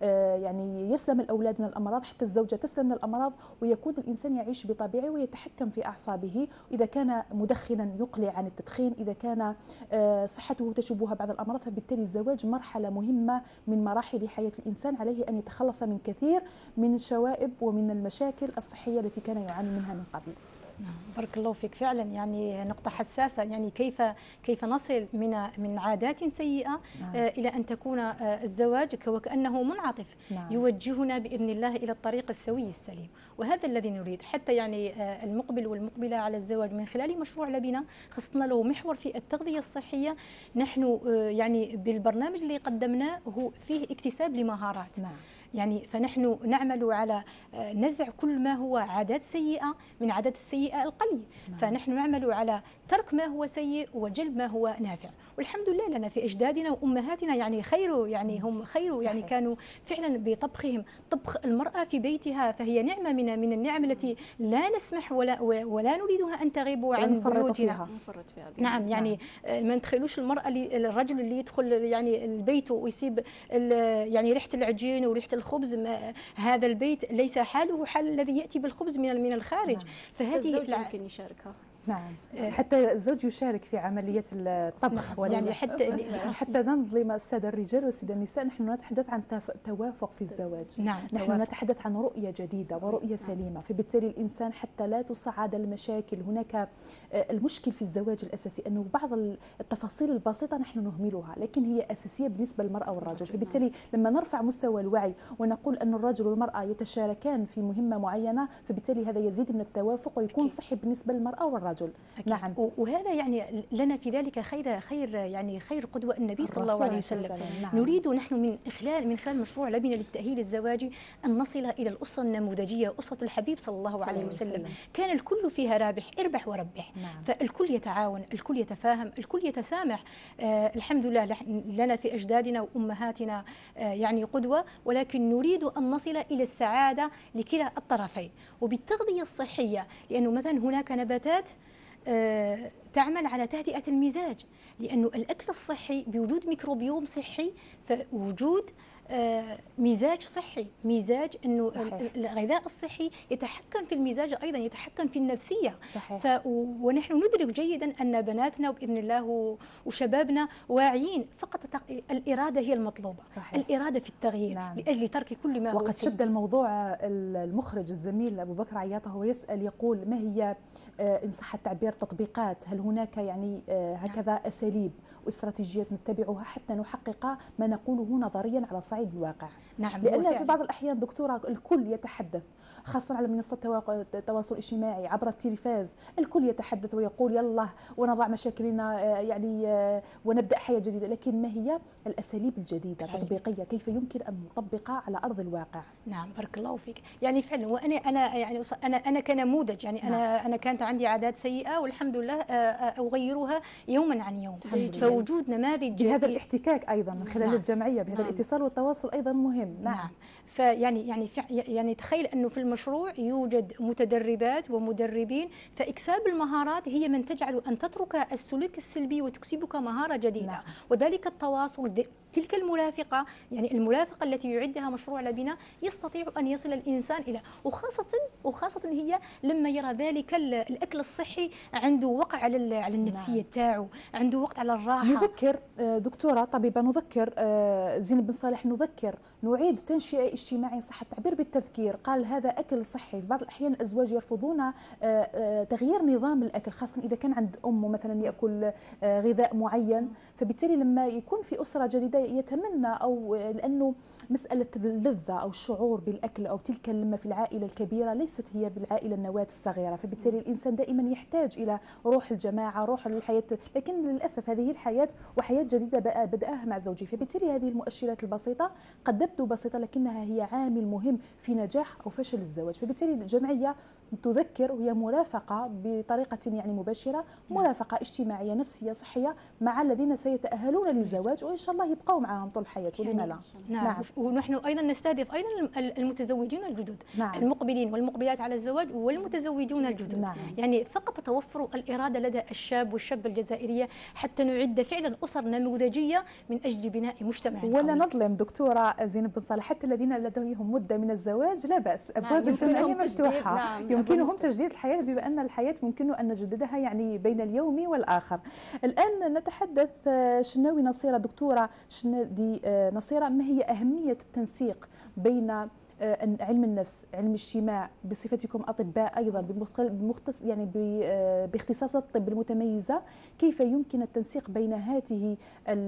يعني يسلم الأولاد من الأمراض، حتى الزوجة تسلم من الأمراض، ويكون الإنسان يعيش بطبيعه ويتحكم في أعصابه. إذا كان مدخنا يقلع عن التدخين، إذا كان صحته تشوبها بعض الأمراض، فبالتالي الزواج مرحلة مهمة من مراحل حياة الإنسان، عليه أن يتخلص من كثير من الشوائب ومن المشاكل الصحية التي كان يعاني منها من قبل. بارك الله فيك. فعلا يعني نقطة حساسة، يعني كيف كيف نصل من من عادات سيئة نعم. إلى أن تكون الزواج وكأنه منعطف نعم. يوجهنا بإذن الله إلى الطريق السوي السليم، وهذا الذي نريد. حتى يعني المقبل والمقبلة على الزواج من خلال مشروع لبنة خصصنا له محور في التغذية الصحية. نحن يعني بالبرنامج اللي قدمناه هو فيه اكتساب لمهارات نعم. يعني فنحن نعمل على نزع كل ما هو عادات سيئة من عادات السيئة القليل نعم. فنحن نعمل على ترك ما هو سيء وجلب ما هو نافع. والحمد لله لنا في أجدادنا وأمهاتنا يعني خير، يعني هم خير صحيح. يعني كانوا فعلا بطبخهم، طبخ المرأة في بيتها فهي نعمة من من النعم التي لا نسمح ولا ولا نريدها أن تغيب عن بيوتنا. نعم يعني نعم. ما نتخيلوش المرأة اللي الرجل اللي يدخل يعني البيت ويسيب يعني ريحة العجين وريحة الخبز، هذا البيت ليس حاله حال الذي يأتي بالخبز من من الخارج. نعم. فهذه الزوج يمكن يشاركها. نعم حتى الزوج يشارك في عملية الطبخ نعم. يعني حتى حتى نظلم السادة الرجال والسادة النساء، نحن نتحدث عن توافق في الزواج نعم. نحن توافق. نتحدث عن رؤية جديدة ورؤية سليمة، فبالتالي الإنسان حتى لا تصعد المشاكل. هناك المشكل في الزواج الأساسي أنه بعض التفاصيل البسيطة نحن نهملها، لكن هي أساسية بالنسبة للمرأة والرجل. فبالتالي لما نرفع مستوى الوعي ونقول أن الرجل والمرأة يتشاركان في مهمة معينة، فبالتالي هذا يزيد من التوافق ويكون صحي بالنسبة للمرأة والرجل. أكيد. نعم. وهذا يعني لنا في ذلك خير خير يعني خير قدوة النبي صلى الله عليه وسلم. نعم. نريد نحن من خلال من خلال مشروع لبنة للتأهيل الزواجي أن نصل إلى الأسرة النموذجية، أسرة الحبيب صلى الله صلى عليه وسلم. وسلم كان الكل فيها رابح، اربح وربح. نعم. فالكل يتعاون، الكل يتفاهم، الكل يتسامح. آه الحمد لله لنا في أجدادنا وأمهاتنا آه يعني قدوة، ولكن نريد أن نصل إلى السعادة لكلا الطرفين. وبالتغذية الصحية، لأنه مثلا هناك نباتات آه تعمل على تهدئة المزاج، لأنه الأكل الصحي بوجود ميكروبيوم صحي، فوجود آه مزاج صحي، مزاج أنه الغذاء الصحي يتحكم في المزاج، أيضا يتحكم في النفسية. صحيح. ف ونحن ندرك جيدا أن بناتنا وبإذن الله وشبابنا واعيين، فقط الإرادة هي المطلوبة. صحيح. الإرادة في التغيير. نعم. لأجل ترك كل ما هو وقد شد الموضوع المخرج الزميل أبو بكر عياطة، هو يسأل يقول ما هي إن صح التعبير تطبيقات، هل هناك يعني هكذا أساليب واستراتيجيات نتبعها حتى نحقق ما نقوله نظريا على صعيد الواقع؟ نعم. لأن في بعض الأحيان دكتورة الكل يتحدث، خاصة على منصات التواصل الاجتماعي عبر التلفاز، الكل يتحدث ويقول يلا ونضع مشاكلنا يعني ونبدأ حياة جديدة، لكن ما هي الأساليب الجديدة التطبيقية؟ كيف يمكن أن نطبقها على أرض الواقع؟ نعم بارك الله فيك. يعني فعلا وأنا أنا يعني أنا أنا كنموذج، يعني أنا نعم. أنا كانت عندي عادات سيئة والحمد لله أغيرها يوما عن يوم. فوجود نماذج بهذا الاحتكاك أيضا من خلال نعم. الجمعية بهذا نعم. الاتصال والتواصل أيضا مهم. نعم, نعم. فيعني يعني يعني تخيل أنه في المشروع يوجد متدربات ومدربين، فإكساب المهارات هي من تجعل أن تترك السلوك السلبي وتكسبك مهارة جديدة. نعم. وذلك التواصل تلك المرافقة، يعني المرافقة التي يعدها مشروع لبنة يستطيع أن يصل الإنسان إلى، وخاصة وخاصة هي لما يرى ذلك الأكل الصحي عنده وقع على على النفسية نعم. تاعو، عنده وقت على الراحة. نذكر دكتورة طبيبة، نذكر زينب بن صالح، نذكر نعيد تنشئة اجتماعي صح التعبير بالتذكير، قال هذا أكل صحي. في بعض الأحيان الأزواج يرفضون تغيير نظام الأكل، خاصة إذا كان عند أمه مثلا يأكل غذاء معين، فبالتالي لما يكون في أسرة جديدة يتمنى، أو لأنه مسألة اللذة أو الشعور بالأكل أو تلك اللمة في العائلة الكبيرة ليست هي بالعائلة النواة الصغيرة، فبالتالي الإنسان دائما يحتاج إلى روح الجماعة، روح الحياة، لكن للأسف هذه الحياة وحياة جديدة بدأها مع زوجي، فبالتالي هذه المؤشرات البسيطة قد تبدو بسيطة لكنها هي عامل مهم في نجاح أو فشل الزواج. فبالتالي الجمعية تذكر، وهي مرافقة بطريقة يعني مباشرة، مرافقة اجتماعية نفسية صحية مع الذين سيتأهلون للزواج وإن شاء الله يبقوا معهم طول الحياة، ولما لا. نعم. نعم. ونحن أيضا نستهدف أيضا المتزوجين الجدد. نعم. المقبلين والمقبلات على الزواج والمتزوجون الجدد. نعم. يعني فقط توفر الإرادة لدى الشاب والشابة الجزائرية حتى نعد فعلا أسر نموذجية من أجل بناء مجتمع ولا قوي. نظلم دكتورة زينب بن صالح، حتى الذين لديهم مدة من الزواج لا بأس، أبواب نعم. الجمعية مفتوحة. نعم. يمكنهم تجديد الحياة، بما أن الحياة يمكن أن نجددها يعني بين اليوم والآخر. الآن نتحدث شناوي نصيرة، دكتورة شنادي نصيرة، ما هي أهمية التنسيق بين علم النفس، علم الاجتماع، بصفتكم أطباء أيضا بمختص يعني باختصاصات الطب المتميزة، كيف يمكن التنسيق بين هذه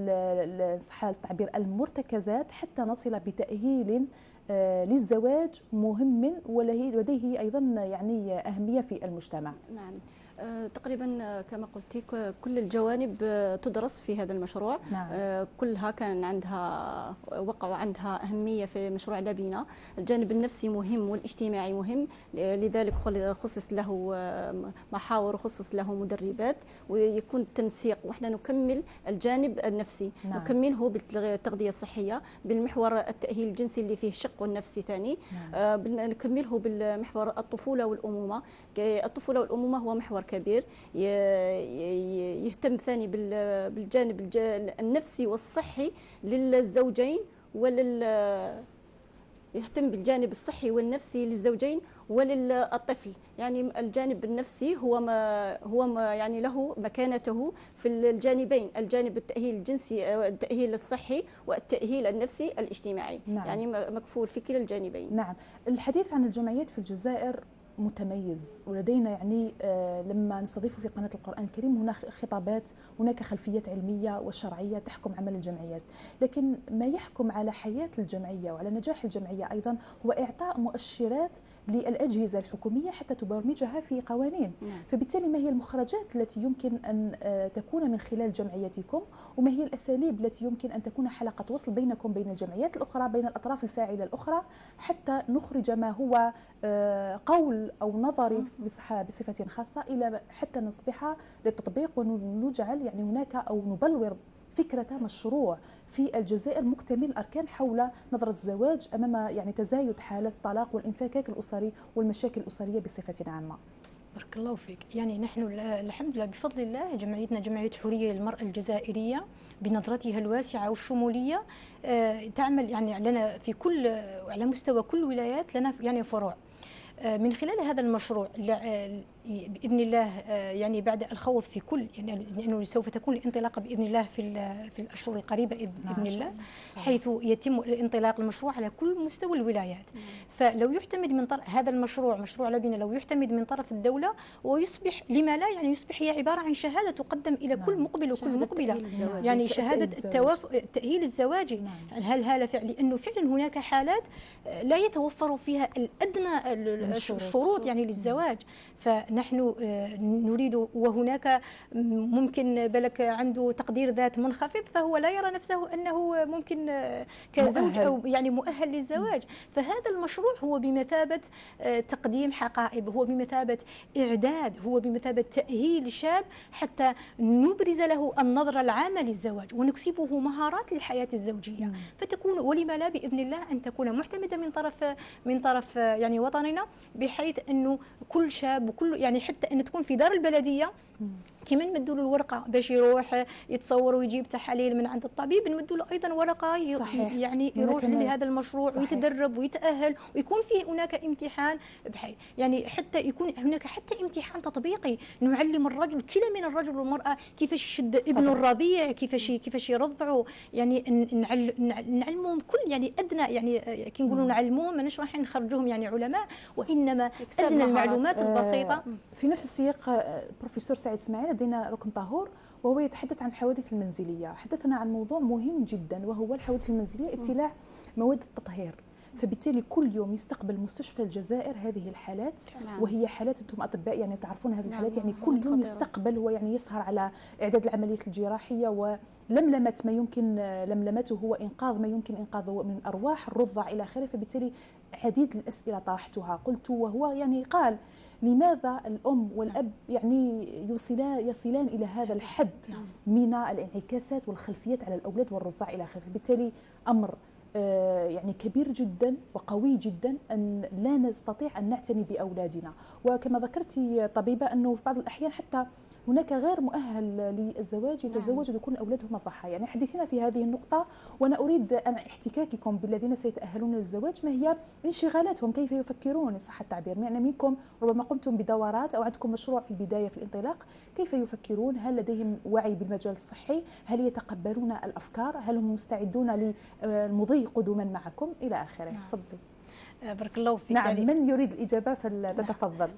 صح التعبير المرتكزات حتى نصل بتأهيل للزواج مهم ولديه أيضا يعني أهمية في المجتمع؟ نعم. تقريبا كما قلتي كل الجوانب تدرس في هذا المشروع. نعم. كلها كان عندها وقع عندها أهمية في مشروع لبنة. الجانب النفسي مهم والاجتماعي مهم، لذلك خصص له محاور وخصص له مدربات، ويكون التنسيق وإحنا نكمل الجانب النفسي. نعم. نكمله بالتغذية الصحية، بالمحور التأهيل الجنسي اللي فيه شق نفسي ثاني. نعم. نكمله بالمحور الطفولة والأمومة. الطفولة والأمومة هو محور كبير يهتم ثاني بالجانب النفسي والصحي للزوجين، ولل يهتم بالجانب الصحي والنفسي للزوجين وللطفل. يعني الجانب النفسي هو ما هو ما يعني له مكانته في الجانبين، الجانب التأهيل الجنسي، التأهيل الصحي والتأهيل النفسي الاجتماعي. نعم. يعني مكفول في كلا الجانبين. نعم. الحديث عن الجمعيات في الجزائر متميز، ولدينا يعني آه لما نستضيف في قناة القرآن الكريم هناك خطابات، هناك خلفيات علمية وشرعية تحكم عمل الجمعيات، لكن ما يحكم على حياة الجمعية وعلى نجاح الجمعية أيضا هو إعطاء مؤشرات للأجهزة الحكومية حتى تبرمجها في قوانين. نعم. فبالتالي ما هي المخرجات التي يمكن أن آه تكون من خلال جمعيتكم، وما هي الأساليب التي يمكن أن تكون حلقة وصل بينكم بين الجمعيات الأخرى، بين الأطراف الفاعلة الأخرى، حتى نخرج ما هو آه قول أو نظري بصفة خاصة إلى حتى نصبح للتطبيق ونجعل يعني هناك أو نبلور فكرة مشروع في الجزائر مكتمل الأركان حول نظرة الزواج أمام يعني تزايد حالات الطلاق والانفكاك الأسري والمشاكل الأسرية بصفة عامة. بارك الله فيك. يعني نحن الحمد لله بفضل الله جمعيتنا جمعية حورية للمرأة الجزائرية بنظرتها الواسعة والشمولية تعمل يعني لنا في كل على مستوى كل ولايات لنا يعني فروع. من خلال هذا المشروع باذن الله يعني بعد الخوض في كل يعني لانه سوف تكون الانطلاقه باذن الله في في الاشهر القريبه باذن الله، حيث يتم الانطلاق المشروع على كل مستوى الولايات. فلو يعتمد من طرف هذا المشروع مشروع لبنه لو يعتمد من طرف الدوله ويصبح لما لا يعني يصبح هي عباره عن شهاده تقدم الى كل مقبل وكل مقبله، يعني شهاده التوافق التاهيل الزواجي. هل هذا فعل لانه فعلا هناك حالات لا يتوفر فيها الادنى الشروط يعني للزواج، فنحن نريد وهناك ممكن بلك عنده تقدير ذات منخفض فهو لا يرى نفسه انه ممكن كزوج مؤهل. او يعني مؤهل للزواج، فهذا المشروع هو بمثابه تقديم حقائب، هو بمثابه اعداد، هو بمثابه تاهيل شاب حتى نبرز له النظره العامه للزواج ونكسبه مهارات للحياه الزوجيه. مم. فتكون ولما لا باذن الله ان تكون معتمده من طرف من طرف يعني وطننا، بحيث انه كل شاب وكل يعني حتى ان تكون في دار البلديه كما نمدوا له الورقه باش يروح يتصور ويجيب تحاليل من عند الطبيب، نمدوا له ايضا ورقه صحيح. يعني يروح لهذا المشروع صحيح. ويتدرب ويتاهل ويكون فيه هناك امتحان بحيث يعني حتى يكون هناك حتى امتحان تطبيقي نعلم الرجل كلا من الرجل والمراه كيفاش يشد ابنه الرضيع، كيفاش كيفاش يرضعه، يعني نعلمهم كل يعني ادنى يعني كي نقولوا نعلموهم ماناش رايحين نخرجوهم يعني علماء، وانما ادنى المعلومات البسيطه. في نفس السياق بروفيسور سعيد اسماعيل لدينا ركن طاهور وهو يتحدث عن الحوادث المنزليه، حدثنا عن موضوع مهم جدا وهو الحوادث المنزليه ابتلاع مواد التطهير. فبالتالي كل يوم يستقبل مستشفى الجزائر هذه الحالات، نعم. وهي حالات انتم اطباء يعني تعرفون هذه الحالات، نعم. يعني كل يوم يستقبل هو يعني يسهر على اعداد العمليات الجراحيه ولملمه ما يمكن لملمته هو انقاذ ما يمكن انقاذه من ارواح الرضع الى اخره. فبالتالي عديد الاسئله طرحتها قلت وهو يعني قال لماذا الأم والأب يعني يوصلان يصلان إلى هذا الحد من الانعكاسات والخلفيات على الأولاد والرضاع إلى آخره. بالتالي أمر يعني كبير جدا وقوي جدا أن لا نستطيع أن نعتني بأولادنا. وكما ذكرتي طبيبة أنه في بعض الأحيان حتى هناك غير مؤهل للزواج يتزوج ويكون أولادهم الضحايا. يعني حدثنا في هذه النقطة وأنا أريد أن احتكاككم بالذين سيتأهلون للزواج، ما هي انشغالاتهم، كيف يفكرون إن صح التعبير، يعني منكم ربما قمتم بدورات أو عندكم مشروع في البداية في الانطلاق، كيف يفكرون؟ هل لديهم وعي بالمجال الصحي؟ هل يتقبلون الأفكار؟ هل هم مستعدون للمضي قدما معكم إلى آخره؟ تفضلي. بارك الله فيك. نعم، يعني من يريد الإجابة فلتتفضل.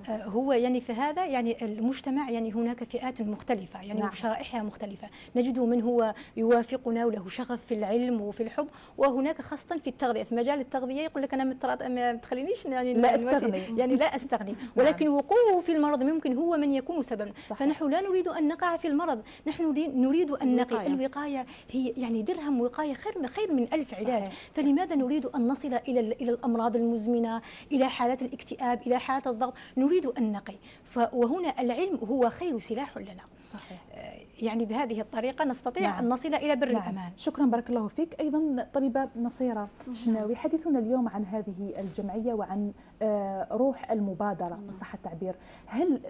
هو يعني في هذا يعني المجتمع يعني هناك فئات مختلفة يعني نعم. شرائحها مختلفة، نجد من هو يوافقنا وله شغف في العلم وفي الحب، وهناك خاصة في التغذية، في مجال التغذية يقول لك أنا ما تخلينيش يعني لا أستغني يعني لا أستغني ولكن وقوعه في المرض ممكن هو من يكون سببا. فنحن لا نريد أن نقع في المرض، نحن نريد أن نقي. الوقاية هي يعني درهم وقاية خير خير من ألف علاج. فلماذا نريد أن نصل إلى إلى الأمراض المزمنة، إلى حالات الاكتئاب، إلى حالات الضغط؟ نريد أن نقي. وهنا العلم هو خير سلاح لنا. صحيح. يعني بهذه الطريقة نستطيع نعم. أن نصل إلى بر نعم. الأمان. شكرا بارك الله فيك. أيضا طبيبة نصيرة شناوي، حديثنا اليوم عن هذه الجمعية وعن روح المبادرة إن صح التعبير. هل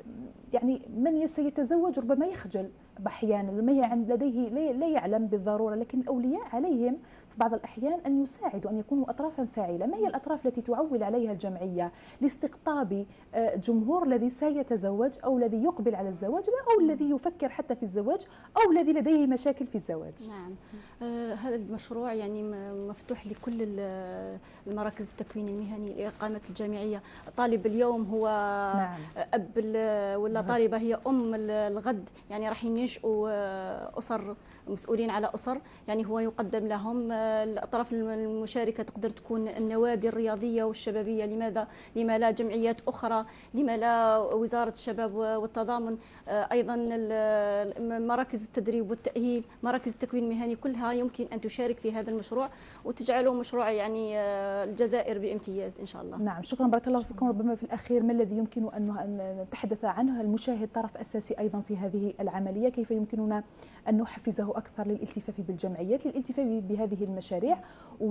يعني من سيتزوج ربما يخجل أحيانا، لديه لا يعلم بالضرورة، لكن الأولياء عليهم في بعض الأحيان أن يساعدوا، أن يكونوا أطرافا فاعلة. ما هي الأطراف التي تعول عليها الجمعية لاستقطاب جمهور الذي سيتزوج أو الذي يقبل على الزواج أو الذي يفكر حتى في الزواج أو الذي لديه مشاكل في الزواج؟ نعم، آه هذا المشروع يعني مفتوح لكل المراكز التكوين المهني لإقامة الجامعية. طالب اليوم هو نعم. أب ولا طالبة هي أم الغد، يعني راح ينشئوا أسر، مسؤولين على أسر، يعني هو يقدم لهم الأطراف المشاركة تقدر تكون النوادي الرياضية والشبابية، لماذا لما لا جمعيات أخرى، لما لا وزارة الشباب والتضامن، أيضا مراكز التدريب والتأهيل، مراكز التكوين المهني، كلها يمكن أن تشارك في هذا المشروع وتجعله مشروع يعني الجزائر بامتياز إن شاء الله. نعم، شكرا بارك الله فيكم. ربما في الأخير ما الذي يمكن أن نتحدث عنه؟ المشاهد طرف أساسي أيضا في هذه العملية، كيف يمكننا أن نحفزه أكثر للالتفاف بالجمعيات، للالتفاف بهذه المشاريع،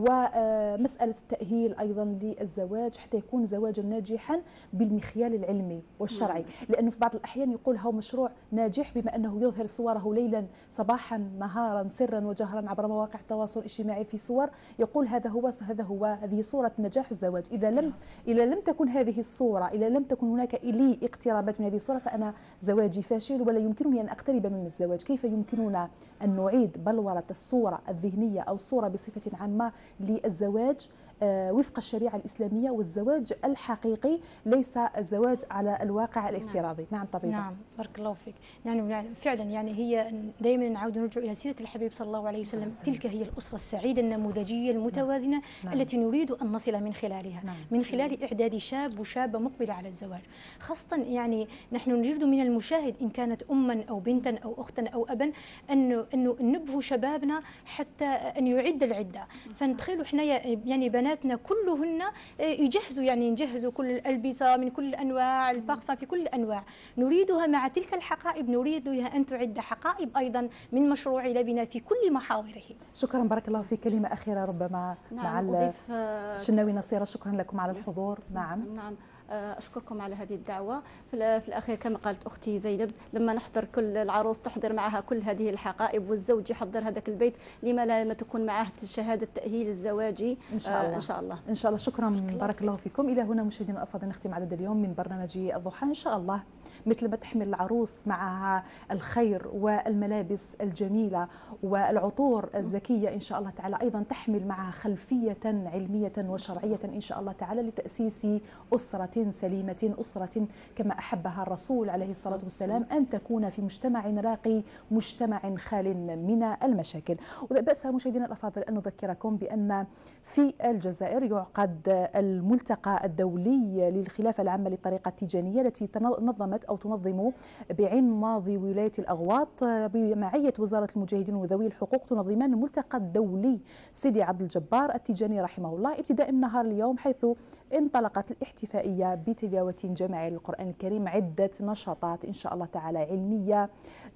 ومسألة التأهيل أيضا للزواج حتى يكون زواجا ناجحا بالمخيال العلمي والشرعي، لأنه في بعض الأحيان يقول هو مشروع ناجح بما أنه يظهر صوره ليلا صباحا نهارا سرا وجهرا عبر مواقع التواصل الاجتماعي في صور، يقول هذا هو هذا هو هذه صورة نجاح الزواج. إذا لم إذا لم تكن هذه الصورة، إذا لم تكن هناك لي اقترابات من هذه الصورة، فأنا زواجي فاشل ولا يمكنني أن أقترب من الزواج. كيف يمكننا أن نعيد بلورة الصورة الذهنية أو الصورة بصفة عامة للزواج وفق الشريعة الإسلامية؟ والزواج الحقيقي ليس الزواج على الواقع الافتراضي. نعم, نعم طبيبة. نعم بارك الله فيك. يعني فعلا يعني هي دائما نعود نرجع إلى سيرة الحبيب صلى الله عليه وسلم. تلك هي الأسرة السعيدة النموذجية المتوازنة نعم. التي نريد أن نصل من خلالها نعم. من خلال إعداد شاب وشابة مقبلة على الزواج، خاصة يعني نحن نريد من المشاهد إن كانت أما أو بنتا أو أختا أو أبا أن أنه نبهوا شبابنا حتى أن يعد العدة. فنتخيلوا إحنا يعني بنات بناتنا كلهن يجهزوا يعني نجهزوا كل الألبسة من كل الأنواع، البغفة في كل الأنواع، نريدها مع تلك الحقائب نريدها أن تعد حقائب أيضا من مشروع لبنى في كل محاوره. شكرا بارك الله في كلمة أخيرة ربما نعم مع الشناوي نصيرة. شكرا لكم على الحضور. نعم نعم أشكركم على هذه الدعوة. في الأخير كما قالت أختي زينب، لما نحضر كل العروس تحضر معها كل هذه الحقائب والزوج يحضر هذاك البيت، لما لا ما تكون معه شهادة التأهيل الزواجي إن شاء الله. إن شاء الله إن شاء الله. شكرا بارك الله فيكم. إلى هنا مشاهدينا الأفاضل نختم عدد اليوم من برنامج الضحى. إن شاء الله مثل ما تحمل العروس معها الخير والملابس الجميلة والعطور الزكية إن شاء الله تعالى، أيضا تحمل معها خلفية علمية وشرعية إن شاء الله تعالى لتأسيس أسرة سليمة، أسرة كما أحبها الرسول عليه الصلاة والسلام أن تكون في مجتمع راقي، مجتمع خال من المشاكل. ولا بأس مشاهدينا الأفاضل أن نذكركم بأن في الجزائر يعقد الملتقى الدولي للخلافة العامة للطريقة التيجانية التي نظمت أو تنظم بعين ماضي ولاية الأغواط بمعية وزارة المجاهدين وذوي الحقوق، تنظمان الملتقى الدولي سيدي عبد الجبار التيجاني رحمه الله ابتداء من نهار اليوم، حيث انطلقت الاحتفائية بتلاوة جماعية للقرآن الكريم، عدة نشاطات إن شاء الله تعالى علمية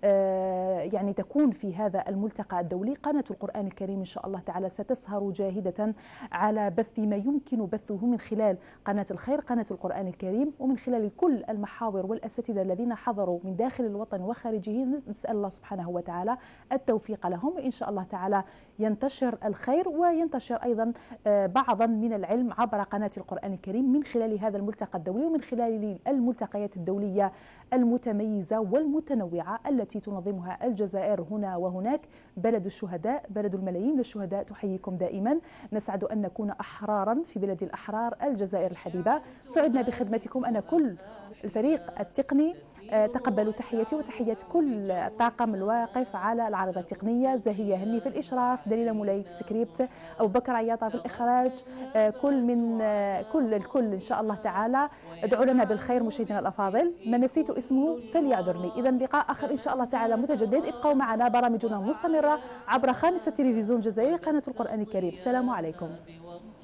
يعني تكون في هذا الملتقى الدولي. قناة القرآن الكريم إن شاء الله تعالى ستسهر جاهدة على بث ما يمكن بثه من خلال قناة الخير، قناة القرآن الكريم، ومن خلال كل المحاور والأساتذة الذين حضروا من داخل الوطن وخارجه. نسأل الله سبحانه وتعالى التوفيق لهم، وإن شاء الله تعالى ينتشر الخير وينتشر أيضا بعضا من العلم عبر قناة القرآن الكريم من خلال هذا الملتقى الدولي ومن خلال الملتقيات الدولية المتميزة والمتنوعة التي تنظمها الجزائر هنا وهناك. بلد الشهداء، بلد الملايين من الشهداء، تحييكم دائما. نسعد أن نكون أحرارا في بلد الأحرار الجزائر الحبيبة. سعدنا بخدمتكم. أنا كل الفريق التقني تقبلوا تحياتي وتحيات كل الطاقم الواقف على العارضة التقنية، زاهية هني في الإشراف، دليلة مولاي في السكريبت، أبو بكر عياطة في الإخراج، كل من كل الكل إن شاء الله تعالى. ادعوا لنا بالخير مشاهدينا الأفاضل، ما نسيت اسمه فليعذرني. إذا لقاء آخر إن شاء الله تعالى متجدد. ابقوا معنا، برامجنا مستمرة عبر خامسة تلفزيون جزائري قناة القرآن الكريم. السلام عليكم.